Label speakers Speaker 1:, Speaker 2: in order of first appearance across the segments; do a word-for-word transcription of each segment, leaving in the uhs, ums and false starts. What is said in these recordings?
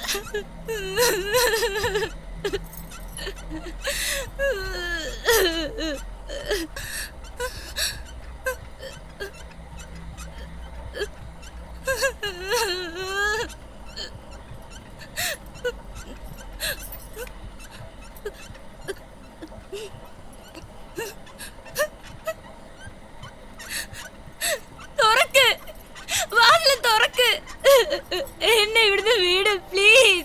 Speaker 1: എന്നെ ഇവിടുന്ന് വീട് പ്ലീസ്.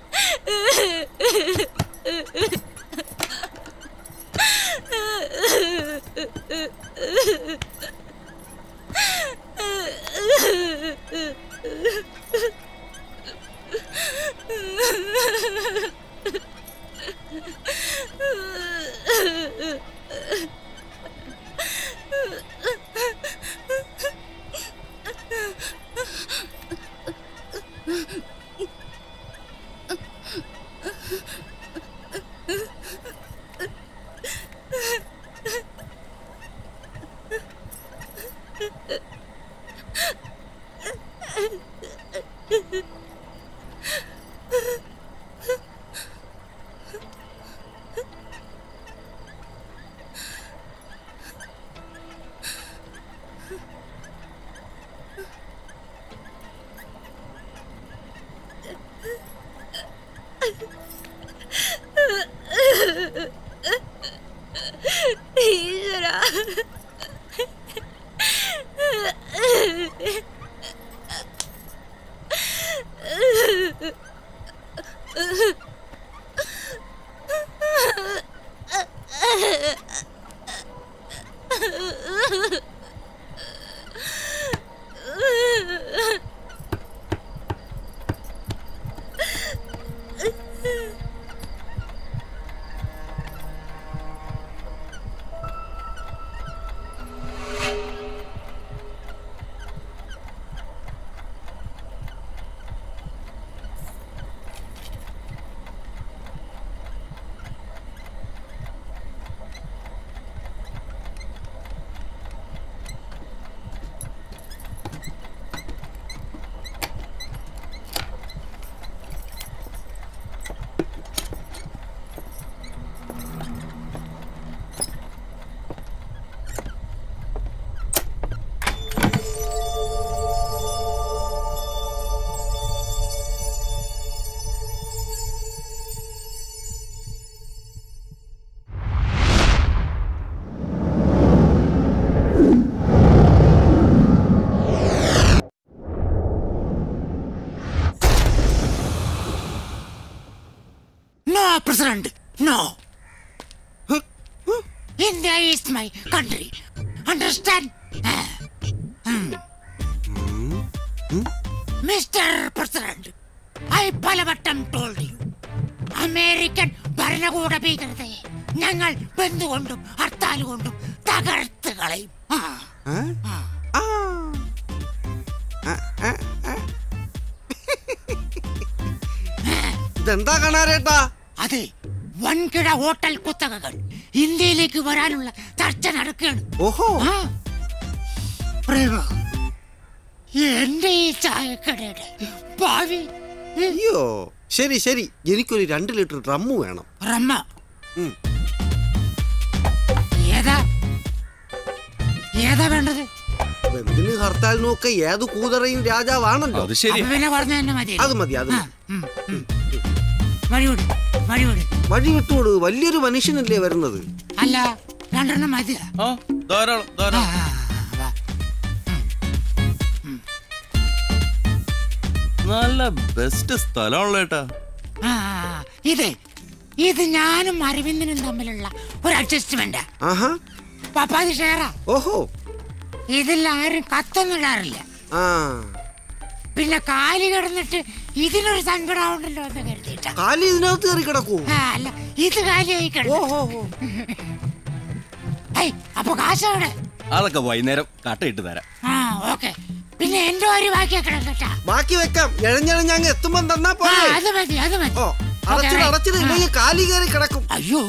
Speaker 1: ഈശ്വരാ,
Speaker 2: President, no. India is my country. Understand? Hmm. Hmm? Mister President, I പലവട്ടം told you. American ഭരണകൂട ഭീകരതയെ ഞങ്ങൾ ബന്ധുകൊണ്ടും ഹർത്താൽ കൊണ്ടും തകർത്ത് കളയും.
Speaker 3: ഇതെന്താ കാണാറേട്ടാ?
Speaker 2: അതെ, വൻകിട ഹോട്ടൽ കുത്തകകൾ ഇന്ത്യയിലേക്ക് വരാനുള്ള ചർച്ച നടക്കുകയാണ്.
Speaker 3: ഓഹോ,
Speaker 2: പ്രേമ, എന്റെ ഈ ചായക്കടയുടെ ഭാവി.
Speaker 3: അയ്യോ, ശരി ശരി, എനിക്കൊരു രണ്ട് ലിറ്റർ റമ്മു വേണം.
Speaker 2: റമ്മ? ഏതാ ഏതാ വേണ്ടത്?
Speaker 3: എന്തിന് ഹർത്താലിനൊക്കെ ഏത് കൂതറയും രാജാവാണല്ലോ.
Speaker 2: പിന്നെ പറഞ്ഞ തന്നെ മതി.
Speaker 3: അത് മതി, അത്
Speaker 2: വഴി
Speaker 3: വിട്ടോട്. വലിയൊരു മനുഷ്യനല്ലേ വരുന്നത്.
Speaker 2: അല്ല, രണ്ടെണ്ണം മതി.
Speaker 4: നല്ല ബെസ്റ്റ് സ്ഥലമാണല്ലേട്ടാ
Speaker 2: ഇത്. ഇത് ഞാനും അരവിന്ദനും തമ്മിലുള്ള ഒരു അഡ്ജസ്റ്റ്മെന്റാ. പപ്പാതി ഷെയറാ.
Speaker 3: ഓഹോ,
Speaker 2: ഇതിൽ ആരും കത്തൊന്നും ഇടാറില്ല. പിന്നെ കാലി കിടന്നിട്ട് ഇതിനൊരു സങ്കടമുണ്ടല്ലോ എന്ന് കരുതിയിട്ടാ.
Speaker 3: കാലി ഇതിനകത്ത് കയറി കിടക്കൂ?
Speaker 2: അല്ല, ഇത് കാലിയായി കിടക്കും. അപ്പൊ കാശവിടെ?
Speaker 4: അതൊക്കെ വൈകുന്നേരം കട്ടയിട്ട് തരാം.
Speaker 2: ആ, ഓക്കെ. പിന്നെ എന്റെ ഒരു ബാക്കി കിടക്കട്ടാ.
Speaker 3: ബാക്കി വെക്കാം. എഴഞ്ഞെഴഞ്ഞ് അങ്ങ് എത്തുമ്പോ തന്നാ പോലെ.
Speaker 2: അത് മതി, അത് മതി.
Speaker 3: അടച്ചിട്ട് അടച്ചിട്ട് ഇല്ലെങ്കിൽ കാലി കയറി കിടക്കും.
Speaker 2: അയ്യോ,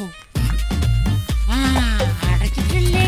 Speaker 2: അടച്ചിട്ടില്ലേ?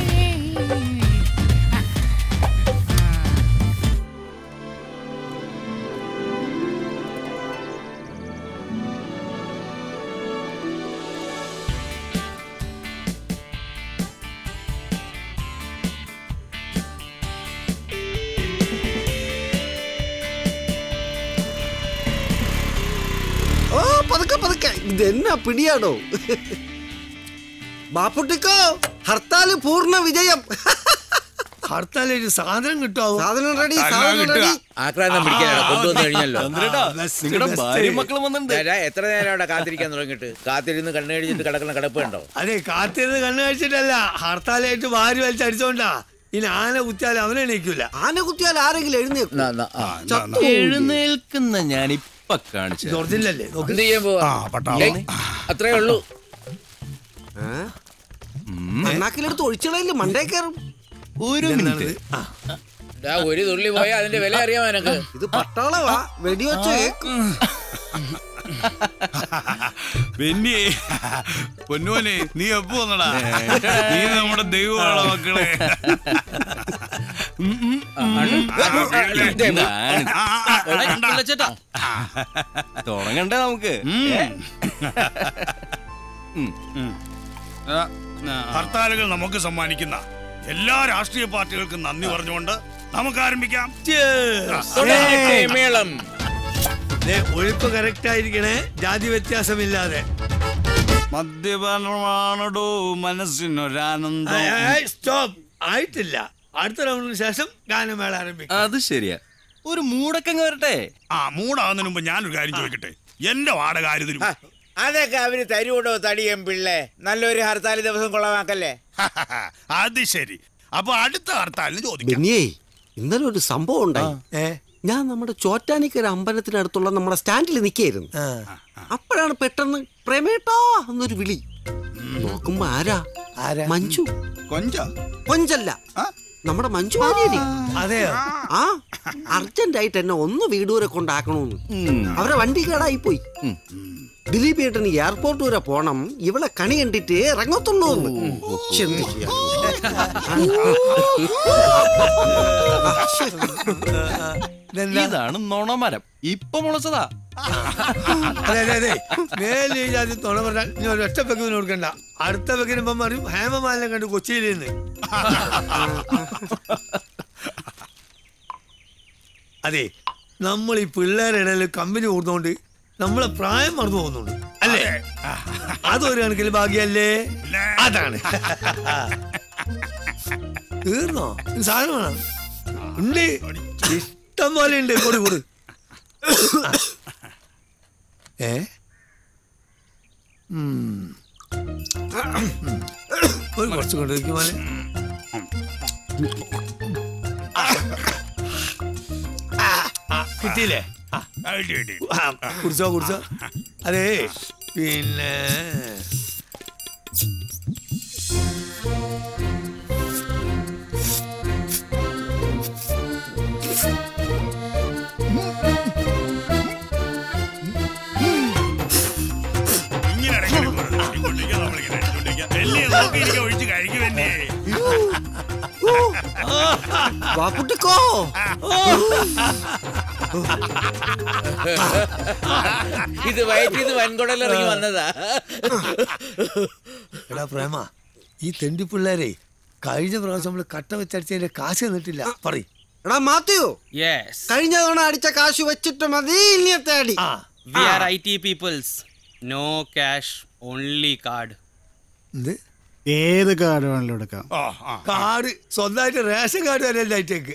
Speaker 3: ഓക്കെ ഇതെന്നാ പിടിയാടോ ബാപ്പുട്ടിക്കോ ഹർത്താല് പൂർണ്ണ വിജയം
Speaker 5: ഹർത്താലൊരു സാധനം കിട്ടുമോ
Speaker 3: സാധനം റെഡി സാധനം റെഡി
Speaker 6: ആക്രാന്തം പിടിക്കാനാണ് കൊണ്ടുവന്നു കഴിഞ്ഞല്ലോ.
Speaker 4: നിങ്ങളുടെ ഭാര്യ മക്കളും വന്നിട്ടുണ്ട്.
Speaker 6: എത്ര നേരം അവിടെ കാത്തിരിക്കാൻ തുടങ്ങിയിട്ട് കാത്തിരുന്ന് കണ്ണടിച്ചിട്ട് കിടക്കുന്ന കിടപ്പുണ്ടോ?
Speaker 5: അതെ കാത്തിരുന്ന് കണ്ണു കഴിച്ചിട്ടല്ല ഹർത്താലായിട്ട് വാരി വലിച്ചടിച്ചോണ്ടാ. ഇനി ആന കുത്തിയാൽ അവനെ എണീക്കൂല.
Speaker 3: ആന കുത്തിയാൽ ആരെങ്കിലും എഴുന്നേക്കും.
Speaker 4: എഴുന്നേൽക്കുന്ന ഞാൻ ഇപ്പൊ കാണിച്ചു.
Speaker 5: ജോർജില്ലല്ലേ
Speaker 6: എന്ത് ചെയ്യാൻ പോവാ? അത്രേ ഉള്ളൂ.
Speaker 3: മണ്ണാക്കിലെടുത്ത് ഒഴിച്ചുകളയില് മണ്ടേ കയറും.
Speaker 4: ഒരു മിനിറ്റ്.
Speaker 6: ഒരു തുള്ളി പോയാ അതിന്റെ വില അറിയാമോ എനക്ക്?
Speaker 3: ഇത് പട്ടാളവാ വെടിവെച്ച കേക്കും.
Speaker 7: പിന്നെ പൊന്നുവനെ നീ എപ്പോ വന്നടാ? നീ നമ്മുടെ ദൈവമാണോ മക്കളെ?
Speaker 4: തുടങ്ങണ്ടേ നമുക്ക്?
Speaker 7: ഹർത്താലുകൾ നമുക്ക് സമ്മാനിക്കുന്ന എല്ലാ രാഷ്ട്രീയ പാർട്ടികൾക്കും നന്ദി പറഞ്ഞുകൊണ്ട് നമുക്ക് ആരംഭിക്കാം.
Speaker 6: മേളം
Speaker 5: ഒഴുപ്പ് കറക്റ്റ് ആയിരിക്കണേ, ജാതി വ്യത്യാസമില്ലാതെ.
Speaker 7: മദ്യപാനമാണോ മനസ്സിനൊരാനന്ദം?
Speaker 5: സ്റ്റോപ്പ് ആയിട്ടില്ല. അടുത്ത റൗണ്ടിന് ശേഷം ഗാനമേള ആരംഭിക്കും.
Speaker 4: അത് ശരിയാ. ഒരു മൂടക്കങ്ങ് വരട്ടെ.
Speaker 7: ആ മൂടാവുന്നതിന് മുമ്പ് ഞാനൊരു കാര്യം ചോദിക്കട്ടെ. എന്റെ വാടക ആര് തരും?
Speaker 6: അതൊക്കെ അവര് തരുവോടോ തടിയം പിള്ളേ. നല്ലൊരു ഹർത്താൽ ദിവസം കൊള്ളാമാക്കല്ലേ.
Speaker 7: അത് ശരി. അപ്പൊ അടുത്ത ഹർത്താലിന് ചോദിക്കാം.
Speaker 3: ബെന്നിയേ ഇന്നലെ ഒരു സംഭവം ഉണ്ടായി. ഞാൻ നമ്മുടെ ചോറ്റാനിക്കര അമ്പലത്തിനടുത്തുള്ള നമ്മുടെ സ്റ്റാൻഡിൽ നിൽക്കായിരുന്നു. അപ്പോഴാണ് പെട്ടെന്ന് പ്രേമേട്ടാ എന്നൊരു വിളി. നോക്കുമ്പോ ആരാ? മഞ്ജു.
Speaker 7: കൊഞ്ച
Speaker 3: കൊഞ്ചല്ല, നമ്മുടെ മഞ്ജു വാര്യര്.
Speaker 5: അതെയോ?
Speaker 3: ആ അർജന്റ് ആയിട്ട് എന്നെ ഒന്ന് വീട് വരെ കൊണ്ടാക്കണോന്ന്. അവരെ വണ്ടി കേടായി പോയി. ദിലീപ് ഏട്ടന് എയർപോർട്ട് വരെ പോണം. ഇവളെ കണി കണ്ടിട്ട് ഇറങ്ങത്തുള്ളൂ.
Speaker 4: ഇതാണ് നൊണമരം. ഇപ്പൊ മുളച്ചതാ.
Speaker 5: അതെ അതെ അതെ മേലെ ജാതി തുണ പറഞ്ഞാൽ ഇനി ഒരു ഒറ്റ പെക്കിന് കൊടുക്കണ്ട. അടുത്ത പെക്കിന് ഇപ്പം പറയും ഹേമമാലിനെ കണ്ട് കൊച്ചിയിലിന്ന്. അതെ നമ്മൾ ഈ പിള്ളേരുടെ ഇടയിൽ കമ്പനി കൂടുന്നോണ്ട് നമ്മളെ പ്രായം മറന്നു പോകുന്നുണ്ട് അല്ലേ? അതൊരു കണക്കിൽ ഭാഗ്യല്ലേ? അതാണ്. തീർന്നോ? സാധനമാണ് ഉണ്ട്, ഇഷ്ടം പോലെ ഉണ്ട്. കൊടു കൊടു. ഏ ഒരു കുറച്ച് കൊണ്ടുവയ്ക്കും പോലെ. കിട്ടിയില്ലേ? കുടിച്ചോ കുടിച്ചോ. അതെ പിന്നെ
Speaker 7: ഒഴിച്ച് കഴിക്കുമല്ലേ?
Speaker 3: വാപ്പുട്ടിക്കോ
Speaker 6: ഇത് വയറ്റിന്ന് വൻകുടലിറങ്ങി വന്നതാ.
Speaker 5: എടാ പ്രേമ, ഈ തെണ്ടി പിള്ളേരെ കഴിഞ്ഞ പ്രാവശ്യം നമ്മള് കട്ട വെച്ചടിച്ചതിന്റെ കാശ് തന്നിട്ടില്ല. പറയും
Speaker 3: എടാ മാത്യു,
Speaker 8: Yes.
Speaker 3: കഴിഞ്ഞ തവണ അടിച്ച കാശ് വെച്ചിട്ട് മതി ഇനിയത്തെ അടി.
Speaker 8: We are I T peoples. No cash, only card.
Speaker 5: എന്ത്
Speaker 9: ഏത് കാർഡ് വേണമെങ്കിലും എടുക്കാം.
Speaker 5: കാർഡ്? സ്വന്തമായിട്ട് റേഷൻ കാർഡ് വരെ ലൈറ്റേക്ക്.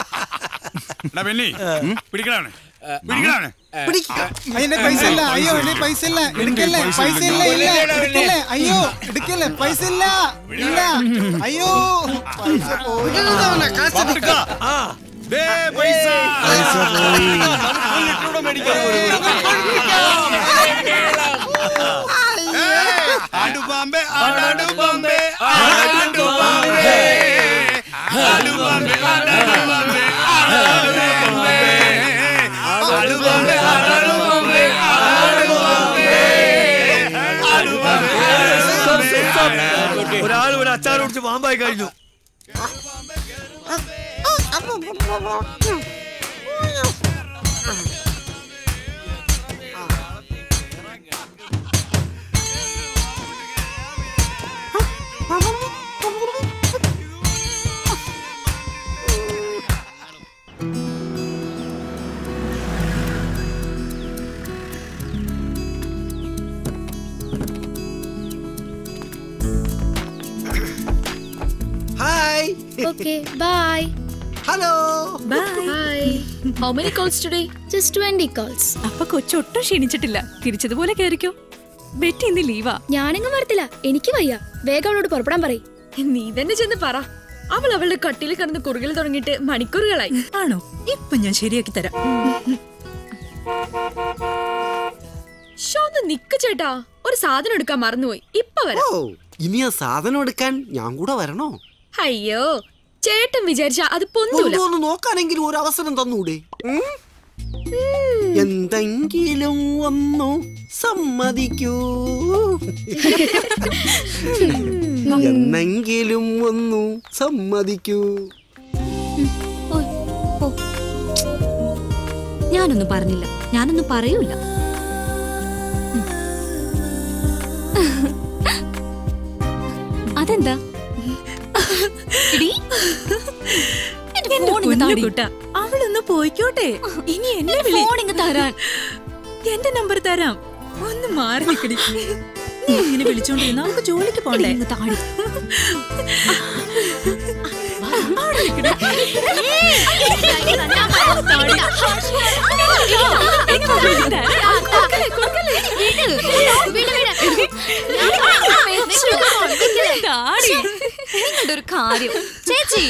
Speaker 7: പിടിക്കണേ പിടിക്കണേ.
Speaker 9: അതിന്റെ പൈസ ഇല്ല. അയ്യോ പൈസ ഇല്ല. എടുക്കല്ലേ? പൈസ ഇല്ല. ഇല്ല എടുക്കല്ലേ? അയ്യോ എടുക്കല്ലേ? പൈസ ഇല്ല. ഇല്ല. അയ്യോ പൈസ പോയി.
Speaker 7: ആടുപാമ്പേ ആടാടുപാമ്പേ ആടാടുപാമ്പേ ആടുപാമ്പേ ആടാടുപാമ്പേ ആടാടുപാമ്പേ ആടുപാമ്പേ ആടാടുപാമ്പേ ആടുപാമ്പേ.
Speaker 5: ഒരാൾ ഇവിടെ അച്ചാർ കുടിച്ച് പാമ്പായി കഴിഞ്ഞു.
Speaker 10: Okay, bye.
Speaker 3: Hello.
Speaker 10: Bye. How many calls today? Just twenty calls.
Speaker 1: അപ്പൊ കൊച്ചൊട്ടും ക്ഷീണിച്ചിട്ടില്ല. തിരിച്ചതുപോലെ കേറിക്കോ. ബെറ്റി ഇന്ന് ലീവാ.
Speaker 10: ഞാനെങ്ങും വരത്തില്ല. എനിക്ക് വയ്യ. വേഗം അവളോട് പുറപ്പെടാൻ പറയ്.
Speaker 1: നീ തന്നെ ചെന്ന് പറ. അവൾ അവളുടെ കട്ടിൽ കിടന്ന് കുറുകൽ തുടങ്ങിയിട്ട് മണിക്കൂറുകളായി. ആണോ? ഇപ്പൊ ഞാൻ ശരിയാക്കി തരാം. ഷോന്ന് നിക്ക് ചേട്ടാ, ഒരു സാധനം എടുക്കാൻ മറന്നുപോയി. ഇപ്പൊ വരാം.
Speaker 3: ഇനി ആ സാധനം എടുക്കാൻ ഞാൻ കൂടെ വരണോ?
Speaker 1: അയ്യോ, ചേട്ടൻ വിചാരിച്ച അത് പൊന്തൂല.
Speaker 3: നോക്കാനെങ്കിലും ഒരു അവസരം തന്നൂടെ? എന്തെങ്കിലും ഒന്നു സമ്മതിക്കൂ, എന്നെങ്കിലും ഒന്നു സമ്മതിക്കൂ.
Speaker 1: ഞാനൊന്നും പറഞ്ഞില്ല, ഞാനൊന്നും പറയൂല. അതെന്താ? അവളൊന്ന് പോയിക്കോട്ടെ. ഇനി എന്നെ വിളിക്ക് തരാൻ എന്റെ നമ്പർ തരാം. ഒന്ന് മാറി നിക്കടി. നീ ഇങ്ങനെ വിളിച്ചോണ്ടിരുന്ന അവൾക്ക് ജോലിക്ക് പോണ്ടേ? താടി നിങ്ങളുടെ ഒരു കാര്യം ചേച്ചി.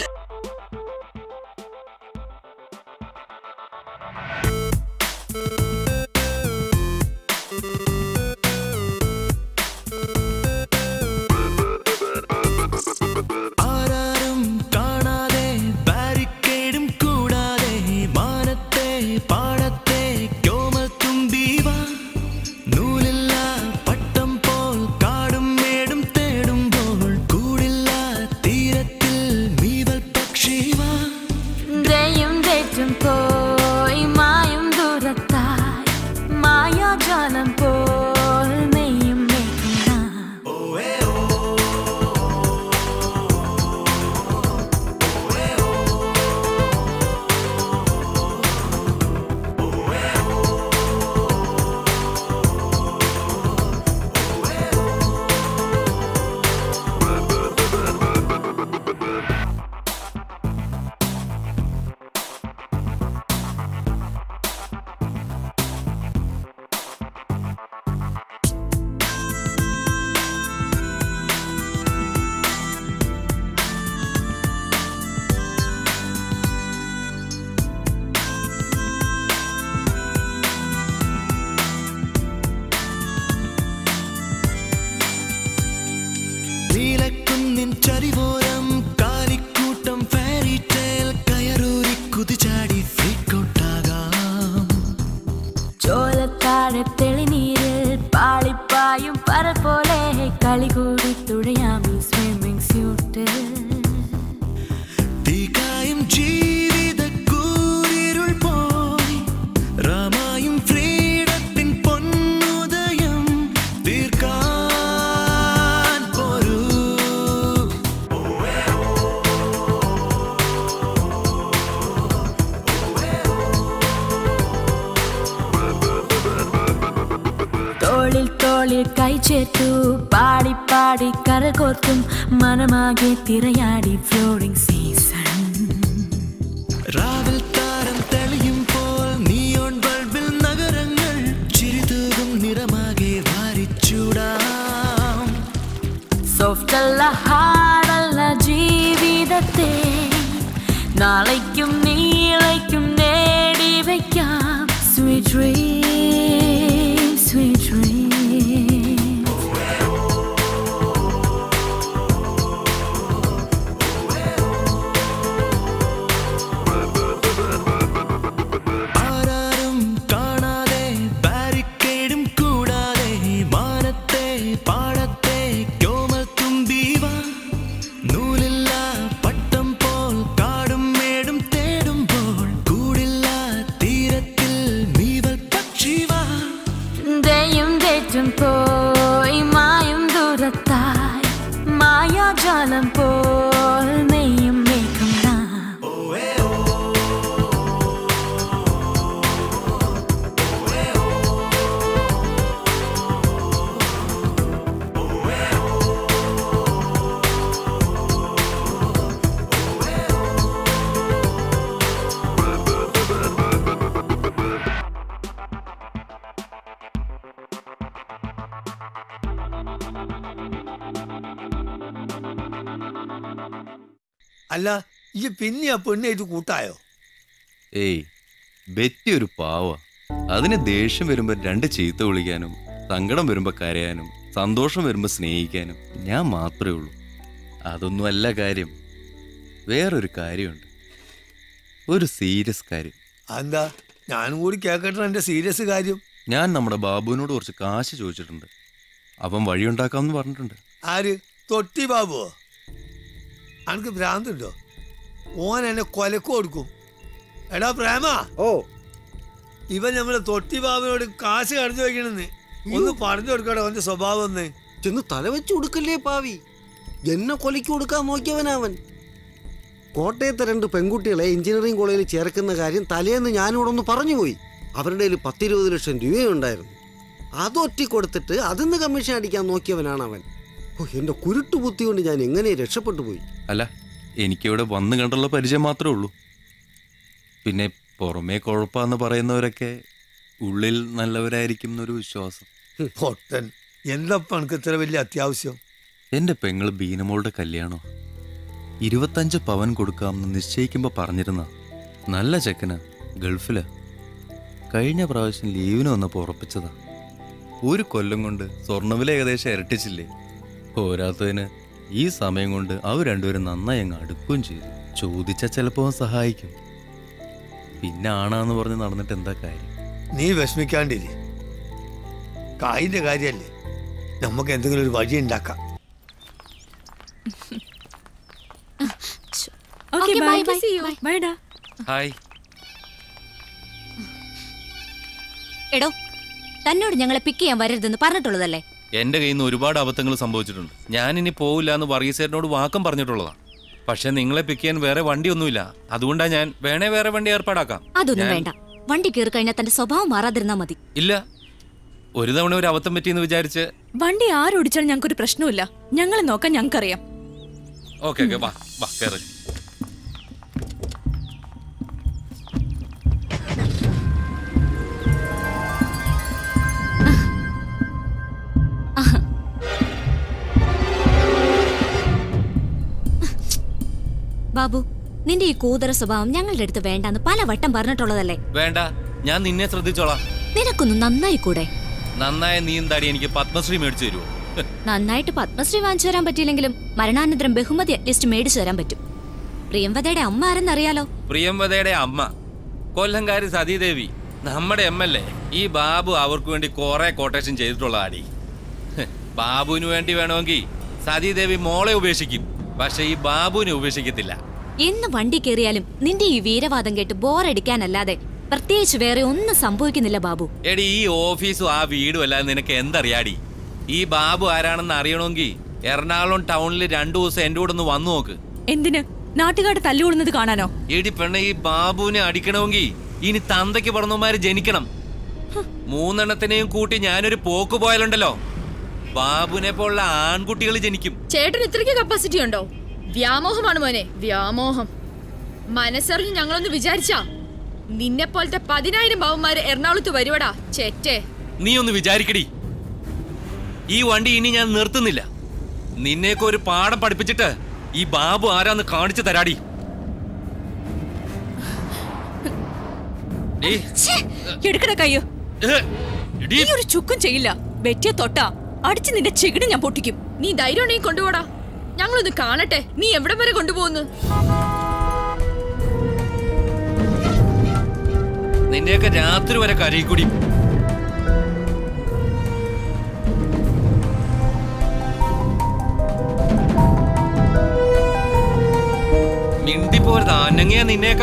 Speaker 1: ചേർത്തു പാടി പാടി കരകോർക്കും മനമാകെ തിരയാടി ഫ്ലോറിംഗ് സീസൺ. രാവിൽ താരം തെളിയുമ്പോൾ നിയോൺ ബൾബിൽ നഗരങ്ങൾ ചിരിതൂകും നിറമാകെ വാരിച്ചൂടാം. സോഫ്റ്റല്ല ഹാർഡല്ല ജീവിതത്തെ നാളേക്കും നീളേക്കും നേടി വയ്ക്കാം. Sweet dream sweet dream. പോയി മായും ദൂരത്തായി മായാജാലം പോൽ നെയ്യും മേഘം
Speaker 5: അല്ല ഈ പിന്നെ ആ പെണ്ണായിട്ട് കൂട്ടായോ?
Speaker 4: ഏയ് ബെറ്റി ഒരു പാവ. അതിന് ദേഷ്യം വരുമ്പോ രണ്ട് ചീത്ത വിളിക്കാനും സങ്കടം വരുമ്പോ കരയാനും സന്തോഷം വരുമ്പോ സ്നേഹിക്കാനും ഞാൻ മാത്രമേ ഉള്ളൂ. അതൊന്നും അല്ല കാര്യം. വേറൊരു കാര്യമുണ്ട്, ഒരു സീരിയസ് കാര്യം.
Speaker 5: എന്താ? ഞാനും കൂടി കേക്കട്ടെ എന്റെ സീരിയസ് കാര്യം.
Speaker 4: ഞാൻ നമ്മുടെ ബാബുവിനോട് കുറച്ച് കാശ് ചോദിച്ചിട്ടുണ്ട്. അവൻ വഴിയുണ്ടാക്കാമെന്ന് പറഞ്ഞിട്ടുണ്ട്.
Speaker 5: ആര്? തൊട്ടി ബാബുവോ? അനക്ക് ഭ്രാന്തുണ്ടോ? ഓൻ എന്നെ കൊലക്ക് കൊടുക്കും. എടാ പ്രേമ,
Speaker 3: ഓ
Speaker 5: ഇവൻ നമ്മളെ തൊട്ടി ബാബുവിനോട് കാശ് കടന്നു വയ്ക്കണെന്ന് ഒന്ന് പറഞ്ഞു കൊടുക്കടോ. അവന്റെ സ്വഭാവം ഒന്ന്
Speaker 3: ചെന്ന് തല വെച്ച് കൊടുക്കല്ലേ പാവി. എന്നെ കൊലയ്ക്ക് കൊടുക്കാൻ നോക്കിയവനവൻ. കോട്ടയത്തെ രണ്ട് പെൺകുട്ടികളെ എഞ്ചിനീയറിംഗ് കോളേജിൽ ചേർക്കുന്ന കാര്യം തലേന്ന് ഞാനിവിടെ ഒന്ന് പറഞ്ഞുപോയി. അവരുടെ കയ്യിൽ പത്തിരുപത് ലക്ഷം രൂപയുണ്ടായിരുന്നു. അതൊറ്റി കൊടുത്തിട്ട് അതിന്ന് കമ്മീഷൻ അടിക്കാൻ നോക്കിയവനാണ് അവൻ. ഓ, എന്റെ കുരുട്ടു ബുദ്ധി കൊണ്ട് ഞാൻ എങ്ങനെ രക്ഷപ്പെട്ടു പോയി.
Speaker 4: അല്ല, എനിക്കിവിടെ വന്ന് കണ്ടുള്ള പരിചയം മാത്രമേ ഉള്ളൂ. പിന്നെ പുറമേ കുഴപ്പമെന്ന് പറയുന്നവരൊക്കെ ഉള്ളിൽ നല്ലവരായിരിക്കും എന്നൊരു വിശ്വാസം.
Speaker 5: പൊട്ടൻ, എന്തപ്പ എനിക്ക് ഇത്ര വലിയ അത്യാവശ്യം?
Speaker 4: എൻ്റെ പെങ്ങള് ബീനമോളുടെ കല്യാണം ഇരുപത്തഞ്ച് പവൻ കൊടുക്കാമെന്ന് നിശ്ചയിക്കുമ്പോൾ പറഞ്ഞിരുന്ന നല്ല ചെക്കന് ഗൾഫില് കഴിഞ്ഞ പ്രാവശ്യം ലീവിന് വന്നപ്പോൾ ഉറപ്പിച്ചതാ. ഒരു കൊല്ലം കൊണ്ട് സ്വർണ്ണവില ഏകദേശം ഇരട്ടിച്ചില്ലേ. പോരാത്തതിന് ഈ സമയം കൊണ്ട് അവർ രണ്ടുപേരും നന്നായി അങ്ങ് അടുക്കുകയും ചെയ്തു. ചോദിച്ച ചിലപ്പോൾ സഹായിക്കും. പിന്നെ ആണാന്ന് പറഞ്ഞ് നടന്നിട്ട് എന്താ കാര്യം?
Speaker 5: നീ വിഷമിക്കാണ്ടിരി. കായിന്റെ കാര്യല്ലേ, നമുക്ക് എന്തെങ്കിലും ഒരു വഴി ഉണ്ടാക്കാം.
Speaker 1: Okay,
Speaker 10: Okay,
Speaker 1: bye.
Speaker 10: bye, bye,
Speaker 1: See you.
Speaker 10: bye.
Speaker 1: Bye, da.
Speaker 4: Hi.
Speaker 11: എടോ, തന്നോട് ഞങ്ങളെ പിക്ക് ചെയ്യാൻ വരരുതെന്ന് പറഞ്ഞിട്ടുള്ളതല്ലേ?
Speaker 4: എൻ്റെ കയ്യിൽ നിന്ന് ഒരുപാട് അബദ്ധങ്ങൾ സംഭവിച്ചിട്ടുണ്ട്. ഞാൻ ഇനി പോവില്ല എന്ന് വർഗീസേട്ടനോട് വാക്കം പറഞ്ഞിട്ടുള്ളതാ. പക്ഷെ നിങ്ങളെ പിക്ക് ചെയ്യാൻ വേറെ വണ്ടിയൊന്നുമില്ല. അതുകൊണ്ടാ ഞാൻ വേണേ വേറെ വണ്ടി ഏർപ്പാടാക്കാം.
Speaker 11: അതൊന്നും വേണ്ട. വണ്ടി കയറി കഴിഞ്ഞാൽ തന്റെ സ്വഭാവം മാറാതിരുന്നാ മതി.
Speaker 4: ഇല്ല, ഒരു തവണ ഒരു അബദ്ധം പറ്റിയെന്ന് വിചാരിച്ച്
Speaker 1: വണ്ടി ആരോടിച്ചാലും ഞങ്ങൾക്കൊരു പ്രശ്നമില്ല. ഞങ്ങളെ നോക്കാൻ ഞങ്ങൾക്കറിയാം.
Speaker 4: ഓക്കെ ഓക്കെ വാ വാ കയറി.
Speaker 11: ബാബു, നിന്റെ ഈ കൂതറ സ്വഭാവം ഞങ്ങളുടെ അടുത്ത് വേണ്ടെന്ന് പല വട്ടം പറഞ്ഞിട്ടുള്ളതല്ലേ?
Speaker 4: വേണ്ട, ഞാൻ നിന്നെ ശ്രദ്ധിച്ചോളാം.
Speaker 11: നിനക്കൊന്ന് നന്നായി കൂടെ?
Speaker 4: നന്നായ നീ എന്താടി എനിക്ക് പത്മശ്രീ മേടിച്ചു തരുമോ?
Speaker 11: നന്നായിട്ട് പത്മശ്രീ വാങ്ങിച്ചു തരാൻ പറ്റിയില്ലെങ്കിലും മരണാനന്തരം ബഹുമതി അറ്റ്ലീസ്റ്റ് മേടിച്ചു തരാൻ പറ്റും. പ്രിയംവദയുടെ അമ്മ ആരെന്നറിയാലോ?
Speaker 4: പ്രിയംവദയുടെ അമ്മ കൊല്ലംകാരി സതീദേവി, നമ്മുടെ എം എൽ എ. ഈ ബാബു അവർക്ക് വേണ്ടി കുറെ കൊട്ടേഷൻ ചെയ്തിട്ടുള്ള ആടി. ബാബുവിന് വേണ്ടി വേണമെങ്കിൽ സതീദേവി മോളെ ഉപേക്ഷിക്കും, പക്ഷെ ഈ ബാബുവിനെ ഉപേക്ഷിക്കത്തില്ല.
Speaker 11: എന്ന് വണ്ടി കയറിയാലും നിന്റെ ഈ വീരവാദം കേട്ട് ബോറടിക്കാനല്ലാതെ പ്രത്യേകിച്ച് വേറെ ഒന്നും സംഭവിക്കുന്നില്ല ബാബു.
Speaker 4: എടി, ഈ ഓഫീസും ആ വീടും അല്ലാതെ നിനക്ക് എന്തറിയാടി? ഈ ബാബു ആരാണെന്ന് അറിയണമെങ്കിൽ എറണാകുളം ടൗണിൽ രണ്ടു ദിവസം എന്റെ കൂടെ ഒന്ന് വന്നു നോക്ക്.
Speaker 1: എന്തിന്? നാട്ടുകാട് തല്ലുകൊള്ളുന്നത് കാണാനോ?
Speaker 4: എടി പെണ്ണെ, ഈ ബാബുവിനെ അടിക്കണമെങ്കിൽ ഇനി തന്തയ്ക്ക് പറഞ്ഞവന്മാര് ജനിക്കണം. മൂന്നെണ്ണത്തിനെയും കൂട്ടി ഞാനൊരു പോക്ക് പോയാലുണ്ടല്ലോ, ബാബുവിനെ പോലുള്ള ആൺകുട്ടികൾ ജനിക്കും.
Speaker 10: ചേട്ടന് ഇത്രയ്ക്ക് കപ്പാസിറ്റി ഉണ്ടോ? വ്യാമോഹമാണ് മോനെ, വ്യാമോഹം. മനസ്സറിഞ്ഞ് ഞങ്ങളൊന്ന് വിചാരിച്ചാ നിന്നെ പോലത്തെ പതിനായിരം ബാബുമാര് എറണാകുളത്ത് വരുവടാ ചേറ്റേ.
Speaker 4: നീ ഒന്ന് വിചാരിക്കടി, ഈ വണ്ടി ഇനി ഞാൻ നിർത്തുന്നില്ല. നിന്നെയൊക്കെ ഒരു പാഠം പഠിപ്പിച്ചിട്ട് ഈ ബാബു ആരാന്ന് കാണിച്ചു തരാടി.
Speaker 1: എടുക്കണ കയ്യോ, നീ ഒരു ചുക്കും ചെയ്യില്ല. വെറ്റിയ തൊട്ടാ അടിച്ച് നിന്റെ ചെകിട് ഞാൻ പൊട്ടിക്കും.
Speaker 10: നീ ധൈര്യം ഉണ്ടെങ്കിൽ കൊണ്ടുപോടാ, ഞങ്ങളൊന്ന് കാണട്ടെ നീ എവിടെ വരെ കൊണ്ടുപോകുന്നു.
Speaker 4: നിന്റെയൊക്കെ രാത്രി വരെ കരയിക്കൂടി. മിണ്ടി പോരുത്, അനങ്ങിയ നിന്നെയൊക്കെ.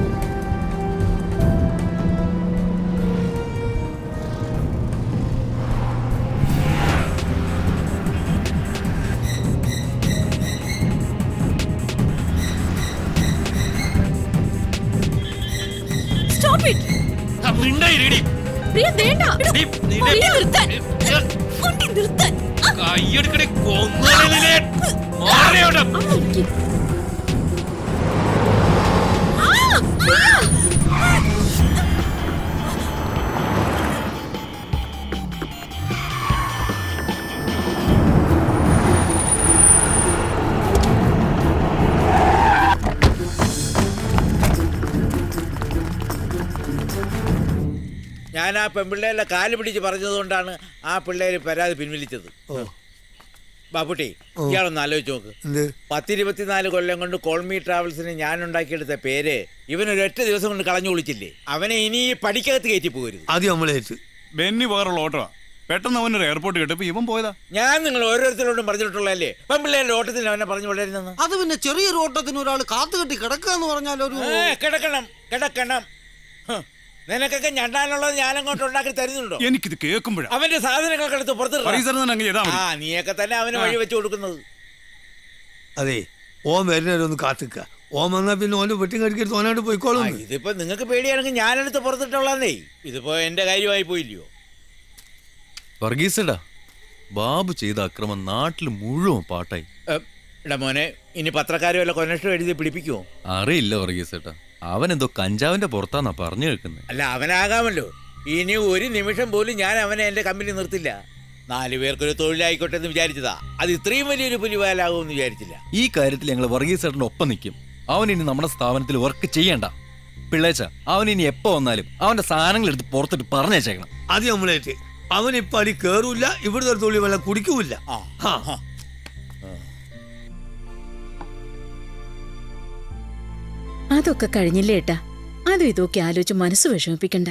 Speaker 1: Stop it!
Speaker 4: മിണ്ടായിരടി.
Speaker 10: പ്രിയ വേണ്ട.
Speaker 1: വണ്ടി നിർത്താൻ. വണ്ടി നിർത്താൻ.
Speaker 4: കയ്യെടുക്കടി, കൊന്നോളെ. മാറിയോട്ടെ.
Speaker 6: ഞാൻ ആ പെൺപിള്ളേരുടെ കാല് പിടിച്ച് പറഞ്ഞതുകൊണ്ടാണ് ആ പിള്ളേര് പരാതി പിൻവലിച്ചത്. ബാബുട്ടി, ഇയാളൊന്ന് ആലോചിച്ച് നോക്ക്. പത്തിരുപത്തിനാല് കൊല്ലം കൊണ്ട് കോൾമി ട്രാവൽസിന് ഞാൻ ഉണ്ടാക്കിയെടുത്ത പേര് ഇവനൊരു ഒറ്റ ദിവസം കൊണ്ട് കളഞ്ഞു വിളിച്ചില്ലേ? അവനെ ഇനി പഠിക്കകത്ത് കയറ്റി പോകരുത്.
Speaker 5: അത് നമ്മളേറ്റ്
Speaker 7: ബെന്നി വേറുള്ള ഓട്ടോ പെട്ടെന്ന് അവനൊരു എയർപോർട്ട് കിട്ടപ്പോ ഇവൻ പോയതാ.
Speaker 6: ഞാൻ നിങ്ങൾ ഓരോരുത്തരോടും പറഞ്ഞിട്ടുള്ളതല്ലേ പെൺപിള്ളേരുടെ ഓട്ടത്തിന് അവനെ പറഞ്ഞു വിടരുതെന്ന്.
Speaker 3: അത് പിന്നെ ചെറിയൊരു ഓട്ടത്തിന് ഒരാൾ കാത്തുകെട്ടി കിടക്കുക എന്ന് പറഞ്ഞാൽ ഒരു
Speaker 6: കിടക്കണം കിടക്കണം. നിനക്കൊക്കെ ഞണ്ടാനുള്ളത് ഞാൻ അങ്ങോട്ട് ഉണ്ടാക്കി തരുന്നുണ്ടോ?
Speaker 7: എനിക്കിത് കേൾക്കുമ്പോഴാ
Speaker 6: അവന്റെ സാധനങ്ങളൊക്കെ എടുത്ത് പുറത്ത് ആ നീയൊക്കെ തന്നെ അവന് വഴി വെച്ച് കൊടുക്കുന്നത്.
Speaker 5: അതെ, ഓൻ വരുന്നവരൊന്ന് കാത്തിക്ക. ഓൻ വന്നാ പിന്നെ ഓന്റെ വെട്ടി കടിക്കരുത്, ഓനായിട്ട് പോയിക്കോളും.
Speaker 6: ഇതിപ്പോ നിങ്ങൾക്ക് പേടിയാണെങ്കിൽ ഞാനെടുത്ത് പുറത്തിട്ടുള്ളതേ. ഇതിപ്പോ എന്റെ കാര്യമായി പോയില്ലയോ?
Speaker 4: വർഗീസടാ, ബാബു ചെയ്ത അക്രമം നാട്ടിൽ മുഴുവൻ പാട്ടായി.
Speaker 6: എടാ മോനെ, ഇനി പത്രക്കാരും വല്ല കൊനഷ്ടം എഴുതി പിടിപ്പിക്കുമോ?
Speaker 4: അറിയില്ല വർഗീസേട്ടാ, അവൻ എന്തോ കഞ്ചാവിന്റെ പുറത്താന്നാ പറഞ്ഞു കേൾക്കുന്നത്.
Speaker 6: അല്ല, അവനാകാമല്ലോ. ഇനി ഒരു നിമിഷം പോലും ഞാൻ അവനെ എന്റെ കമ്പനി നിർത്തില്ല. നാലു പേർക്കൊരു തൊഴിലായിക്കോട്ടെ എന്ന് വിചാരിച്ചതാ. അത് ഇത്രയും വലിയൊരു പുലിവാലാകുമെന്ന് വിചാരിച്ചില്ല.
Speaker 4: ഈ കാര്യത്തിൽ ഞങ്ങൾ വർഗീസേട്ടന്റെ ഒപ്പം നിൽക്കും. അവൻ ഇനി നമ്മുടെ സ്ഥാപനത്തിൽ വർക്ക് ചെയ്യണ്ട. പിള്ളേച്ച, അവൻ ഇനി എപ്പോ വന്നാലും അവന്റെ സാധനങ്ങൾ എടുത്ത് പുറത്തിട്ട് പറഞ്ഞേച്ചേക്കണം.
Speaker 5: അത് നമ്മളേറ്റ്. അവൻ ഇപ്പൊ അടി കേറൂല, ഇവിടുത്തെ ഒരു തൊഴിൽ വെള്ളം കുടിക്കൂല.
Speaker 1: അതൊക്കെ കഴിഞ്ഞില്ലേ ഏട്ടാ? അതും ഇതൊക്കെ ആലോചിച്ച് മനസ്സ് വിഷമിപ്പിക്കണ്ട.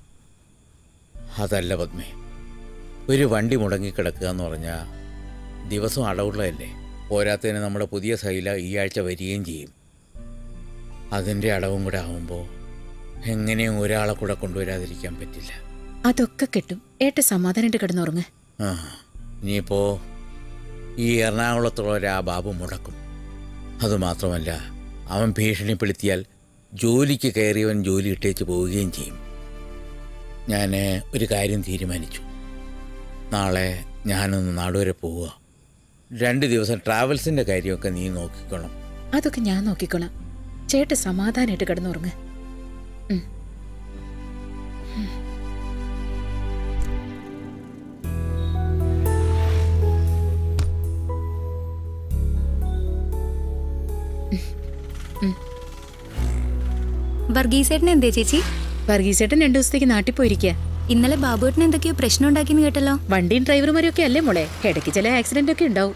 Speaker 6: അതല്ല പത്മേ, ഒരു വണ്ടി മുടങ്ങിക്കിടക്കുക എന്ന് പറഞ്ഞാൽ ദിവസം അടവുള്ളതല്ലേ. പോരാത്തതിന് നമ്മുടെ പുതിയ സൈല ഈ ആഴ്ച വരികയും ചെയ്യും. അതിൻ്റെ അടവും കൂടെ ആവുമ്പോൾ എങ്ങനെയും ഒരാളെ കൂടെ കൊണ്ടുവരാതിരിക്കാൻ പറ്റില്ല.
Speaker 1: അതൊക്കെ കിട്ടും. ഏട്ട സമാധാനമായിട്ട് കിടന്നുറങ്ങ്.
Speaker 6: ആ, ഇനിയിപ്പോ ഈ എറണാകുളത്തുള്ളവരെ ആ ബാബു മുടക്കും. അതുമാത്രമല്ല, അവൻ ഭീഷണിപ്പെടുത്തിയാൽ ജോലിക്ക് കയറിയവൻ ജോലി ഇട്ടേച്ച് പോവുകയും ചെയ്യും. ഞാൻ ഒരു കാര്യം തീരുമാനിച്ചു. നാളെ ഞാനൊന്ന് നാടുവരെ പോവുക. രണ്ട് ദിവസം ട്രാവൽസിൻ്റെ കാര്യമൊക്കെ നീ നോക്കിക്കോണം.
Speaker 1: അതൊക്കെ ഞാൻ നോക്കിക്കോളാം. ചേട്ട സമാധാനമായിട്ട് കിടന്നുറങ്ങ്.
Speaker 11: വർഗീസേട്ടൻ എന്തേ ചേച്ചി?
Speaker 1: വർഗീസേട്ടൻ രണ്ടു ദിവസത്തേക്ക് നാട്ടിൽ പോയിരിക്കുക.
Speaker 11: ഇന്നലെ ബാബുവേട്ടൻ എന്തൊക്കെയോ പ്രശ്നം ഉണ്ടാക്കിന്ന് കേട്ടല്ലോ.
Speaker 1: വണ്ടിയും ഡ്രൈവർമാരും ഒക്കെ അല്ലേ മോളെ? ഇടയ്ക്ക് ചില ആക്സിഡന്റ് ഒക്കെ ഉണ്ടാവും.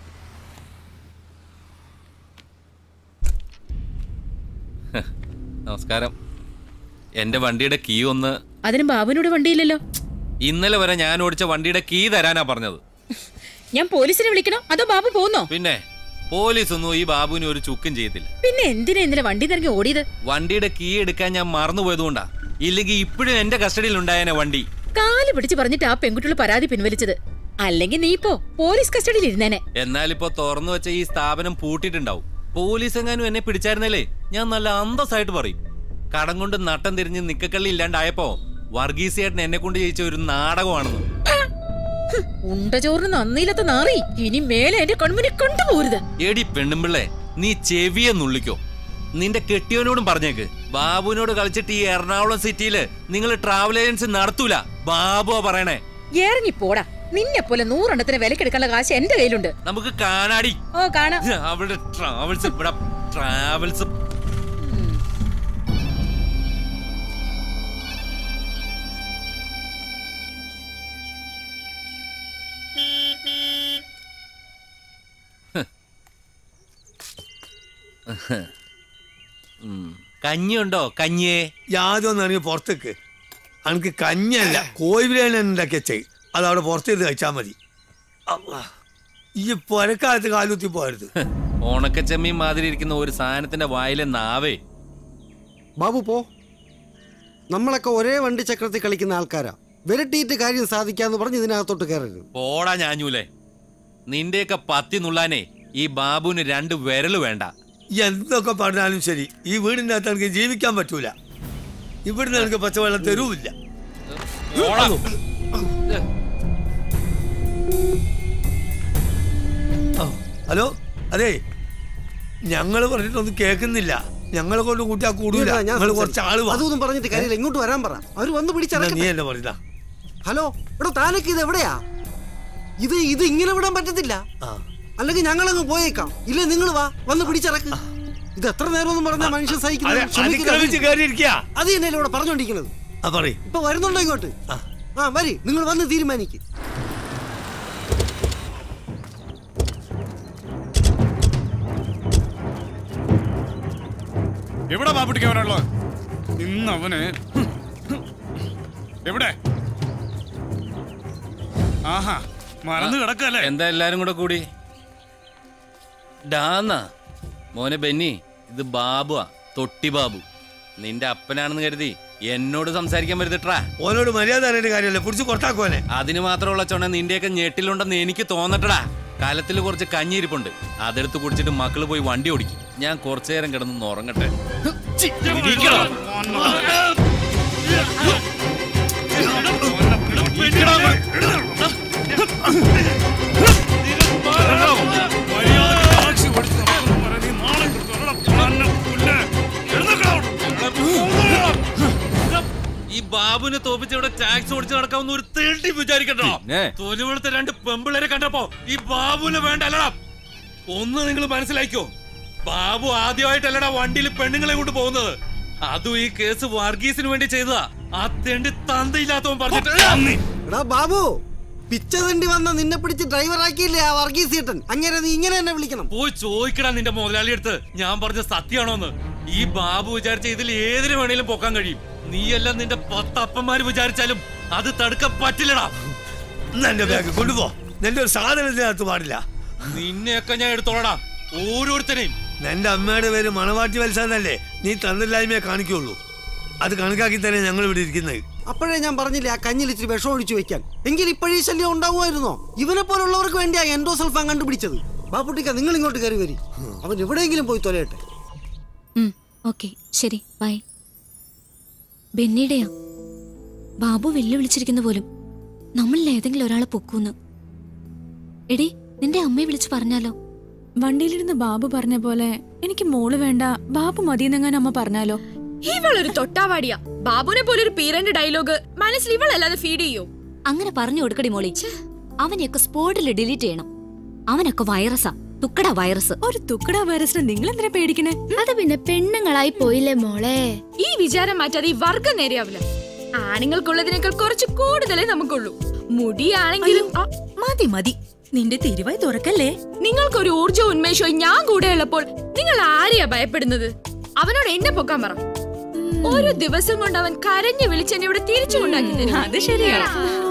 Speaker 4: നമസ്കാരം. എന്റെ വണ്ടിയുടെ കീ ഒന്ന്.
Speaker 1: അതിന് ബാബുവിനോട് വണ്ടിയില്ലല്ലോ.
Speaker 4: ഇന്നലെ വരെ ഞാൻ ഓടിച്ച വണ്ടിയുടെ കീ തരാനാ പറഞ്ഞത്.
Speaker 1: ഞാൻ പോലീസിനെ വിളിക്കണോ അതോ ബാബു പോന്നോ?
Speaker 4: പിന്നെ പോലീസ് ഒന്നും ഈ ബാബുവിന് ഒരു ചുക്കും ചെയ്യത്തില്ല.
Speaker 1: പിന്നെ എന്തിനാ ഇന്നലെ വണ്ടി നിറങ്ങി ഓടിയത്?
Speaker 4: വണ്ടിയുടെ കീ എടുക്കാൻ ഞാൻ മറന്നുപോയതുകൊണ്ടാ. ഇല്ലെങ്കിൽ ഇപ്പോഴും എന്റെ കസ്റ്റഡിയിൽ ഉണ്ടായേനെ വണ്ടി.
Speaker 1: കാല് പിടിച്ച് പറഞ്ഞിട്ട് ആ പെൺകുട്ടികൾ പരാതി പിൻവലിച്ചത്. അല്ലെങ്കിൽ നീ ഇപ്പോ പോലീസ് കസ്റ്റഡിയിൽ ഇരുന്നേനെ.
Speaker 4: എന്നാലിപ്പോ തുറന്നു വെച്ച ഈ സ്ഥാപനം പൂട്ടിയിട്ടുണ്ടാവും. പോലീസ് എങ്ങാനും എന്നെ പിടിച്ചായിരുന്നല്ലേ ഞാൻ നല്ല അന്തസ്സായിട്ട് പറയും. കടം കൊണ്ട് നട്ടം തിരിഞ്ഞ് നിക്കക്കള്ളി ഇല്ലാണ്ടായപ്പോ വർഗീസിയേട്ടൻ എന്നെ കൊണ്ട് ജയിച്ച ഒരു നാടകമാണെന്ന്.
Speaker 1: ഉണ്ട ചോറിന് നന്ദിയില്ലാത്ത നാറി, ഇനി മേലെ എന്റെ കൺമുന്നിൽ കൊണ്ടുപോരുത്.
Speaker 4: എടി പെണ്ണുമ്പിള്ളേ, നീ ചെവിയെ നുള്ളിക്കോ. നിന്റെ കെട്ടിയവനോടും പറഞ്ഞേക്ക്, ബാബുവിനോട് കളിച്ചിട്ട് ഈ എറണാകുളം സിറ്റിയില് നിങ്ങൾ ട്രാവൽ ഏജൻസി നടത്തൂല. ബാബുവാ പറയണേ.
Speaker 1: ഇറങ്ങി പോടാ. നിന്നെ പോലെ നൂറെണ്ണത്തിന് വിലക്കെടുക്കാനുള്ള കാശ് എന്റെ കയ്യിലുണ്ട്.
Speaker 4: നമുക്ക് കാണാടി.
Speaker 1: ഓ കാണാം.
Speaker 4: അവിടെ ട്രാവൽസ് ഇവിടെ ട്രാവൽസ് കഞ്ഞിയുണ്ടോ? കഞ്ഞിയേ
Speaker 5: യാതൊന്നും ഇറങ്ങി പുറത്തേക്ക്. എനിക്ക് കഞ്ഞല്ല, കോഴി ബിരിയാണി ഉണ്ടാക്കിയ ചെയ്. അതവിടെ പുറത്തേക്ക് കഴിച്ചാൽ മതി. ഈ പുരക്കാലത്ത് കാലുത്തി പോരുത്.
Speaker 4: ഓണക്കച്ചമ്മീൻ മാതിരി ഇരിക്കുന്ന ഒരു സാധനത്തിന്റെ വായിലെ നാവേ.
Speaker 3: ബാബു പോ. നമ്മളൊക്കെ ഒരേ വണ്ടി ചക്രത്തിൽ കളിക്കുന്ന ആൾക്കാരാ. വിരട്ടിയിട്ട് കാര്യം സാധിക്കാന്ന് പറഞ്ഞ് ഇതിനകത്തോട്ട് കയറരുത്.
Speaker 4: പോടാ ഞാഞ്ഞൂലേ. നിന്റെയൊക്കെ പത്തി നുള്ളാനേ ഈ ബാബുവിന് രണ്ട് വിരല് വേണ്ട.
Speaker 5: എന്തൊക്കെ പറഞ്ഞാലും ശരി, ഈ വീടിൻ്റെ അകത്ത് എനിക്ക് ജീവിക്കാൻ പറ്റൂല. ഇവിടുന്ന് എനിക്ക് പച്ചവെള്ളം തരൂല്ല. ഹലോ, അതെ, ഞങ്ങള് പറഞ്ഞിട്ടൊന്നും കേൾക്കുന്നില്ല. ഞങ്ങളെ കൊണ്ട് കൂട്ടിയാ കൂടൂല. ഞങ്ങൾ കുറച്ച് ആള്
Speaker 3: അതൊന്നും പറഞ്ഞിട്ട് കാര്യമില്ല, ഇങ്ങോട്ട് വരാൻ പറ. അവര് വന്ന് പിടിച്ചാ.
Speaker 5: നീ എന്നെ പറഞ്ഞ
Speaker 3: ഹലോ, ഇവിടെ താനൊക്കെ ഇത് എവിടെയാ? ഇത് ഇത് ഇങ്ങനെ വിടാൻ പറ്റത്തില്ല. അല്ലെങ്കിൽ ഞങ്ങളങ്ങ് പോയേക്കാം. ഇല്ലേ നിങ്ങൾ വാ, വന്ന് പിടിച്ചിറക്ക്. ഇത് എത്ര നേരം ഒന്നും പറഞ്ഞാൽ മനുഷ്യൻ സഹിക്കുന്നത്. അത് തന്നെയല്ലേ ഇവിടെ പറഞ്ഞോണ്ടിരിക്കുന്നത്.
Speaker 5: ആ പറയ്.
Speaker 3: ഇപ്പൊ വരുന്നുണ്ടോ ഇങ്ങോട്ട്? ആ വരി, നിങ്ങൾ വന്ന് തീരുമാനിക്കും.
Speaker 7: എവിടെ ബാബുട്ടിക്ക് അവനുള്ളത്? ഇന്ന് അവന് എവിടെ? ആഹാ, മറന്നു കിടക്കല്ലേ?
Speaker 4: എന്താ എല്ലാരും കൂടെ കൂടി? ഡാന്നാ മോനെ ബെന്നി, ഇത് ബാബുവാ, തൊട്ടി ബാബു. നിന്റെ അപ്പനാണെന്ന് കരുതി എന്നോട് സംസാരിക്കാൻ വരുത്തിട്ടാ.
Speaker 5: ഓനോട് മര്യാദ അറിയേണ്ട കാര്യമല്ലേ, പിടിച്ച് കൊട്ടാക്കുവാനെ.
Speaker 4: അതിന് മാത്രമുള്ള ചൊണ നിന്റെയൊക്കെ ഞെട്ടിലുണ്ടെന്ന് എനിക്ക് തോന്നട്ടടാ. കാലത്തിൽ കുറച്ച് കഞ്ഞിരിപ്പുണ്ട്, അതെടുത്ത് കുടിച്ചിട്ട് മക്കള് പോയി വണ്ടി ഓടിക്കും. ഞാൻ കുറച്ചു നേരം കിടന്ന് ഉറങ്ങട്ടെ. ഈ ബാബുവിനെ തോപ്പിച്ച് ഇവിടെ ടാക്സ് ഓടിച്ച് നടക്കാവുന്ന ഒരു തേട്ടി വിചാരിക്കട്ടോ. തൊലിവെളുത്ത രണ്ട് പെമ്പിളരെ കണ്ടപ്പോ ഈ ബാബുവിനെ വേണ്ട അല്ലടാ. ഒന്ന് നിങ്ങൾ മനസ്സിലാക്കിയോ, ബാബു ആദ്യമായിട്ടല്ലടാ വണ്ടിയിൽ പെണ്ണുങ്ങളെ കൊണ്ട് പോകുന്നത്. അതും ഈ കേസ് വർഗീസിന് വേണ്ടി ചെയ്തതാ. ആ തെണ്ടി തന്തയില്ലാത്തവൻ പറഞ്ഞിട്ട്.
Speaker 3: ബാബു പിച്ച തണ്ടി വന്ന നിന്നെ പിടിച്ച് ഡ്രൈവർ ആക്കിയില്ലേ ആ വർഗീസ് ചേട്ടൻ? അങ്ങനെ നീ ഇങ്ങനെ തന്നെ വിളിക്കണം.
Speaker 4: പോയി ചോദിക്കടാ നിന്റെ മുതലാളി അടുത്ത് ഞാൻ പറഞ്ഞ സത്യമാണോന്ന്. ഈ ബാബു വിചാരിച്ച ഇതിൽ ഏതിനു വേണേലും പൊക്കാൻ കഴിയും. നീയെല്ലാം നിന്റെ പത്തപ്പന്മാര് വിചാരിച്ചാലും അത് തടുക്കാൻ പറ്റില്ലടാ.
Speaker 5: എന്റെ ബാഗ് കൊണ്ടുപോ, നിന്റെ ഒരു സാധനത്തിനകത്ത് പാടില്ല.
Speaker 4: നിന്നെയൊക്കെ ഞാൻ എടുത്തോളടാ, ഓരോരുത്തരെയും.
Speaker 5: നിന്റെ അമ്മയുടെ പേര് മണവാട്ടി വത്സാന്നല്ലേ, നീ തന്നില്ലായ്മയെ കാണിക്കുള്ളൂ. അത് കണക്കാക്കി തന്നെ ഞങ്ങൾ ഇവിടെ ഇരിക്കുന്നത്.
Speaker 3: അപ്പോഴേ ഞാൻ പറഞ്ഞില്ലേ ആ കഞ്ഞിൽ ഇച്ചിരി വിഷം ഒഴിച്ചു വെക്കാൻ. എങ്കിൽ ഇപ്പോഴീ ശല്യം ഉണ്ടാവുമായിരുന്നോ? ഇവനെ പോലുള്ളവർക്ക് വേണ്ടിയാ എൻഡോസൾഫാൻ കണ്ടുപിടിച്ചത്. ബാപ്പുട്ടിക്ക, നിങ്ങൾ ഇങ്ങോട്ട് കയറി വരി, അവൻ എവിടെയെങ്കിലും പോയി തൊലയട്ടെ.
Speaker 11: ഓക്കെ ശരി, ബൈ. ബെന്നിയുടെയാ ബാബു വെല്ലുവിളിച്ചിരിക്കുന്ന പോലും നമ്മളിൽ ഏതെങ്കിലും ഒരാളെ പൊക്കൂന്ന്. എടി, നിന്റെ അമ്മയെ വിളിച്ചു പറഞ്ഞാലോ?
Speaker 1: വണ്ടിയിലിരുന്ന് ബാബു പറഞ്ഞ പോലെ എനിക്ക് മോള് വേണ്ട, ബാബു മതിയെന്നെങ്ങാൻ അമ്മ പറഞ്ഞാലോ?
Speaker 10: ഇവളൊരു തൊട്ടാവാടിയാ. ബാബുനെ പോലെ ഒരു പീരന്റെ ഡയലോഗ് മനസ്സിൽ ഇവളല്ലാതെ ഫീഡ് ചെയ്യോ?
Speaker 11: അങ്ങനെ പറഞ്ഞു കൊടുക്കടി മോളി. അവനെയൊക്കെ സ്പോട്ടിൽ ഡിലീറ്റ് ചെയ്യണം. അവനൊക്കെ വൈറസാ, തുക്കട വൈറസ്.
Speaker 1: ഒരു തുക്കട വൈറസിനെ നിങ്ങൾ എന്തിനാ പേടിക്കണേ?
Speaker 10: അത് പിന്നെ പെണ്ണുങ്ങളായി പോയില്ലേ മോളെ. ഈ വിചാരം മാറ്റാതെ ഈ വർഗം നേരെയാവില്ല. ആണുങ്ങൾക്കുള്ളതിനേക്കാൾ കുറച്ച് കൂടുതലേ നമുക്കുള്ളൂ. മുടിയാണെങ്കിലും
Speaker 1: മതി മതി, നിന്റെ തിരുവായി തുറക്കല്ലേ.
Speaker 10: നിങ്ങൾക്കൊരു ഊർജ്ജ ഉന്മേഷവും ഞാൻ കൂടെ ഉള്ളപ്പോൾ നിങ്ങൾ ആരെയാ ഭയപ്പെടുന്നത്? അവനോട് എന്നെ പൊക്കാൻ പറ. ഒരു ദിവസം കൊണ്ട് അവൻ കരഞ്ഞു വിളിച്ചെന്നെ ഇവിടെ തിരിച്ചു കൊണ്ടാക്കി തരും.
Speaker 1: അത് ശരിയാണ്,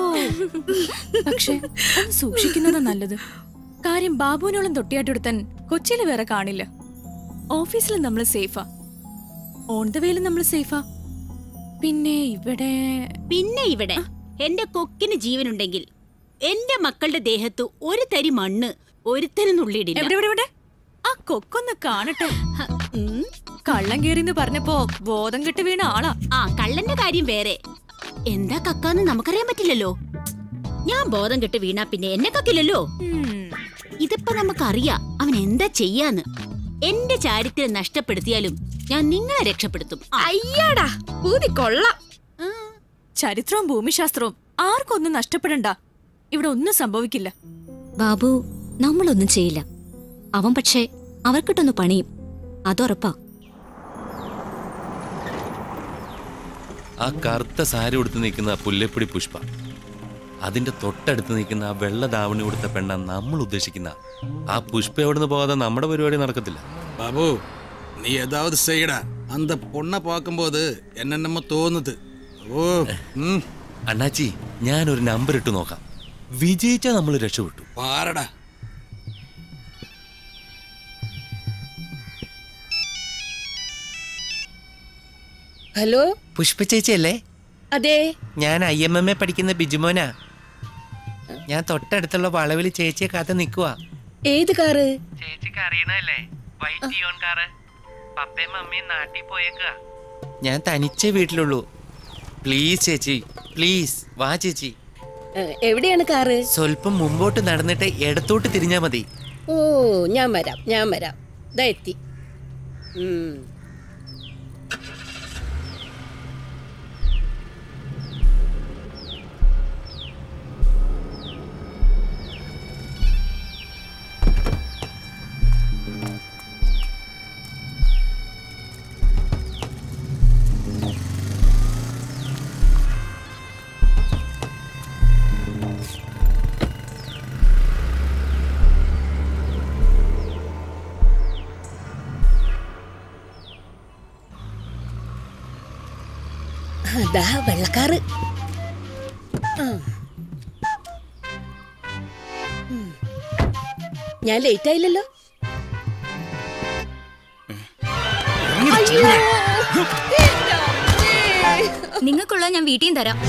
Speaker 1: പക്ഷെ സൂക്ഷിക്കുന്നതാ നല്ലത്. കാര്യം ബാബുവിനോളം തൊട്ടിയാട്ടെടുത്തൻ കൊച്ചിയില് വേറെ കാണില്ല. ഓഫീസിലും നമ്മൾ സേഫാ, ഓൺ ദ വേയിലും നമ്മൾ സേഫാ. പിന്നെ ഇവിടെ
Speaker 12: പിന്നെ ഇവിടെ എന്റെ കൊക്കിന് ജീവനുണ്ടെങ്കിൽ എന്റെ മക്കളുടെ ദേഹത്ത് ഒരു തരി മണ്ണ് ഒരുത്തനും നുള്ളിയിടില്ല.
Speaker 1: എവിടെ എവിടെ ആ കൊക്കൊന്ന് കാണട്ടെ. കള്ളം കേറിന്ന് പറഞ്ഞപ്പോ ബോധം കെട്ട് വീണ ആളാ.
Speaker 12: ആ കള്ളന്റെ കാര്യം വേറെ, എന്താ കക്കാന്ന് നമുക്കറിയാൻ പറ്റില്ലല്ലോ. ഞാൻ ബോധം കെട്ട് വീണാ പിന്നെ എന്നെ കക്കില്ലല്ലോ. ഇതിപ്പോ നമുക്കറിയാം അവൻ എന്താ ചെയ്യാന്ന്. എന്റെ ചാരിത്രം നഷ്ടപ്പെടുത്തിയാലും ഞാൻ നിങ്ങളെ രക്ഷപ്പെടുത്തും.
Speaker 10: അയ്യാടാ, പൂതി കൊള്ളാം.
Speaker 1: ചരിത്രവും ഭൂമിശാസ്ത്രവും ആർക്കൊന്നും നഷ്ടപ്പെടണ്ട. ഇവിടെ ഒന്നും സംഭവിക്കില്ല.
Speaker 11: ബാബു നമ്മളൊന്നും ചെയ്യില്ല. അവൻ പക്ഷേ അവർക്കിട്ടൊന്ന് പണിയും, അതുറപ്പാ.
Speaker 4: ആ കറുത്ത സാരി ഉടുത്ത് നിൽക്കുന്ന പുല്ലപ്പൊടി പുഷ്പ, അതിന്റെ തൊട്ടടുത്ത് നിൽക്കുന്ന ആ വെള്ള ദാവണി കൊടുത്ത പെണ്ണ നമ്മൾ ഉദ്ദേശിക്കുന്ന ആ പുഷ്പ എവിടുന്ന് പോകാതെ നമ്മുടെ പരിപാടി നടക്കത്തില്ല.
Speaker 13: ബാബു, നീ ഏതാവത് ചെയ്യടാ. അന്ത പൊണ്ണ പാക്കുമ്പോത് എന്നെ നമ്മ തോന്നുന്നത്. ഓ
Speaker 4: അണ്ണാച്ചി, ഞാനൊരു നമ്പർ ഇട്ട് നോക്കാം. വിജയിച്ചാ നമ്മൾ രക്ഷപ്പെട്ടു.
Speaker 13: പാരടാ.
Speaker 14: ഹലോ,
Speaker 15: പുഷ്പ ചേച്ചിയല്ലേ?
Speaker 14: അതെ,
Speaker 15: ഞാൻ ഐ എം എം എ പഠിക്കുന്ന ബിജുമോനാ. ഞാൻ തൊട്ടടുത്തുള്ള വളവിൽ ചേച്ചിയെ കാത്ത് നിൽക്കുവാ.
Speaker 14: ഏത് കാറ്?
Speaker 15: ചേച്ചിക്ക് അറിയണല്ലേ, വൈറ്റ് ടിയോൺ കാറ്. പപ്പയും മമ്മിയും നാട്ടിൽ പോയേക്കുക. ഞാൻ തനിച്ചേ വീട്ടിലുള്ളൂ. പ്ലീസ് ചേച്ചി, പ്ലീസ് വാ ചേച്ചി.
Speaker 14: എവിടെയാണ് കാറ്?
Speaker 15: സ്വല്പം മുമ്പോട്ട് നടന്നിട്ട് ഇടത്തോട്ട് തിരിഞ്ഞാ മതി.
Speaker 14: ഓ, ഞാൻ വരാം, ഞാൻ വരാം. ദാ എത്തി. അതാ വെള്ളക്കാറ്. ഞാൻ ലേറ്റ് ആയില്ലല്ലോ.
Speaker 11: നിങ്ങൾക്കുള്ള ഞാൻ വീട്ടിൽ തരാം.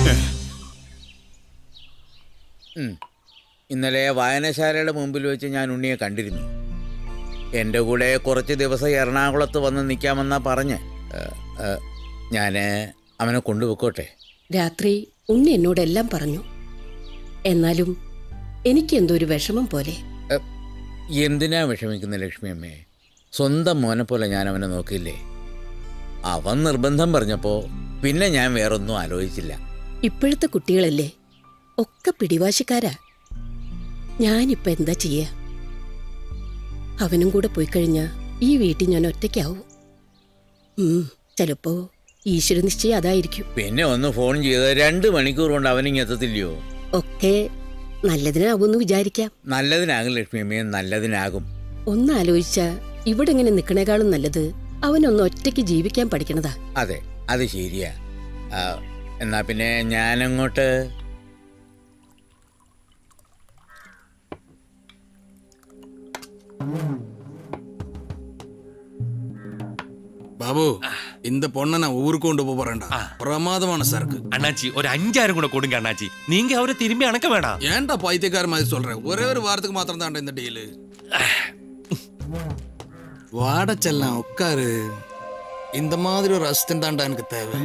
Speaker 6: ഇന്നലെ വായനശാലയുടെ മുമ്പിൽ വെച്ച് ഞാൻ ഉണ്ണിയെ കണ്ടിരുന്നു. എൻ്റെ കൂടെ കുറച്ച് ദിവസം എറണാകുളത്ത് വന്ന് നിൽക്കാമെന്നാ പറഞ്ഞ്. ഞാൻ അവനെ കൊണ്ടുപോയിക്കോട്ടെ.
Speaker 14: രാത്രി ഉണ്ണി എന്നോടെല്ലാം പറഞ്ഞു. എന്നാലും എനിക്ക് എന്തോ ഒരു വിഷമം പോലെ.
Speaker 6: എന്തിനാ വിഷമിക്കുന്ന ലക്ഷ്മി അമ്മേ? സ്വന്തം മോനെ പോലെ ഞാൻ അവനെ നോക്കിയില്ലേ? അവൻ നിർബന്ധം പറഞ്ഞപ്പോൾ പിന്നെ ഞാൻ വേറൊന്നും ആലോചിച്ചില്ല.
Speaker 14: ഇപ്പോഴത്തെ കുട്ടികളല്ലേ, ഒക്കെ പിടിവാശിക്കാരാ. ഞാനിപ്പോൾ എന്താ ചെയ്യാ? അവനും കൂടെ പോയി കഴിഞ്ഞാൽ ഈ വീട്ടിൽ ഞാൻ ഒറ്റയ്ക്കാവും. ചിലപ്പോ ഈശ്വര നിശ്ചയം അതായിരിക്കും.
Speaker 6: പിന്നെ ഒന്ന് ഫോൺ ചെയ്ത് രണ്ട് മണിക്കൂർ കൊണ്ട് അവനിങ്ങ് എത്തത്തില്ലയോ?
Speaker 14: ഒക്കെ നല്ലതിനാകുമെന്ന് വിചാരിക്കാം.
Speaker 6: നല്ലതിനാകും ലക്ഷ്മി അമ്മയെ, നല്ലതിനാകും.
Speaker 14: ഒന്ന് ആലോചിച്ചാ ഇവിടെ ഇങ്ങനെ നിക്കണേക്കാളും നല്ലത് അവനൊന്ന് ഒറ്റയ്ക്ക് ജീവിക്കാൻ പഠിക്കണതാ.
Speaker 6: അതെ, അത് ശരിയാ. എന്നാ പിന്നെ ഞാനങ്ങോട്ട്.
Speaker 13: ബാബു, இந்த பொண்ணை நான் ஊருக்கு கொண்டு போக போறேன்டா. பிரமாதமான சரக்கு.
Speaker 15: அண்ணாச்சி ஒரு அஞ்சாயிரம் கூட கொடுங்க அண்ணாச்சி. நீங்க அவரை திரும்பி அணக்க வேண்டாம்.
Speaker 13: ஏன்டா பைத்தியக்கார மாதிரி சொல்றேன்? ஒரே ஒரு வாரத்துக்கு மாத்திரம் தான்டா இந்த டீலு. வாட செல்லாம் உட்காரு. இந்த மாதிரி ஒரு அசிஸ்டன்ட் தான்டா எனக்கு தேவை.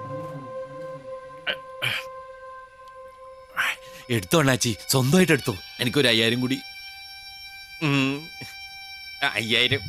Speaker 15: എടുത്തോ അണ്ണാച്ചി, സ്വന്തമായിട്ട് എടുത്തോ. എനിക്കൊരു അയ്യായിരം കൂടി. അയ്യായിരം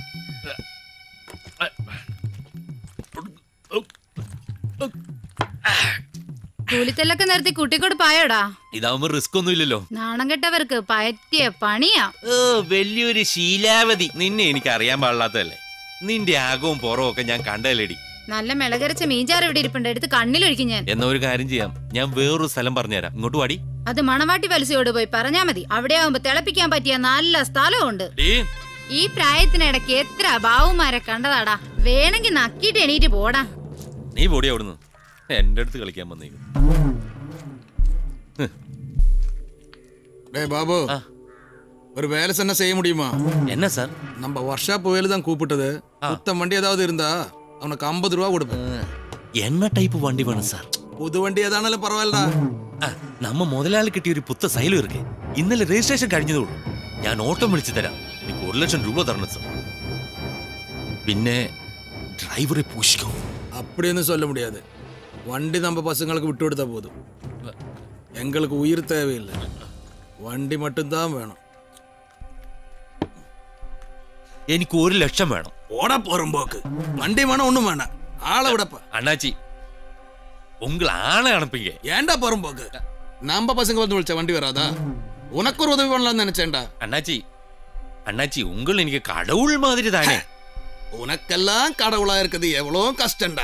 Speaker 16: കൂലിത്തല്ലൊക്കെ നിർത്തി കുട്ടിക്കൊടുപ്പായോടാ.
Speaker 15: ഇതാവുമ്പോ റിസ്ക് ഒന്നും ഇല്ലല്ലോ.
Speaker 16: നാണം കെട്ടവർക്ക് പറ്റിയ പണിയാ.
Speaker 15: ഓ, വലിയൊരു ശീലാവതി. നിന്നെ എനിക്ക് അറിയാൻ പാടില്ലാത്തതല്ലേ? നിന്റെ ആകവും പുറവും ഒക്കെ ഞാൻ കണ്ടല്ലേടി.
Speaker 16: നല്ല മിളകരച്ച മീൻചാറ് ഇവിടെ ഇരിപ്പുണ്ട്, എടുത്ത് കണ്ണിലൊഴിക്കും ഞാൻ.
Speaker 15: എന്നാ ഒരു കാര്യം ചെയ്യാം, ഞാൻ വേറൊരു സ്ഥലം പറഞ്ഞുതരാം, ഇങ്ങോട്ട് വാടി.
Speaker 16: അത് മണവാട്ടി വലസയോട് പോയി പറഞ്ഞാ മതി. അവിടെ ആവുമ്പോ തിളപ്പിക്കാൻ പറ്റിയ നല്ല സ്ഥലമുണ്ട്. ഈ പ്രായത്തിനിടയ്ക്ക് എത്ര ബാവുമാരെ കണ്ടതാടാ. വേണമെങ്കിൽ നക്കിട്ട് എണീറ്റ് പോടാ.
Speaker 15: നീ പോടി അവിടുന്ന്, എന്റെ അടുത്ത് കളിക്കാൻ വന്നേക്കും.
Speaker 13: பாபு, ஒரு வேலை சொன்னா செய்ய முடியுமா?
Speaker 15: என்ன சார்?
Speaker 13: நம்ம ஒர்க் ஷாப் வேலை தான் கூப்பிட்டது. புத்த வண்டி ஏதாவது இருந்தா அவனுக்கு ஐம்பது ரூபா கொடுப்பேன்.
Speaker 15: என்ன டைப் வண்டி வேணும் சார்?
Speaker 13: புது வண்டி ஏதானாலும் பரவாயில்லடா.
Speaker 15: நம்ம முதலாளி കിട്ടിയ ഒരു പുത്ത സൈലം ഇருக்கு. ഇന്നലെ രജിസ്ട്രേഷൻ കഴിഞ്ഞതേ ഉള്ളൂ. ഞാൻ ഓട്ടം വിളിച്ചു തരാം. എനിക്ക് ഒരു ലക്ഷം രൂപ തരണം സാർ. പിന്നെ டிரைவரை பூஷிக்கோ.
Speaker 13: அப்படியும் சொல்ல முடியாது. வண்டி நம்ம பசங்களுக்கு விட்டு கொடுத்தா போதும். எங்களுக்கு உயிர் தேவையில்லை, வண்டி மட்டும்தான் வேணும்.
Speaker 15: എനിക്ക് ഒരു ലക്ഷം വേണം.
Speaker 13: ഓടാ പോറുമ്പോക്ക്. വണ്ടി വേണം, ഒന്നും വേണം. ആളെ വിടപ്പ.
Speaker 15: അണ്ണാച്ചി, உங்களை ஆளை அனுப்புங்க.
Speaker 13: ஏன்டா போறும்போக்கு? நம்ம பசங்க வந்து விളിച്ച வண்டி வராதா? உனக்கு ஒரு உதவி பண்ணலாம்னு நினைச்சேன்டா.
Speaker 15: அண்ணாச்சி, அண்ணாச்சி உங்கள் எனக்கு கடவுள் மாதிரி தானே.
Speaker 13: உனக்கெல்லாம் கடவுளா இருக்குது எவ்வளோ கஷ்டம்டா.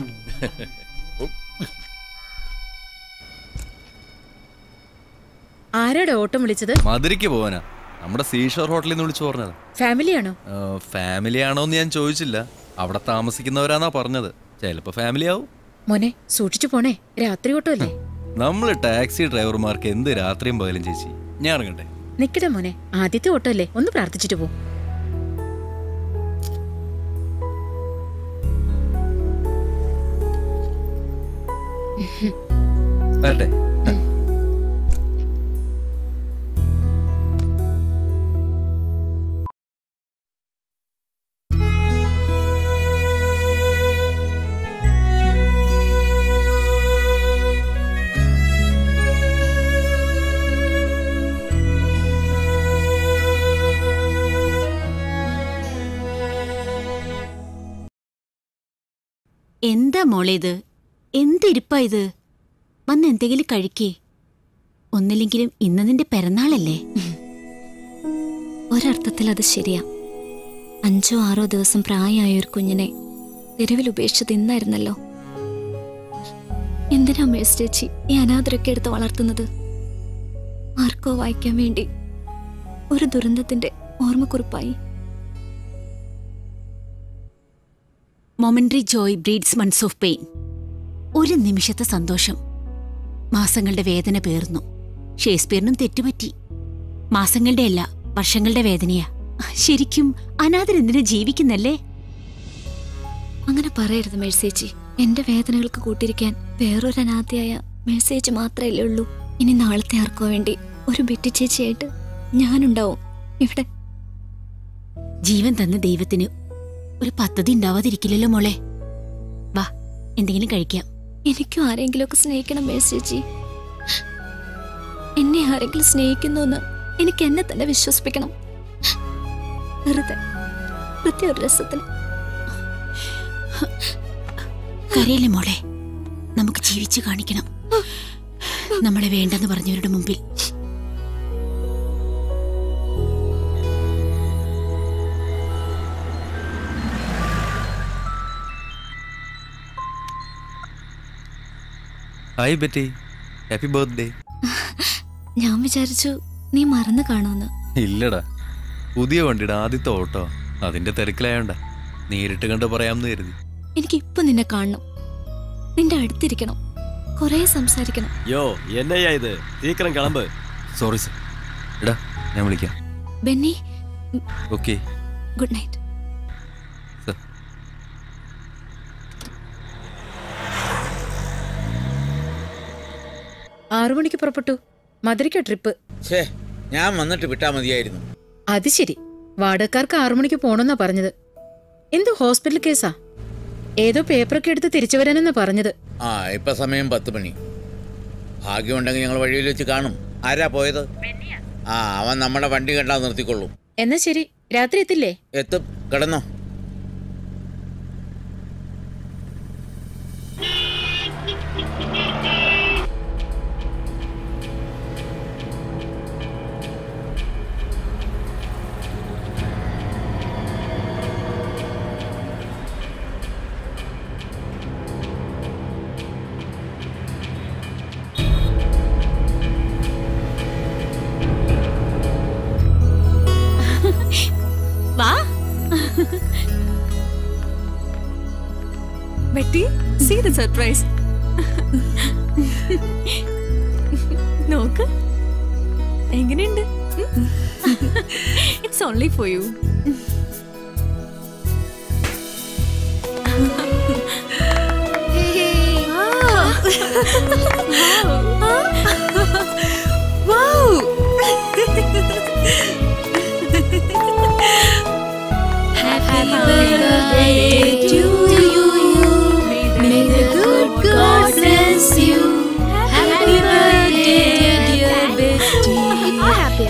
Speaker 10: ആരാടാ ഓട്ടം വിളിച്ചത്?
Speaker 4: മധുരയ്ക്ക് പോവാനാ. നമ്മുടെ സീഷോർ ഹോട്ടലിൽ നിന്ന് വിളിച്ചു പറഞ്ഞത്.
Speaker 10: ഫാമിലിയാണോ?
Speaker 4: ഫാമിലി ആണോന്ന് ഞാൻ ചോദിച്ചില്ല. അവിടെ താമസിക്കുന്നവരാന്നാ പറഞ്ഞത്. ചിലപ്പോ ഫാമിലി ആവും.
Speaker 10: മോനെ സൂക്ഷിച്ചു പോണേ, രാത്രി ഓട്ടമല്ലേ.
Speaker 4: നമ്മള് ടാക്സി ഡ്രൈവർമാർക്ക് എന്ത് രാത്രിയും പകലും ചേച്ചി. ഞാൻ ഇറങ്ങട്ടെ.
Speaker 10: നിക്കട്ടെ മോനെ, ആദ്യത്തെ ഓട്ടമല്ലേ, ഒന്ന് പ്രാർത്ഥിച്ചിട്ട് പോ.
Speaker 4: വരട്ടെ.
Speaker 12: എന്താ മോളേത്? എന്തിരിപ്പാ ഇത്? വന്ന് എന്തെങ്കിലും കഴിക്കേ. ഒന്നില്ലെങ്കിലും ഇന്ന് നിന്റെ പിറന്നാളല്ലേ?
Speaker 11: ഒരർത്ഥത്തിൽ അത് ശരിയാ. അഞ്ചോ ആറോ ദിവസം പ്രായമായ ഒരു കുഞ്ഞിനെ തെരുവിൽ ഉപേക്ഷിച്ചത് ഇന്നായിരുന്നല്ലോ. എന്തിനാ മേഴ്സ് ചേച്ചി ഈ അനാഥരൊക്കെ എടുത്ത് വളർത്തുന്നത്? ആർക്കോ വായിക്കാൻ വേണ്ടി ഒരു ദുരന്തത്തിന്റെ ഓർമ്മക്കുറിപ്പായി.
Speaker 12: Momentary joy breeds months of pain. ഒരു നിമിഷത്തെ സന്തോഷം മാസങ്ങളുടെ വേദന പേർന്നു. ഷേക്സ്പിയറിനും തെറ്റുപറ്റി. മാസങ്ങളുടെ അല്ല, വർഷങ്ങളുടെ വേദനയാ. ശരിക്കും അനാഥരെന്തിനു ജീവിക്കുന്നല്ലേ?
Speaker 11: അങ്ങനെ പറയരുത് മേഴ്സേച്ചി. എന്റെ വേദനകൾക്ക് കൂട്ടിരിക്കാൻ വേറൊരു അനാഥയായ മേഴ്സേച്ചി മാത്രമല്ലേ ഉള്ളൂ. ഇനി നാളത്തെ ആർക്കോ വേണ്ടി ഒരു ബെറ്റി ചേച്ചിയായിട്ട് ഞാനുണ്ടാവും ഇവിടെ.
Speaker 12: ജീവൻ തന്ന ദൈവത്തിന് ഒരു പദ്ധതി ഉണ്ടാവാതിരിക്കില്ലല്ലോ മോളെ. വാ, എന്തെങ്കിലും കഴിക്കാം.
Speaker 11: എനിക്കും ആരെങ്കിലും ഒക്കെ സ്നേഹിക്കണം മേഴ്സേച്ചി. എന്നെ ആരെങ്കിലും സ്നേഹിക്കുന്നു എന്ന് എനിക്ക് എന്നെ തന്നെ വിശ്വസിപ്പിക്കണം. വെറുതെ വെറുതെ ഒരു രസത്തിന്.
Speaker 12: കരയില്ലേ മോളെ, നമുക്ക് ജീവിച്ചു കാണിക്കണം. നമ്മളെ വേണ്ടെന്ന് പറഞ്ഞവരുടെ മുമ്പിൽ.
Speaker 4: Hi Betty, happy birthday.
Speaker 11: ഞാൻ വിചാരിച്ചു നീ മറന്നു കാണുമെന്ന്.
Speaker 4: ഇല്ലടാ, പുതിയ വണ്ടിയുടെ ആദ്യത്തെ ഓട്ടോ, അതിന്റെ തിരക്കിലായോണ്ട നേരിട്ട് കണ്ട് പറയാമെന്ന് കരുതി.
Speaker 11: എനിക്ക് ഇപ്പൊ നിന്നെ കാണണം, നിന്റെ അടുത്തിരിക്കണം, കൊറേ സംസാരിക്കണം.
Speaker 17: യോ എന്നയ്യാ ഇത്, സീക്കിരം കിളമ്പ്.
Speaker 4: Sorry sir. എടാ ഞാൻ വിളിക്കാം.
Speaker 11: Benny,
Speaker 4: okay,
Speaker 11: good night.
Speaker 18: ആറു മണിക്ക് പുറപ്പെട്ടു. മധുരയ്ക്കോ ട്രിപ്പ്?
Speaker 6: ഞാൻ വന്നിട്ട് വിട്ടാ മതിയായിരുന്നു.
Speaker 18: അത് ശരി, വാടകക്കാർക്ക് ആറു മണിക്ക് പോണെന്നാ പറഞ്ഞത്. എന്തോ ഹോസ്പിറ്റൽ കേസാ? ഏതോ പേപ്പറൊക്കെ എടുത്ത് തിരിച്ചു വരാനെന്നാ പറഞ്ഞത്.
Speaker 6: ആ ഇപ്പൊ സമയം പത്ത് മണി. ഭാഗ്യമുണ്ടെങ്കിൽ ഞങ്ങൾ വഴിയിൽ വെച്ച് കാണും. ആരാ പോയത്? ആ അവൻ നമ്മുടെ വണ്ടി കണ്ടാ നിർത്തിക്കൊള്ളും.
Speaker 18: എന്നാ ശരി, രാത്രി എത്തില്ലേ?
Speaker 6: എത്തും, കിടന്നോ.
Speaker 1: Betty, see the surprise. നോക്ക് എങ്ങനെയുണ്ട്? It's only for you. Wow.
Speaker 2: Happy birthday to you. May the good God bless you. Happy birthday, dear Betty. Happy.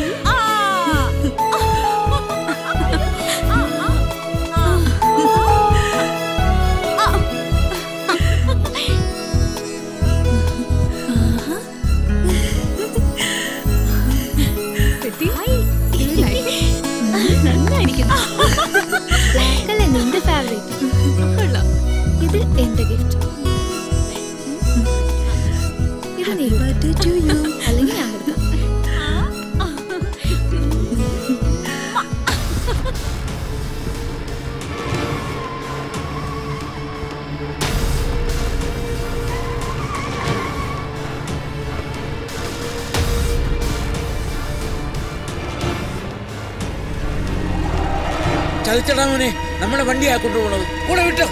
Speaker 1: Betty, do you like it? നന്നായിരിക്കുന്നു.
Speaker 11: അല്ലേ നിന്റെ ഫേവറേറ്റ്? കൊള്ളാം. ഇത് എന്റെ ഗിഫ്റ്റ്. ഇത് നീ ബർത്ത്ഡേ ടു യു. അല്ലെങ്കിൽ ഞാൻ എടുക്കാം.
Speaker 6: ചതിച്ചടാ മോനെ, നമ്മുടെ വണ്ടിയാ കൊണ്ടുപോകണത്. കൂടെ വിട്ടോ.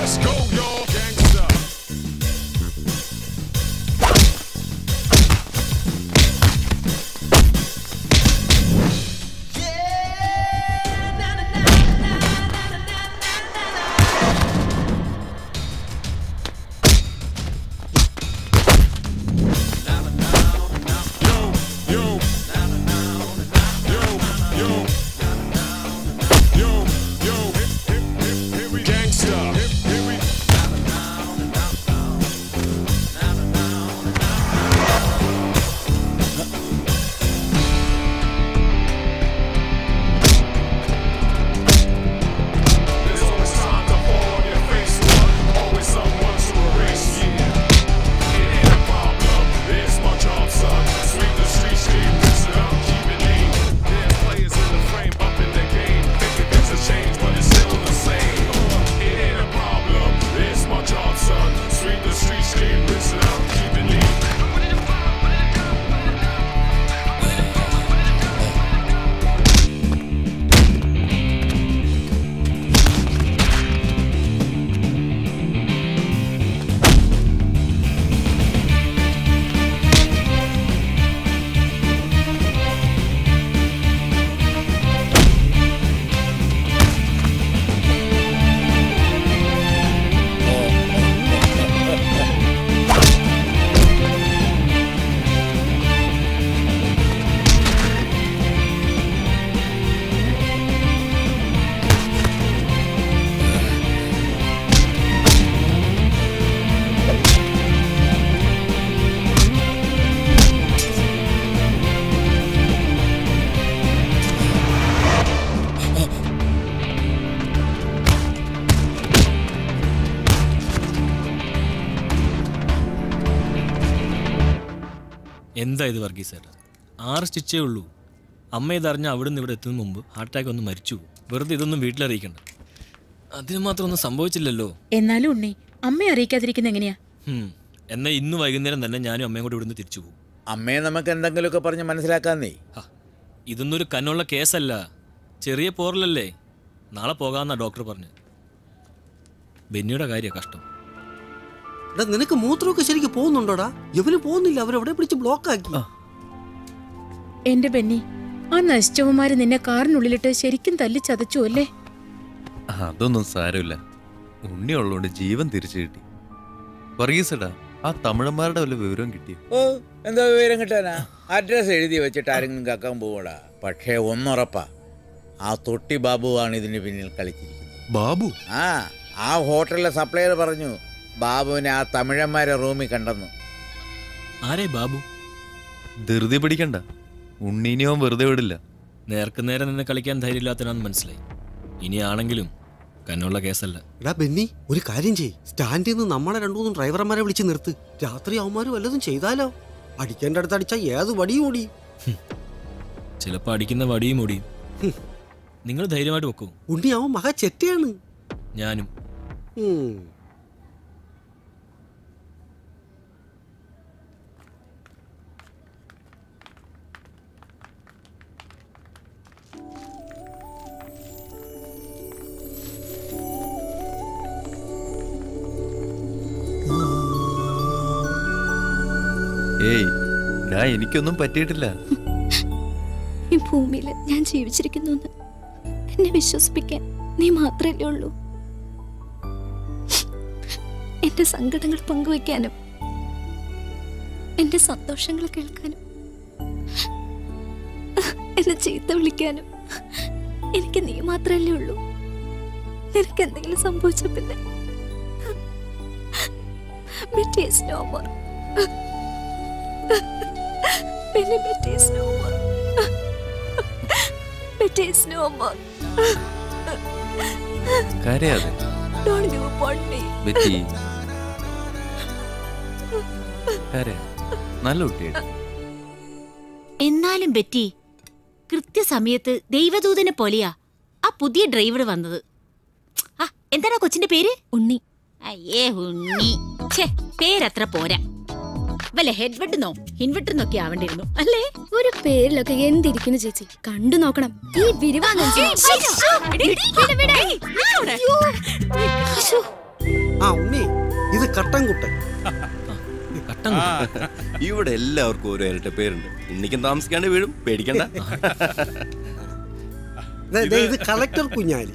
Speaker 19: Let's go, y'all. Gangsta.
Speaker 17: എന്താ ഇത് വർഗീസ് സാർ? ആറ് സ്റ്റിച്ചേ ഉള്ളൂ. അമ്മ ഇതറിഞ്ഞ അവിടെ നിന്ന് ഇവിടെ എത്തുന്ന മുമ്പ് ഹാർട്ട് അറ്റാക്ക് ഒന്ന് മരിച്ചു. വെറുതെ ഇതൊന്നും വീട്ടിലറിയിക്കണ്ട. അതിന് മാത്രം ഒന്നും സംഭവിച്ചില്ലല്ലോ.
Speaker 18: എന്നാലും ഉണ്ണി അമ്മയെ അറിയിക്കാതിരിക്കുന്ന എങ്ങനെയാ?
Speaker 17: എന്നാൽ ഇന്ന് വൈകുന്നേരം തന്നെ ഞാനും അമ്മയും കൂടെ ഇവിടുന്ന് തിരിച്ചു പോകും.
Speaker 6: അമ്മയെ നമുക്ക് എന്തെങ്കിലുമൊക്കെ പറഞ്ഞ് മനസ്സിലാക്കാന്നേ.
Speaker 17: ഇതൊന്നും ഒരു കനുള്ള കേസല്ല, ചെറിയ പോറലല്ലേ. നാളെ പോകാമെന്നാ ഡോക്ടർ പറഞ്ഞു. ബെന്നിയുടെ കാര്യം കഷ്ടം.
Speaker 3: നിനക്ക് മൂത്രമൊക്കെ ശരിക്കും പോകുന്നുണ്ടോടാ? ഇവന് പോകുന്നില്ല, അവരെവിടെ പിടിച്ച് ബ്ലോക്ക് ആക്കി.
Speaker 18: എന്റെ ബെന്നി, ആ നശിച്ചവന്മാര് നിന്നെ കാറിനുള്ളിലിട്ട് ശരിക്കും തല്ലി ചതച്ചു അല്ലേ?
Speaker 4: അതൊന്നും സാരമില്ല, ഉണ്ണി ഉള്ളതുകൊണ്ട് ജീവൻ തിരിച്ചു കിട്ടി. വർഗീസടാ, ആ തമിഴന്മാരുടെ വല്ല വിവരം കിട്ടിയോ?
Speaker 6: ഓ, എന്താ വിവരം കിട്ടാനാ? അഡ്രസ് എഴുതി വെച്ചിട്ട് ആരെങ്കിലും കക്കാൻ പോവടാ. പക്ഷേ ഒന്നുറപ്പാ, ആ തൊട്ടി ബാബുവാണ് ഇതിന് പിന്നിൽ കളിച്ചിരിക്കുന്നത്.
Speaker 4: ബാബു?
Speaker 6: ആ ആ ഹോട്ടലിലെ സപ്ലയർ പറഞ്ഞു ബാബുവിനെ ആ തമിഴന്മാരെ റൂമിൽ കണ്ടെന്നു.
Speaker 17: ആരേ ബാബു?
Speaker 4: ധൃതി പിടിക്കണ്ട, ഉണ്ണീനെയോ വെറുതെ വിടില്ല.
Speaker 17: നേർക്ക് നേരെ നിന്ന് കളിക്കാൻ ധൈര്യമില്ലാത്തനാന്ന് മനസ്സിലായി. ഇനിയാണെങ്കിലും കന്നുള്ള കേസല്ല.
Speaker 3: എടാ ബെന്നി, ഒരു കാര്യം ചെയ്യ്, സ്റ്റാൻഡിൽ നിന്ന് നമ്മളെ രണ്ടു മൂന്നും ഡ്രൈവർമാരെ വിളിച്ച് നിർത്ത്. രാത്രി അവന്മാര് വല്ലതും ചെയ്താലോ? അടിക്കേണ്ട അടുത്ത് അടിച്ചാൽ ഏത് വടിയും ഓടി.
Speaker 17: ചിലപ്പോ അടിക്കുന്ന വടിയും ഓടിയും. നിങ്ങൾ ധൈര്യമായിട്ട് വെക്കൂ.
Speaker 3: ഉണ്ണി അവൻ മഹാ ചെറ്റയാണ്.
Speaker 17: ഞാനും.
Speaker 4: ഏയ് ഡാ, എനിക്കൊന്നും പറ്റിയിട്ടില്ല.
Speaker 11: ഈ ഭൂമിയിൽ ഞാൻ ജീവിച്ചിരിക്കുന്നു എന്നെ വിശ്വസിപ്പിക്കാൻ നീ മാത്രമല്ലേ ഉള്ളൂ. എന്റെ സങ്കടങ്ങൾ പങ്കുവയ്ക്കാനും എന്റെ സന്തോഷങ്ങൾ കേൾക്കാനും എന്നെ ചീത്ത വിളിക്കാനും എനിക്ക് നീ മാത്രമല്ലേ ഉള്ളൂ. നിനക്ക് എന്തെങ്കിലും സംഭവിച്ച പിന്നെ Betty is no more. Benny, Betty is no more. Betty is no more.
Speaker 4: കരയാതെ.
Speaker 11: Don't give up on me.
Speaker 4: Betty, കരയാ. നല്ല കുട്ടിയാണ്.
Speaker 12: എന്നാലും ബെറ്റി, കൃത്യസമയത്ത് ദൈവദൂതനെ പോലെയാ ആ പുതിയ ഡ്രൈവർ വന്നത്. ആ എന്താണ് കൊച്ചിന്റെ പേര്?
Speaker 11: ഉണ്ണി.
Speaker 12: അയ്യേ ഉണ്ണി, ഛേ പേരത്ര പോരാ. വല്ല ഹെഡ്വെട്ടെന്നോ ഹിൻവെട്ടെന്നൊക്കെ ആവേണ്ടിയിരുന്നു അല്ലേ?
Speaker 2: ഒരു പേരിലൊക്കെ എന്തിരിക്കുന്നു ചേച്ചി, കണ്ടു നോക്കണം. ഈ വിരിവാ
Speaker 3: കട്ടൻകുട്ടൻ.
Speaker 4: ഇവിടെ എല്ലാവർക്കും ഓരോ ഇരട്ട പേരുണ്ട്. ഉണ്ണിക്കും താമസിക്കാണ്ട് വീഴും, പേടിക്കണ്ട.
Speaker 3: ദേ, ദേ, ഇത് കളക്ടർ കുഞ്ഞാലി.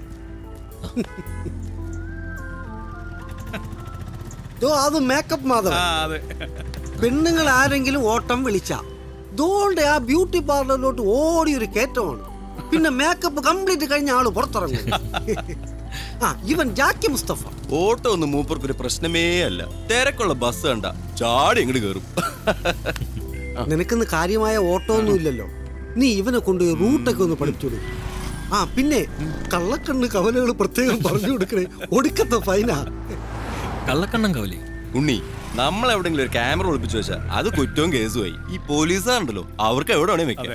Speaker 3: ദോ, അത് മേക്കപ്പ് മാധവൻ. പെണ്ണുങ്ങൾ ആരെങ്കിലും ഓട്ടം വിളിച്ച ദോണ്ട് ആ ബ്യൂട്ടി പാർലറിലോട്ട് ഓടിയൊരു കയറ്റമാണ്. പിന്നെ മേക്കപ്പ് കംപ്ലീറ്റ് കഴിഞ്ഞ ആള് പുറത്തിറങ്ങും. ആ, ഇവൻ ജാക്കി മുസ്തഫ.
Speaker 4: ഓട്ടോ ഒന്നും മൂപ്പർക്കൊരു പ്രശ്നമേ അല്ല. തിരക്കുള്ള ബസ് കണ്ട ചാടി ഇങ്ങോട്ട് കയറും.
Speaker 3: നിനക്കിന്ന് കാര്യമായ ഓട്ടോ ഒന്നും ഇല്ലല്ലോ. നീ ഇവനെ കൊണ്ട് റൂട്ടൊക്കെ ഒന്ന് പഠിപ്പിച്ചു കൊടുക്കും. ആ, പിന്നെ കള്ളക്കണ്ണ് കവലകൾ പ്രത്യേകം പറഞ്ഞു കൊടുക്കണേ. ഒടുക്കത്തെ ഫൈനാ.
Speaker 17: കള്ളക്കണ്ണം കവലി
Speaker 4: ഉണ്ണി, നമ്മൾ എവിടെങ്കിലും ഒരു ക്യാമറ ഒളിപ്പിച്ചു വെച്ചാൽ അത് കുറ്റവും കേസുമായി. ഈ പോലീസുകാരുണ്ടല്ലോ, അവർക്ക് എവിടെ വേണേ വെക്കാം.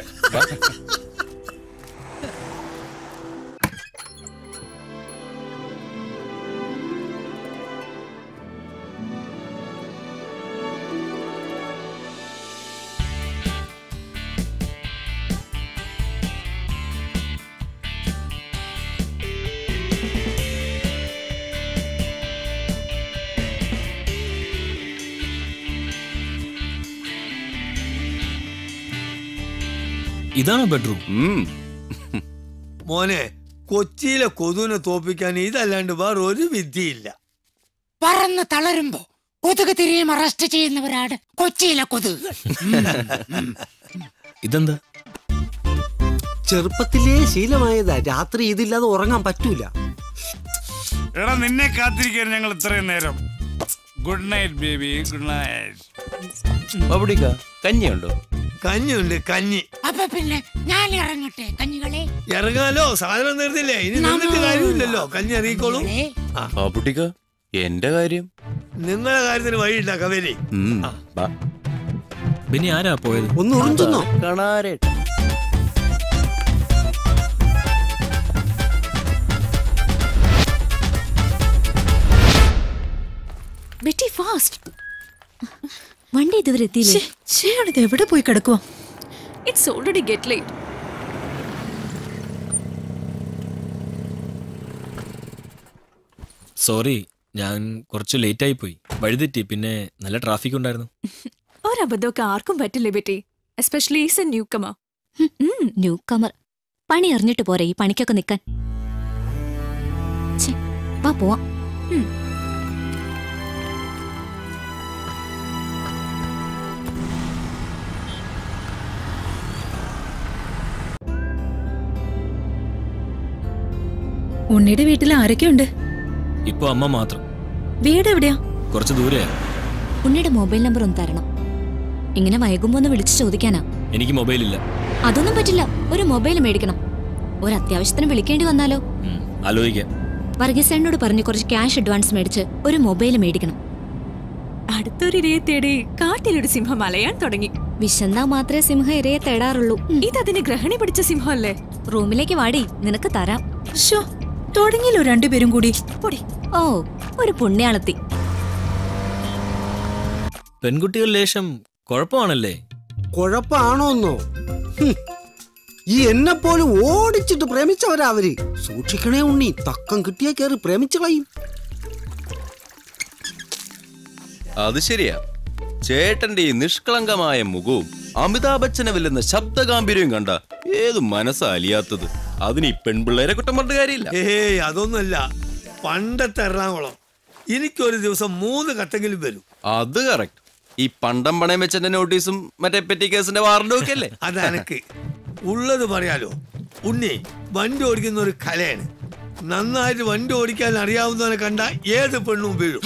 Speaker 17: ഇതാണ് ബെഡ്റൂം.
Speaker 5: മോനെ, കൊച്ചിയിലെ കൊതുവിനെ തോപ്പിക്കാൻ ഇതല്ലാണ്ട് വേറെ ഒരു വിദ്യയില്ല.
Speaker 19: പറന്ന് തളരുമ്പോ കൊതുക് തിരിയും അറസ്റ്റ് ചെയ്യുന്നവരാണ് കൊച്ചിയിലെ കൊതുക്.
Speaker 17: ഇതെന്താ?
Speaker 3: ചെറുപ്പത്തിലേ ശീലമായതാ. രാത്രി ഇതില്ലാതെ ഉറങ്ങാൻ പറ്റൂല.
Speaker 7: എടാ, നിന്നെ കാത്തിരിക്കാൻ ഞങ്ങൾ ഇത്രയും നേരം. Good night baby, good night.
Speaker 4: കഞ്ഞിയുണ്ടോ?
Speaker 5: കഞ്ഞിയുണ്ട്, കഞ്ഞി.
Speaker 19: അപ്പൊ പിന്നെ ഞാൻ ഇറങ്ങട്ടെ കഞ്ഞികളെ?
Speaker 5: ഇറങ്ങാലോ, സാധനം നിർത്തില്ലേ. ഇനി നിന്നിട്ട് കാര്യമില്ലല്ലോ. കഞ്ഞി ഇറങ്ങിക്കോളൂ.
Speaker 4: എന്റെ കാര്യം
Speaker 5: നിങ്ങളുടെ കാര്യത്തിന് വഴിയില്ല കവേലി.
Speaker 17: പിന്നെ ആരാ പോയത്?
Speaker 3: ഒന്ന് ഉറിഞ്ചുന്നോ?
Speaker 11: Betty fast. വണ്ടി ഇതുവരെ എത്തിയില്ലേ?
Speaker 1: ഇത് എവിടെ പോയി കിടക്കുവാ? It's already get late.
Speaker 17: Sorry, ഞാൻ കുറച്ച് ലേറ്റ് ആയി പോയി. വഴിതെറ്റി. പിന്നെ നല്ല ട്രാഫിക് ഉണ്ടായിരുന്നു.
Speaker 1: ഒരബദ്ധമൊക്കെ ആർക്കും പറ്റില്ലേ Betty, especially is a newcomer.
Speaker 11: Newcomer പണി അറിഞ്ഞിട്ട് പോരെ ഈ പണിക്കൊക്കെ നിൽക്കാൻ. വാ പോവാം.
Speaker 1: ഉണ്ണിയുടെ വീട്ടിൽ ആരൊക്കെയുണ്ട്?
Speaker 17: ഇപ്പൊ അമ്മ മാത്രം.
Speaker 1: വീട് എവിടെയാ?
Speaker 17: കുറച്ച് ദൂരെയാ.
Speaker 11: ഉണ്ണിയുടെ മൊബൈൽ നമ്പർ ഒന്ന് തരണം. ഇങ്ങനെ വൈകുമ്പോ ഒന്ന് വിളിച്ചു ചോദിക്കാനാ.
Speaker 17: എനിക്ക് മൊബൈൽ ഇല്ല.
Speaker 11: അതൊന്നും പറ്റില്ല. ഒരു മൊബൈൽ മേടിക്കണം. ഒരു അത്യാവശ്യത്തിന് വിളിക്കേണ്ടി വന്നാലോ?
Speaker 17: ആലോചിക്കാം.
Speaker 11: വർഗീസേനോട് പറഞ്ഞ് കുറച്ച് ക്യാഷ് അഡ്വാൻസ് മേടിച്ച് ഒരു മൊബൈൽ മേടിക്കണം.
Speaker 1: അടുത്തൊരിരയെ തേടി കാട്ടിലൊരു സിംഹം അലയാൻ തുടങ്ങി.
Speaker 11: വിശന്നാ മാത്രമേ സിംഹം ഇരയെ തേടാറുള്ളൂ.
Speaker 1: ഇതതിന് ഗ്രഹണി പിടിച്ച സിംഹമല്ലേ?
Speaker 11: റൂമിലേക്ക് വാടി, നിനക്ക് തരാം.
Speaker 1: തുടങ്ങിയല്ലോ രണ്ടുപേരും കൂടി.
Speaker 11: ഓ, ഒരു പുണ്യാളത്തി.
Speaker 17: പെൺകുട്ടികൾ ലേശം കുഴപ്പമാണല്ലേ?
Speaker 3: കുഴപ്പമാണോന്നോ? ഈ എന്നെ പോലും ഓടിച്ചിട്ട് പ്രേമിച്ചവരാ അവര്. സൂക്ഷിക്കണേ ഉണ്ണി, തക്കം കിട്ടിയാ കയറി പ്രേമിച്ചു കളയും.
Speaker 4: അത് ശരിയാ. ചേട്ടന്റെ ഈ നിഷ്കളങ്കമായ മുഖവും അമിതാഭ് ബച്ചനെ വെല്ലുന്ന ശബ്ദഗാംഭീര്യവും കണ്ട ഏത് മനസ്സാ അലിയാത്തത്? അതിന് ഈ പെൺപിള്ളേരെ കുറ്റം പറഞ്ഞ കാര്യമില്ല.
Speaker 5: ഏയ്, അതൊന്നുമല്ല. പണ്ടത്തെ എറണാകുളം എനിക്കൊരു ദിവസം മൂന്ന് കത്തെങ്കിലും വരും.
Speaker 4: അത് കറക്റ്റ്. ഈ പണ്ടം പണയം വെച്ചെന്റെ നോട്ടീസും മറ്റേ പെറ്റി കേസിന്റെ വാറണ്ടും ഒക്കെ അല്ലേ?
Speaker 5: അതെനക്ക് ഉള്ളത് പറയാലോ. ഉണ്ണി വണ്ടി ഓടിക്കുന്ന ഒരു കലയാണ്. നന്നായിട്ട് വണ്ടി ഓടിക്കാൻ അറിയാവുന്നവനെ കണ്ട ഏത് പെണ്ണും വീഴും.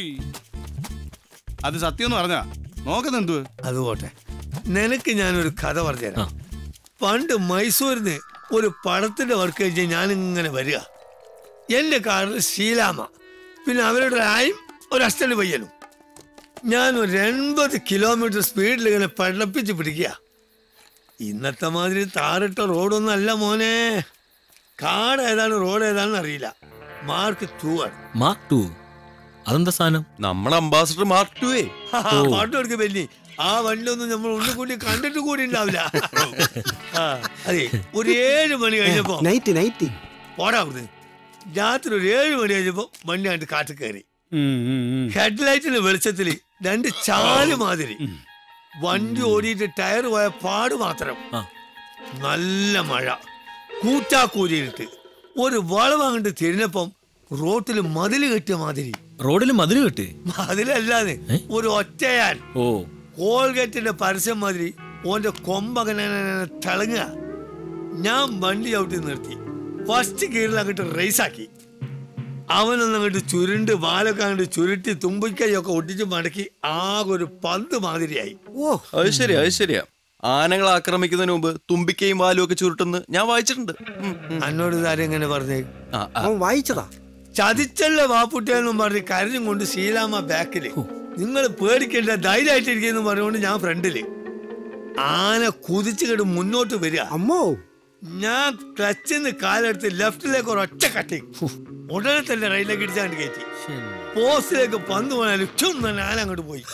Speaker 7: അത് സത്യം പറഞ്ഞ നോക്കുന്നെന്തു?
Speaker 5: അത് പോട്ടെ, നിനക്ക് ഞാനൊരു കഥ പറഞ്ഞുതരാം. പണ്ട് മൈസൂരിന്ന് ഒരു പടത്തിന്റെ വർക്ക് കഴിഞ്ഞ് ഞാനിങ്ങനെ വരിക. എന്റെ കാറിൽ ശീലാമ, പിന്നെ അവരുടെ ആയും ഒരു അസ്റ്റന്റ് പയ്യനും. ഞാൻ ഒരു എൺപത് കിലോമീറ്റർ സ്പീഡിൽ ഇങ്ങനെ പടപ്പിച്ച് പിടിക്കുക. ഇന്നത്തെ മാതിരി താറിട്ട റോഡൊന്നും അല്ല മോനെ. കാട് ഏതാണ് റോഡ് ഏതാണെന്ന് അറിയില്ല. മാർക്ക് ടു ആണ്.
Speaker 17: Mark two? അതെന്താ സാധനം?
Speaker 4: നമ്മുടെ അംബാസിഡർ മാർക്ക് ടു.
Speaker 5: പാട്ട് കൊടുക്ക ബെന്നി. ആ വണ്ടിയൊന്നും നമ്മൾ ഒന്നും കൂടി കണ്ടിട്ട് കൂടി ഉണ്ടാവില്ല. അതെ, ഒരു ഏഴ് മണി കഴിഞ്ഞപ്പോ
Speaker 3: നൈറ്റ് നൈറ്റ്
Speaker 5: പോടാ അവിടുന്ന്. രാത്രി ഒരു ഏഴ് മണി കഴിഞ്ഞപ്പോ വണ്ടി കണ്ട് കാട്ടിൽ കയറി. ഹെഡ്ലൈറ്റിന്റെ വെളിച്ചത്തിൽ രണ്ട് ചാല് മാതിരി. വണ്ടി ഓടിയിട്ട് ടയർ പോയ പാട് മാത്രം. നല്ല മഴ, കൂറ്റാക്കൂരിയിട്ട് ഒരു വളവ് അങ്ങോട്ട് തിരിഞ്ഞപ്പം റോട്ടിൽ മതില് കെട്ടിയ മാതിരി.
Speaker 17: റോഡിൽ മതില് കെട്ടി?
Speaker 5: മതിലല്ലാതെ ഒരു ഒറ്റയാൻ.
Speaker 17: ഓ,
Speaker 5: കോൾഗേറ്റിന്റെ പരസ്യം മാതിരി ഓന്റെ കൊമ്പങ്ങനെ തിളങ്ങുക. ഞാൻ വണ്ടി ചവിട്ടി നിർത്തി. ഫസ്റ്റ് ഗിയറിൽ അങ്ങോട്ട് റേസാക്കി. അവനൊന്നും അങ്ങോട്ട് ചുരുണ്ട് വാലൊക്കെ അങ്ങോട്ട് ചുരുട്ടി തുമ്പിക്കൈയൊക്കെ ഒട്ടിച്ച് മടക്കി ആകെ ഒരു പന്ത് മാതിരിയായി.
Speaker 4: ഓ, അത് ശരിയാ, അത് ശരിയാ. ആനകളെ ആക്രമിക്കുന്നതിന് മുമ്പ് തുമ്പിക്കയും വാലും ഒക്കെ ചുരുട്ടെന്ന് ഞാൻ വായിച്ചിട്ടുണ്ട്.
Speaker 5: എന്നോട് ഇതാരും എങ്ങനെ പറഞ്ഞേ?
Speaker 3: വായിച്ചതാ.
Speaker 5: ചതിച്ചല്ല വാപ്പുട്ടിയെന്നും പറഞ്ഞ് കരഞ്ഞും കൊണ്ട് ശീലാമ്മ ബാക്കില്. നിങ്ങൾ പേടിക്കേണ്ട, ധൈര്യമായിട്ടിരിക്കുന്നു പറഞ്ഞുകൊണ്ട് ഞാൻ ഫ്രണ്ടില്. ആന കുതിച്ചു കേട്ട് മുന്നോട്ട് വരിക.
Speaker 3: അമ്മോ,
Speaker 5: ഞാൻ ക്ലച്ചിന്ന് കാലെടുത്ത് ലെഫ്റ്റിലേക്ക് ഒരു ഒറ്റ കട്ടി. ഉടനെ തന്നെ റൈറ്റിലേക്ക് ഇടിച്ചാണ്ട് കയറ്റി. പോസ്റ്റിലേക്ക് പന്ത് പോയാലും ചും തന്നെ ആന അങ്ങോട്ട് പോയി.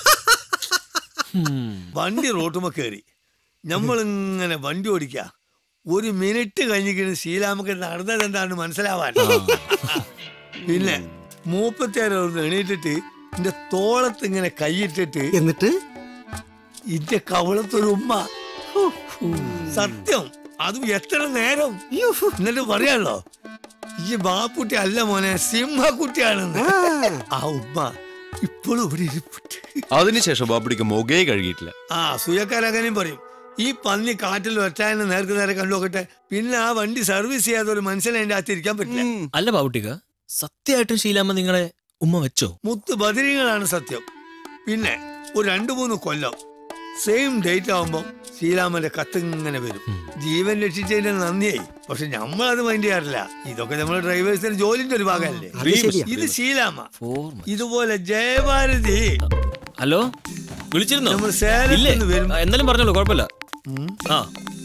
Speaker 5: വണ്ടി റോട്ടുമ്പോ കയറി. നമ്മളിങ്ങനെ വണ്ടി ഓടിക്ക. ഒരു മിനിറ്റ് കഴിഞ്ഞിട്ട് ശീലാമക്ക് നടന്നത് എന്താണെന്ന് മനസ്സിലാവാൻ. പിന്നെ മൂപ്പത്തേരോ എണീറ്റിട്ട് എന്റെ തോളത്ത് ഇങ്ങനെ കൈയിട്ടിട്ട്
Speaker 3: എന്നിട്ട്
Speaker 5: ഇന്റെ കവളത്തൊരു ഉമ്മ. സത്യം, അതും എത്ര നേരം. എന്നിട്ട് പറയാലോ, ഈ ബാപ്പുട്ടി അല്ല മോനെ, സിംഹക്കുട്ടിയാണെന്ന്. ആ ഉമ്മ ഇപ്പോഴും ഇവിടെ ഇരിപ്പുണ്ട്.
Speaker 4: അതിനുശേഷം ബാപ്പുടിക്ക് മുഖേ കഴുകിയിട്ടില്ല.
Speaker 5: ആ സൂയക്കാരങ്ങനെയും പറയും, ഈ പന്നി കാറ്റിൽ ഒറ്റായെന്ന് നേർക്ക് നേരെ കണ്ടുനോക്കട്ടെ. പിന്നെ ആ വണ്ടി സർവീസ് ചെയ്യാത്ത ഒരു മനുഷ്യനെ അതിന്റെ അകത്ത് ഇരിക്കാൻ പറ്റില്ല.
Speaker 17: അല്ല ബാബുട്ടിക്ക, സത്യമായിട്ടും ശീലാമ്മ നിങ്ങളെ ഉമ്മ വെച്ചോ?
Speaker 5: മുത്ത് ബദരീങ്ങളാണ് സത്യം. പിന്നെ ഒരു രണ്ടു മൂന്ന് കൊല്ലം സെയിം ഡേറ്റ് ആവുമ്പോ ശീലാമ്മന്റെ കത്ത് ഇങ്ങനെ വരും. ജീവൻ രക്ഷിച്ചതിന്റെ നന്ദിയായി. പക്ഷെ നമ്മളത് മൈൻഡ് ചെയ്യാറില്ല. ഇതൊക്കെ നമ്മുടെ ഡ്രൈവേഴ്സിന്റെ ജോലിന്റെ ഒരു ഭാഗമല്ലേ. ഇത് ശീലാമ്മ. ഇതുപോലെ ജയഭാരതി.
Speaker 17: ഹലോ, വിളിച്ചിരുന്നോ?
Speaker 5: നമ്മൾ സേലത്ത് വരും.
Speaker 17: എന്തായാലും പറഞ്ഞോളൂ, കുഴപ്പമില്ല. ആ,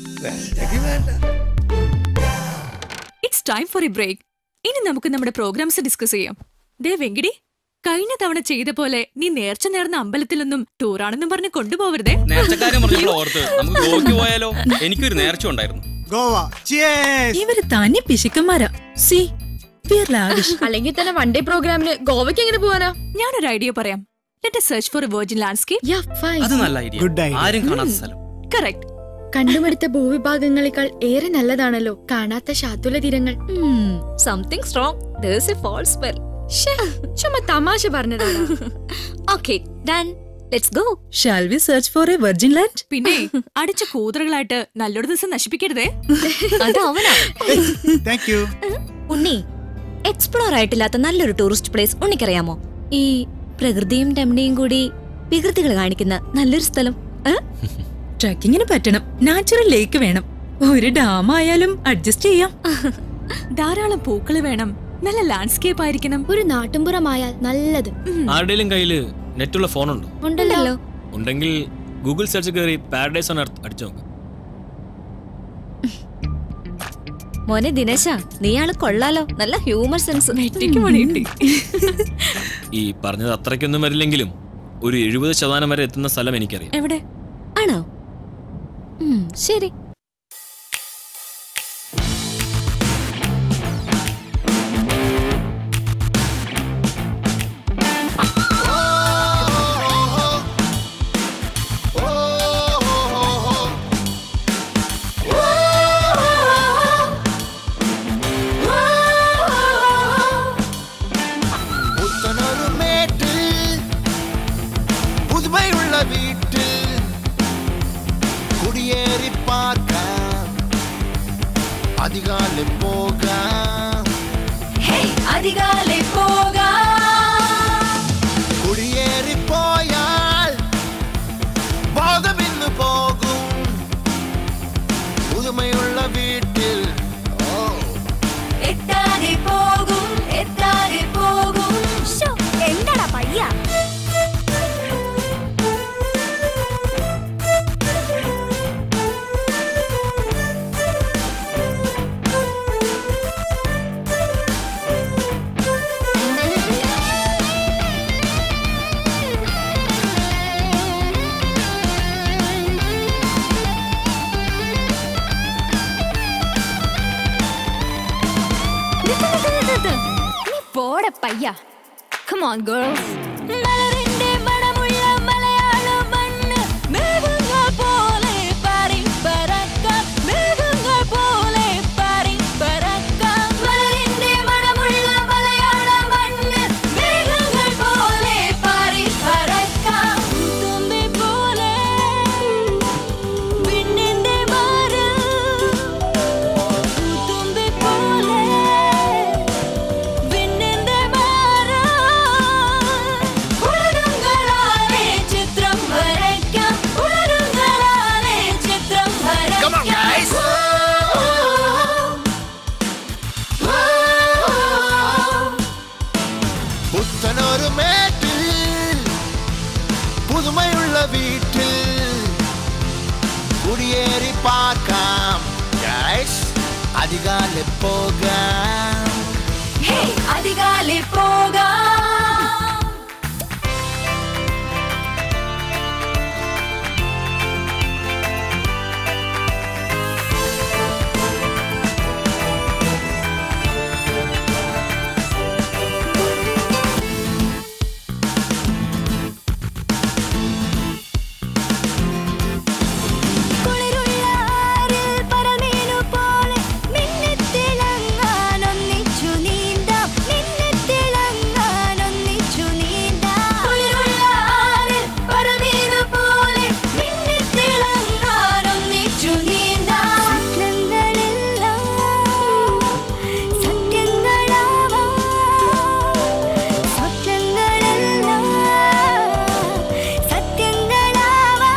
Speaker 1: it's time for a break. ഇനി നമുക്ക് നമ്മുടെ പ്രോഗ്രാംസ് ഡിസ്കസ് ചെയ്യാം. ദേ വെങ്കിടി, കഴിഞ്ഞ തവണ ചെയ്ത പോലെ നീ നേർച്ച നേർന്ന അമ്പലത്തിലൊന്നും ടൂറാണെന്നും പറഞ്ഞ് കൊണ്ടുപോകരുതേ.
Speaker 8: നേർച്ചക്കാരൻ പറഞ്ഞപ്പോൾ ഓർത്ത് നമുക്ക് ഗോവയ്ക്ക് പോയാലോ? എനിക്കൊരു നേർച്ച ഉണ്ടായിരുന്നു.
Speaker 9: ഗോവ.
Speaker 18: ഇവര് തനി പിശുക്കന്മാരാ. സി
Speaker 10: അല്ലെങ്കിൽ തന്നെ വൺ ഡേ പ്രോഗ്രാമിന് ഗോവയ്ക്ക് എങ്ങനെ പോവാനാ?
Speaker 1: ഞാനൊരു ഐഡിയ പറയാം. Let us search for a virgin landscape.
Speaker 8: അത് നല്ല ഐഡിയ. ആരും കാണാത്ത സ്ഥലം.
Speaker 1: കറക്റ്റ്.
Speaker 10: കണ്ടുമടുത്ത ഭൂവിഭാഗങ്ങളെക്കാൾ ഏറെ നല്ലതാണല്ലോ കാണാത്ത ശാതുല തീരങ്ങൾ.
Speaker 11: Something strong. There's a false spell.
Speaker 10: ചുമ്മാ തമാശ പറഞ്ഞതാണ്.
Speaker 11: Okay, done. Let's go.
Speaker 18: Shall we search for a virgin land?
Speaker 1: പിന്നെ അടിച്ച കൂതറകളായിട്ട് നല്ലൊരു ദിവസം നശിപ്പിക്കരുതേ.
Speaker 11: അത് അവനാ.
Speaker 9: Thank you.
Speaker 11: ഉണ്ണി, എക്സ്പ്ലോർ ആയിട്ടില്ലാത്ത നല്ലൊരു ടൂറിസ്റ്റ് പ്ലേസ് ഉണ്ണിക്കറിയാമോ? ഈ പ്രകൃതിയും രമണിയും കൂടി വികൃതികൾ കാണിക്കുന്ന നല്ലൊരു സ്ഥലം.
Speaker 18: ട്രക്കിങ്ങിന് പറ്റണം. നാച്ചുറൽ ലേക്ക് വേണം. ഒരു ഡാം ആയാലും അഡ്ജസ്റ്റ് ചെയ്യാം.
Speaker 1: ധാരാളം പൂക്കള് വേണം. നല്ല ലാൻഡ്സ്കേപ്പ് ആയിരിക്കണം.
Speaker 2: ഒരു നാട്ടുംപുറമായാൽ നല്ലത്.
Speaker 17: ആരുടെയും കയ്യില് നെറ്റുള്ള ഫോണുണ്ടോ?
Speaker 2: ഉണ്ടല്ലോ.
Speaker 17: ഉണ്ടെങ്കിൽ ഗൂഗിൾ സെർച്ച് കയറി പാരഡൈസ് ഓൺ എർത്ത് അടിച്ചു നോക്ക്.
Speaker 11: മോനെ ദിനേശ, നീ ആള് കൊള്ളാലോ. നല്ല ഹ്യൂമർ സെൻസ്.
Speaker 17: ഈ പറഞ്ഞത് അത്രയ്ക്കൊന്നും വരില്ലെങ്കിലും ഒരു എഴുപത് ശതമാനം വരെ എത്തുന്ന സ്ഥലം എനിക്കറിയാം.
Speaker 11: എവിടെ ആണോ? ശരി.
Speaker 20: அதிகாலை போக
Speaker 1: அதிகாலை போக
Speaker 20: குடியேறி போயால் போதம் இன்னு போகும் புதுமையுள்ள வீட்டில்
Speaker 1: எட்டாகி போகும் எட்டாகி போகும்.
Speaker 11: என்னடா பையா?
Speaker 2: പോട പയ്യ.
Speaker 11: Come on, girls. മലരിന്റെ മണമുള്ള മലയാള മണ്ണ് മേഘങ്ങൾ പോലെ പാറി പറക്കാം മേഘങ്ങൾ പോലെ പാറി പറക്കാം മലരിന്റെ മണമുള്ള മലയാള മണ്ണ് മേഘങ്ങൾ പോലെ പാറി പറക്കാം തുമ്പി പോലെ വിണ്ണിന്റെ മാറ് തുമ്പി പോലെ വിണ്ണിന്റെ മാറ് ഉളരുങ്ങളാലെ ചിത്രം വരയ്ക്കാം ഉളരുങ്ങളാലെ ചിത്രം
Speaker 20: Come on, guys. പുത്തനൊരു മേട്ടിൽ പുതുമയുള്ള വീട്ടിൽ കുടിയേറി പാർക്കാം ഗൈസ് അധികാലെ പോകാം
Speaker 11: അധികാലെ പോകാം കുളിരുള്ള ആരിൽ പരമീനു പോലെ മിന്നിത്തിളങ്ങാൻ ഒന്നിച്ചു നീന്താം മിന്നിത്തിളങ്ങാൻ ഒന്നിച്ചു നീന്താം കുളിരുള്ള ആരിൽ പരമീനു പോലെ മിന്നിത്തിളങ്ങാൻ ഒന്നിച്ചു നീന്താം സത്യങ്ങളെല്ലാം സത്യങ്ങളാവാം സത്യങ്ങളെല്ലാം സത്യങ്ങളാവാം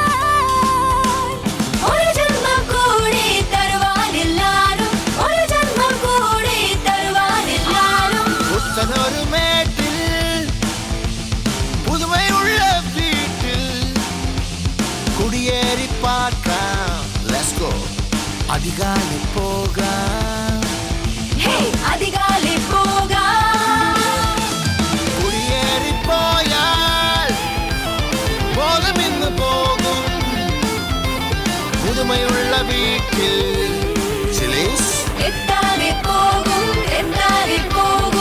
Speaker 11: ഒരു ജന്മം കൂടി തരുവാനില്ലാരും ഒരു ജന്മം കൂടി തരുവാനില്ലാരും
Speaker 20: പുത്തനൊരു മേട്ടിൽ പുതുമയുള്ള വീട്ടിൽ കുടിയേറി പാർക്കാം ലെറ്റ്സ് ഗോ അധികാലെ പോകാം
Speaker 11: അധികാലെ പോകാം
Speaker 20: കുടിയേറി പോയാൽ ബോധമിന്ന് പോകും പുതുമയുള്ള വീട്ടിൽ ചിലീസ്
Speaker 11: എത്താതെ പോകും എത്താതെ പോകും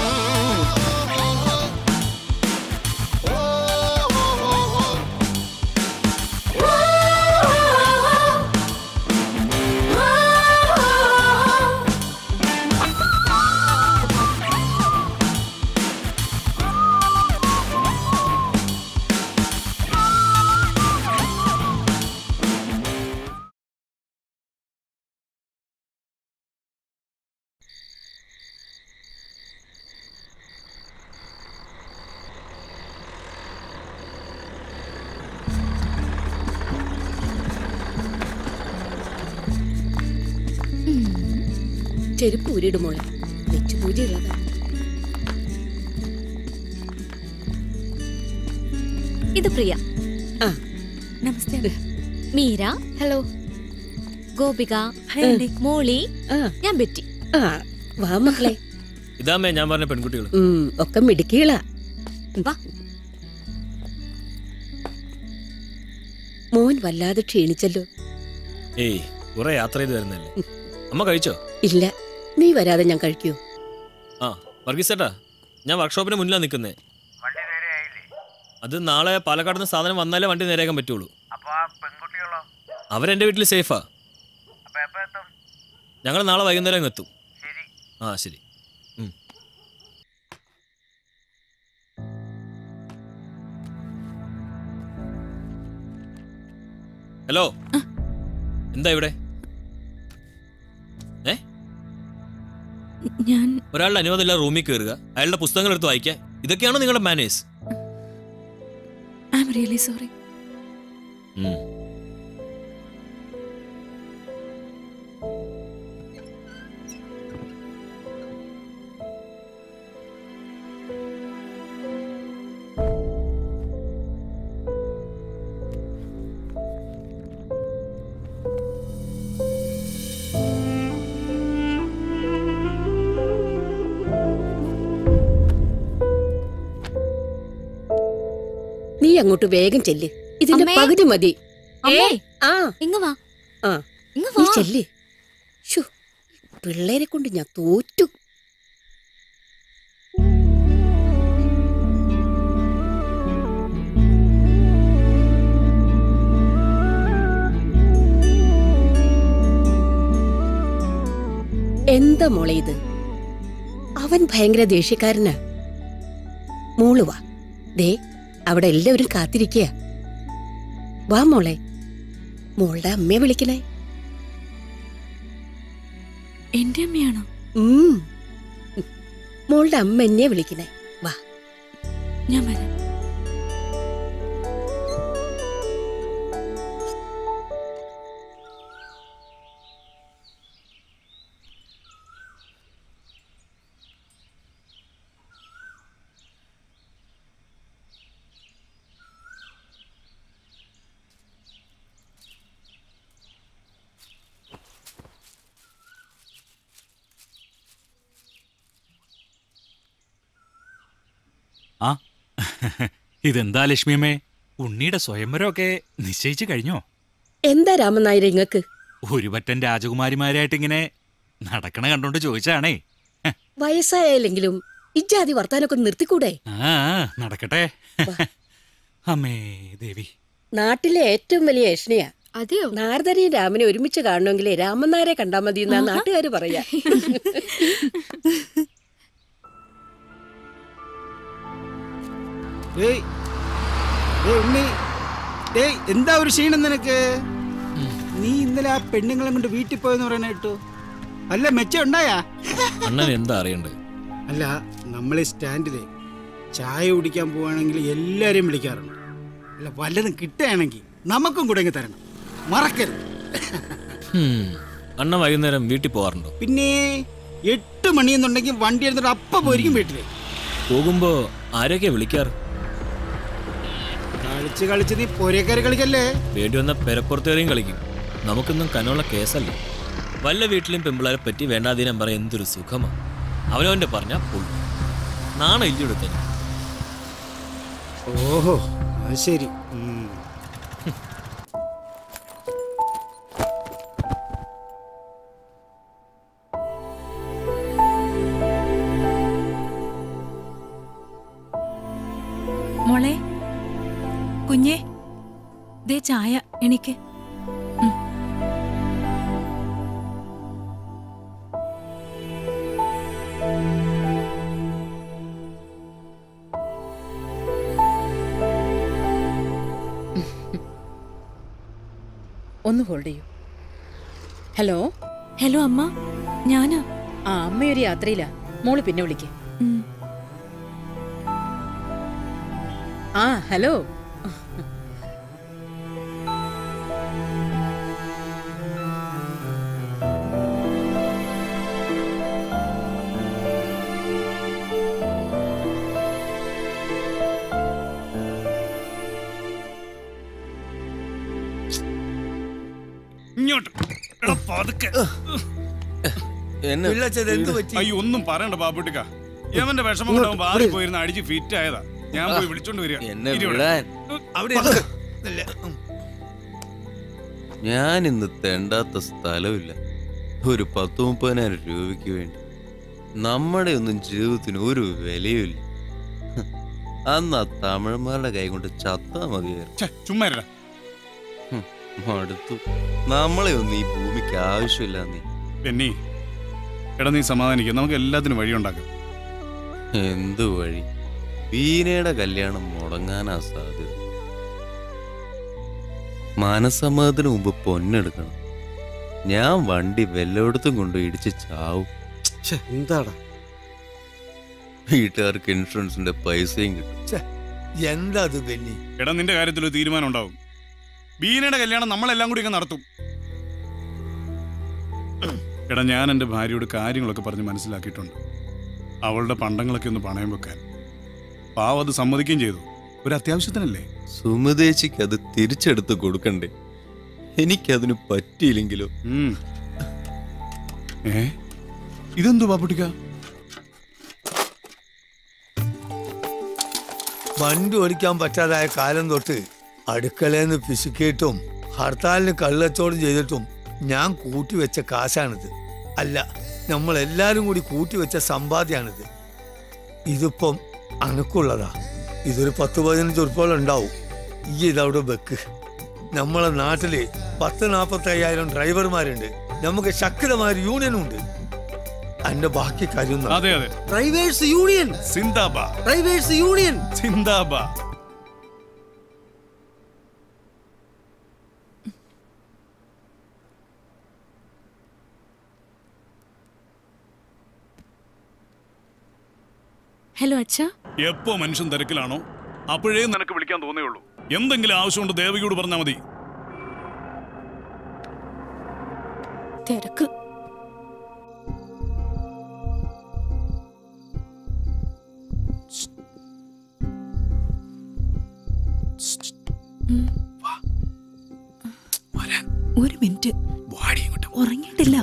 Speaker 14: ചെരുപ്പ് ഊരിടുമോളെ വെച്ച് പൂജയുള്ളതാണ്.
Speaker 11: ഇത് പ്രിയ
Speaker 14: ആ
Speaker 11: നമസ്തേ
Speaker 21: മീര ഹലോ ഗോപിക മോളി ഞാൻ ബെറ്റി
Speaker 14: ആ വാ മക്കളെ.
Speaker 17: ഇതാമേ ഞാൻ പറഞ്ഞ പെൺകുട്ടികൾ
Speaker 14: ഉം, ഒക്കെ മിടുക്കികളാ. മോൻ വല്ലാതെ ക്ഷീണിച്ചല്ലോ.
Speaker 17: ഏയ് കുറെ യാത്ര ചെയ്ത് വരുന്നല്ലേ. അമ്മ കഴിച്ചോ?
Speaker 14: ഇല്ല, നീ വരാതെ ഞാൻ കഴിക്കൂ.
Speaker 17: ആ വർഗീസ് ചേട്ടാ, ഞാൻ വർക്ക്ഷോപ്പിന് മുന്നിലാണ് നിൽക്കുന്നേ. അത് നാളെ പാലക്കാട് നിന്ന് സാധനം വന്നാലേ വണ്ടി നേരെയാക്കാൻ പറ്റുള്ളൂ. അവരെന്റെ വീട്ടിൽ സേഫാ. ഞങ്ങൾ നാളെ വൈകുന്നേരം അങ്ങ് എത്തും. ആ ശരി. ഉം. ഹലോ, എന്താ ഇവിടെ? ഏ
Speaker 1: ഞാൻ
Speaker 17: ഒരാളുടെ അനുവാദമില്ല റൂമിൽ കയറുക, അയാളുടെ പുസ്തകങ്ങൾ എടുത്ത് വായിക്കുക, ഇതൊക്കെയാണോ നിങ്ങളുടെ manners?
Speaker 1: I am really sorry.
Speaker 14: നീ അങ്ങോട്ട് വേഗം ചെല്ല്, ഇതിന്റെ പകുതി മതി. ആ
Speaker 11: ഇങ്ങ് വാ,
Speaker 14: ആ
Speaker 11: ഇങ്ങ്
Speaker 14: നീ
Speaker 11: വാ.
Speaker 14: ചെല്ല്. ശോ, പിള്ളേരെ കൊണ്ട് ഞാൻ തോറ്റു. എന്താ മോളെ ഇത്? അവൻ ഭയങ്കര ദേഷ്യക്കാരനാ. മോള് വാ, ദേ അവിടെ എല്ലാവരും കാത്തിരിക്കുക. വാ മോളെ, മോളുടെ അമ്മയെ വിളിക്കണേ.
Speaker 1: എന്റെ അമ്മയാണോ?
Speaker 14: ഉം. മോളുടെ അമ്മ എന്നെ വിളിക്കണേ. വാ,
Speaker 1: ഞാൻ വരാം.
Speaker 16: ആ ഇതെന്താ ലക്ഷ്മിയമ്മേ, ഉണ്ണിയുടെ സ്വയംവരമൊക്കെ നിശ്ചയിച്ചു കഴിഞ്ഞോ?
Speaker 14: എന്താ രാമനായർ ഇങ്ങക്ക്?
Speaker 16: ഒരു പറ്റൻ രാജകുമാരിമാരായിട്ട് ഇങ്ങനെ നടക്കണ കണ്ടോണ്ട് ചോദിച്ചാണേ.
Speaker 14: വയസ്സായാലെങ്കിലും ഇജാതി വർത്താനൊക്കെ നിർത്തിക്കൂടെ?
Speaker 16: ആ നടക്കട്ടെ. അമ്മേ ദേവി,
Speaker 14: നാട്ടിലെ ഏറ്റവും വലിയ ഏഷണിയാ. അതെയോ? നാരദനെയും രാമനെ ഒരുമിച്ച് കാണണമെങ്കിലേ രാമൻ നായരെ കണ്ടാ മതി എന്നാ നാട്ടുകാര് പറയാ.
Speaker 9: ഏയ് ഏയ് ഉണ്ണി, ഏയ് എന്താ ഒരു ക്ഷീണം നിനക്ക്? നീ ഇന്നലെ ആ പെണ്ണുങ്ങളെ കൊണ്ട് വീട്ടിൽ പോയെന്ന് പറയണ കേട്ടു. അല്ല മെച്ചം ഉണ്ടായാ?
Speaker 17: അണ്ണൻ എന്താ അറിയണ്ടേ?
Speaker 9: അല്ല, നമ്മളെ സ്റ്റാൻഡിലെ ചായ കുടിക്കാൻ പോവാണെങ്കിൽ എല്ലാരെയും വിളിക്കാറുണ്ട്. അല്ല, വല്ലതും കിട്ടുകയാണെങ്കിൽ നമുക്കും കൂടെ ഇങ്ങ് തരണം, മറക്കരുത്.
Speaker 17: അണ്ണൻ വൈകുന്നേരം വീട്ടിൽ പോവാറുണ്ടോ?
Speaker 9: പിന്നെ എട്ട് മണിയെന്നുണ്ടെങ്കിൽ വണ്ടി എടുത്തിട്ട് അപ്പം പോയിരിക്കും വീട്ടില്.
Speaker 17: പോകുമ്പോ ആരൊക്കെയാ വിളിക്കാറ്?
Speaker 9: കളിച്ച് കളിച്ച് നീ പൊരേക്കറി കളിക്കല്ലേ?
Speaker 17: വേണ്ടി വന്ന പെരപ്പുറത്തേറിയും കളിക്കും. നമുക്കൊന്നും കനുള്ള കേസല്ല. വല്ല വീട്ടിലും പെമ്പിളാരെ പറ്റി വേണ്ടാതീനം പറയാൻ എന്തൊരു സുഖമാ. അവനവന്റെ പറഞ്ഞ പൊള്ളു നാണോ ഇല്ലെടുത്ത.
Speaker 9: ഓഹോ, അത് ശരി.
Speaker 1: മോളെ, കുഞ്ഞേ, ദേ ചായ എനിക്ക്.
Speaker 18: ഒന്ന് ഹോൾഡ് ചെയ്യൂ. ഹലോ
Speaker 1: ഹലോ അമ്മ, ഞാനാ.
Speaker 18: ആ അമ്മയൊരു യാത്രയിലാ, മോള് പിന്നെ വിളിക്കേ. ആ ഹലോ.
Speaker 7: ഇങ്ങോട്ട് അയ്യോ, ഒന്നും പറയണ്ട ബാബുട്ടിക്ക. യവന്റെ വിഷമം കൊണ്ടാവും ബാറിൽ പോയിരുന്ന അടിച്ച് ഫിറ്റ് ആയതാ. ഞാൻ പോയി വിളിച്ചോണ്ട് വരിക.
Speaker 4: ഞാൻ ഇന്ന് തെണ്ടാത്ത സ്ഥലമില്ല. ഒരു പത്ത് മുപ്പതിനായിരം രൂപയ്ക്ക് വേണ്ടി നമ്മുടെ ഒന്നും ജീവിതത്തിന് ഒരു വിലയുമില്ല. അന്ന് ആ തമിഴന്മാരുടെ കൈ കൊണ്ട് ചത്താ മതിയായിരുന്നു.
Speaker 7: ചുമ്മാ
Speaker 4: മടുത്തു. നമ്മളെ ഒന്നും ഈ ഭൂമിക്ക് ആവശ്യമില്ല. നീ
Speaker 7: പെണ്ണി, എടാ നീ സമാധാനിക്കുക. നമുക്ക് എല്ലാത്തിനും വഴിയുണ്ടാക്കാം.
Speaker 4: എന്തു വഴി? വീണയുടെ കല്യാണം മുടങ്ങാനാ സാധ്യത. മനസമ്മതത്തിന് മുമ്പ് പൊന്നെടുക്കണം. ഞാൻ വണ്ടി വല്ലയിടത്തും കൊണ്ട് ഇടിച്ച് ചാവും.
Speaker 3: എന്താടാ?
Speaker 4: വീട്ടുകാർക്ക് ഇൻഷുറൻസിന്റെ പൈസയും കിട്ടും.
Speaker 5: എന്താ അത് ബെന്നി?
Speaker 7: എടാ നിന്റെ കാര്യത്തിൽ ഒരു തീരുമാനം ഉണ്ടാവും. ബീനയുടെ കല്യാണം നമ്മളെല്ലാം കൂടി അങ്ങ് നടത്തും. എടാ ഞാൻ എൻ്റെ ഭാര്യയോട് കാര്യങ്ങളൊക്കെ പറഞ്ഞ് മനസ്സിലാക്കിയിട്ടുണ്ട്. അവളുടെ പണ്ടങ്ങളൊക്കെ ഒന്ന് പണയം വെക്കാൻ. പാവം അത് സമ്മതിക്കുകയും ചെയ്തു. ഒരു അത്യാവശ്യത്തിനല്ലേ?
Speaker 4: സുമതേച്ചിക്ക് അത് തിരിച്ചെടുത്ത് കൊടുക്കണ്ടേ? എനിക്കതിന് പറ്റിയില്ലെങ്കിലോ?
Speaker 7: ഏ ഇതെന്തു ബാപ്പുട്ടിക്ക?
Speaker 5: വണ്ടി ഓടിക്കാൻ പറ്റാതായ കാലം തൊട്ട് അടുക്കളയെന്ന് പിശുക്കിയിട്ടും ഹർത്താലിന് കള്ളച്ചോടും ചെയ്തിട്ടും ഞാൻ കൂട്ടിവെച്ച കാശാണിത്. അല്ല, നമ്മളെല്ലാരും കൂടി കൂട്ടിവെച്ച സമ്പാദ്യാണിത്. ഇതിപ്പം അനക്കുള്ളതാ. ഇതൊരു പത്ത് പതിനഞ്ച് ഉറുപ്പോളം ഉണ്ടാവും. ഈ ഇതവിടെ വെക്ക്. നമ്മളെ നാട്ടില് പത്ത് നാപ്പത്തി അയ്യായിരം ഡ്രൈവർമാരുണ്ട്. നമുക്ക് ശക്തമായ യൂണിയനും ഉണ്ട്. അതിന്റെ ബാക്കി കാര്യം
Speaker 7: അതെ അതെ
Speaker 3: ഡ്രൈവേഴ്സ് യൂണിയൻ
Speaker 7: സിന്ദാബാ
Speaker 3: ഡ്രൈവേഴ്സ് യൂണിയൻ
Speaker 7: സിന്ദാബാ.
Speaker 1: ഹലോ അച്ഛാ.
Speaker 7: എപ്പോ മനുഷ്യൻ തിരക്കിലാണോ അപ്പോഴേ നിനക്ക് വിളിക്കാൻ തോന്നേയുള്ളൂ. എന്തെങ്കിലും ആവശ്യമുണ്ട് ദേവകിയോട് പറഞ്ഞാൽ മതി.
Speaker 1: തിരക്ക്.
Speaker 15: ഒരു മിനിറ്റ് ഉറങ്ങിയിട്ടില്ല.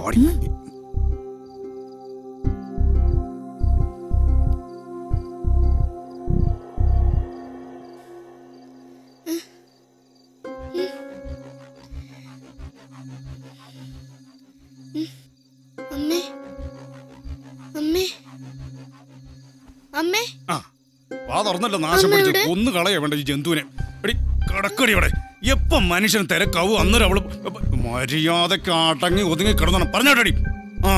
Speaker 2: അമ്മേ അമ്മേ അമ്മേ
Speaker 7: വാ തുറന്നല്ലോ നാശം പിടിച്ചു ഒന്ന് കളയാ വേണ്ട ഈ ജന്തുവിനെ. എടി കടക്കടി അവിടെ. എപ്പോ മനുഷ്യൻ തിരക്കാവൂ അന്നേരം അവള് മര്യാദക്ക് അടങ്ങി ഒതുങ്ങി കിടന്നോണം പറഞ്ഞോട്ടടി. ആ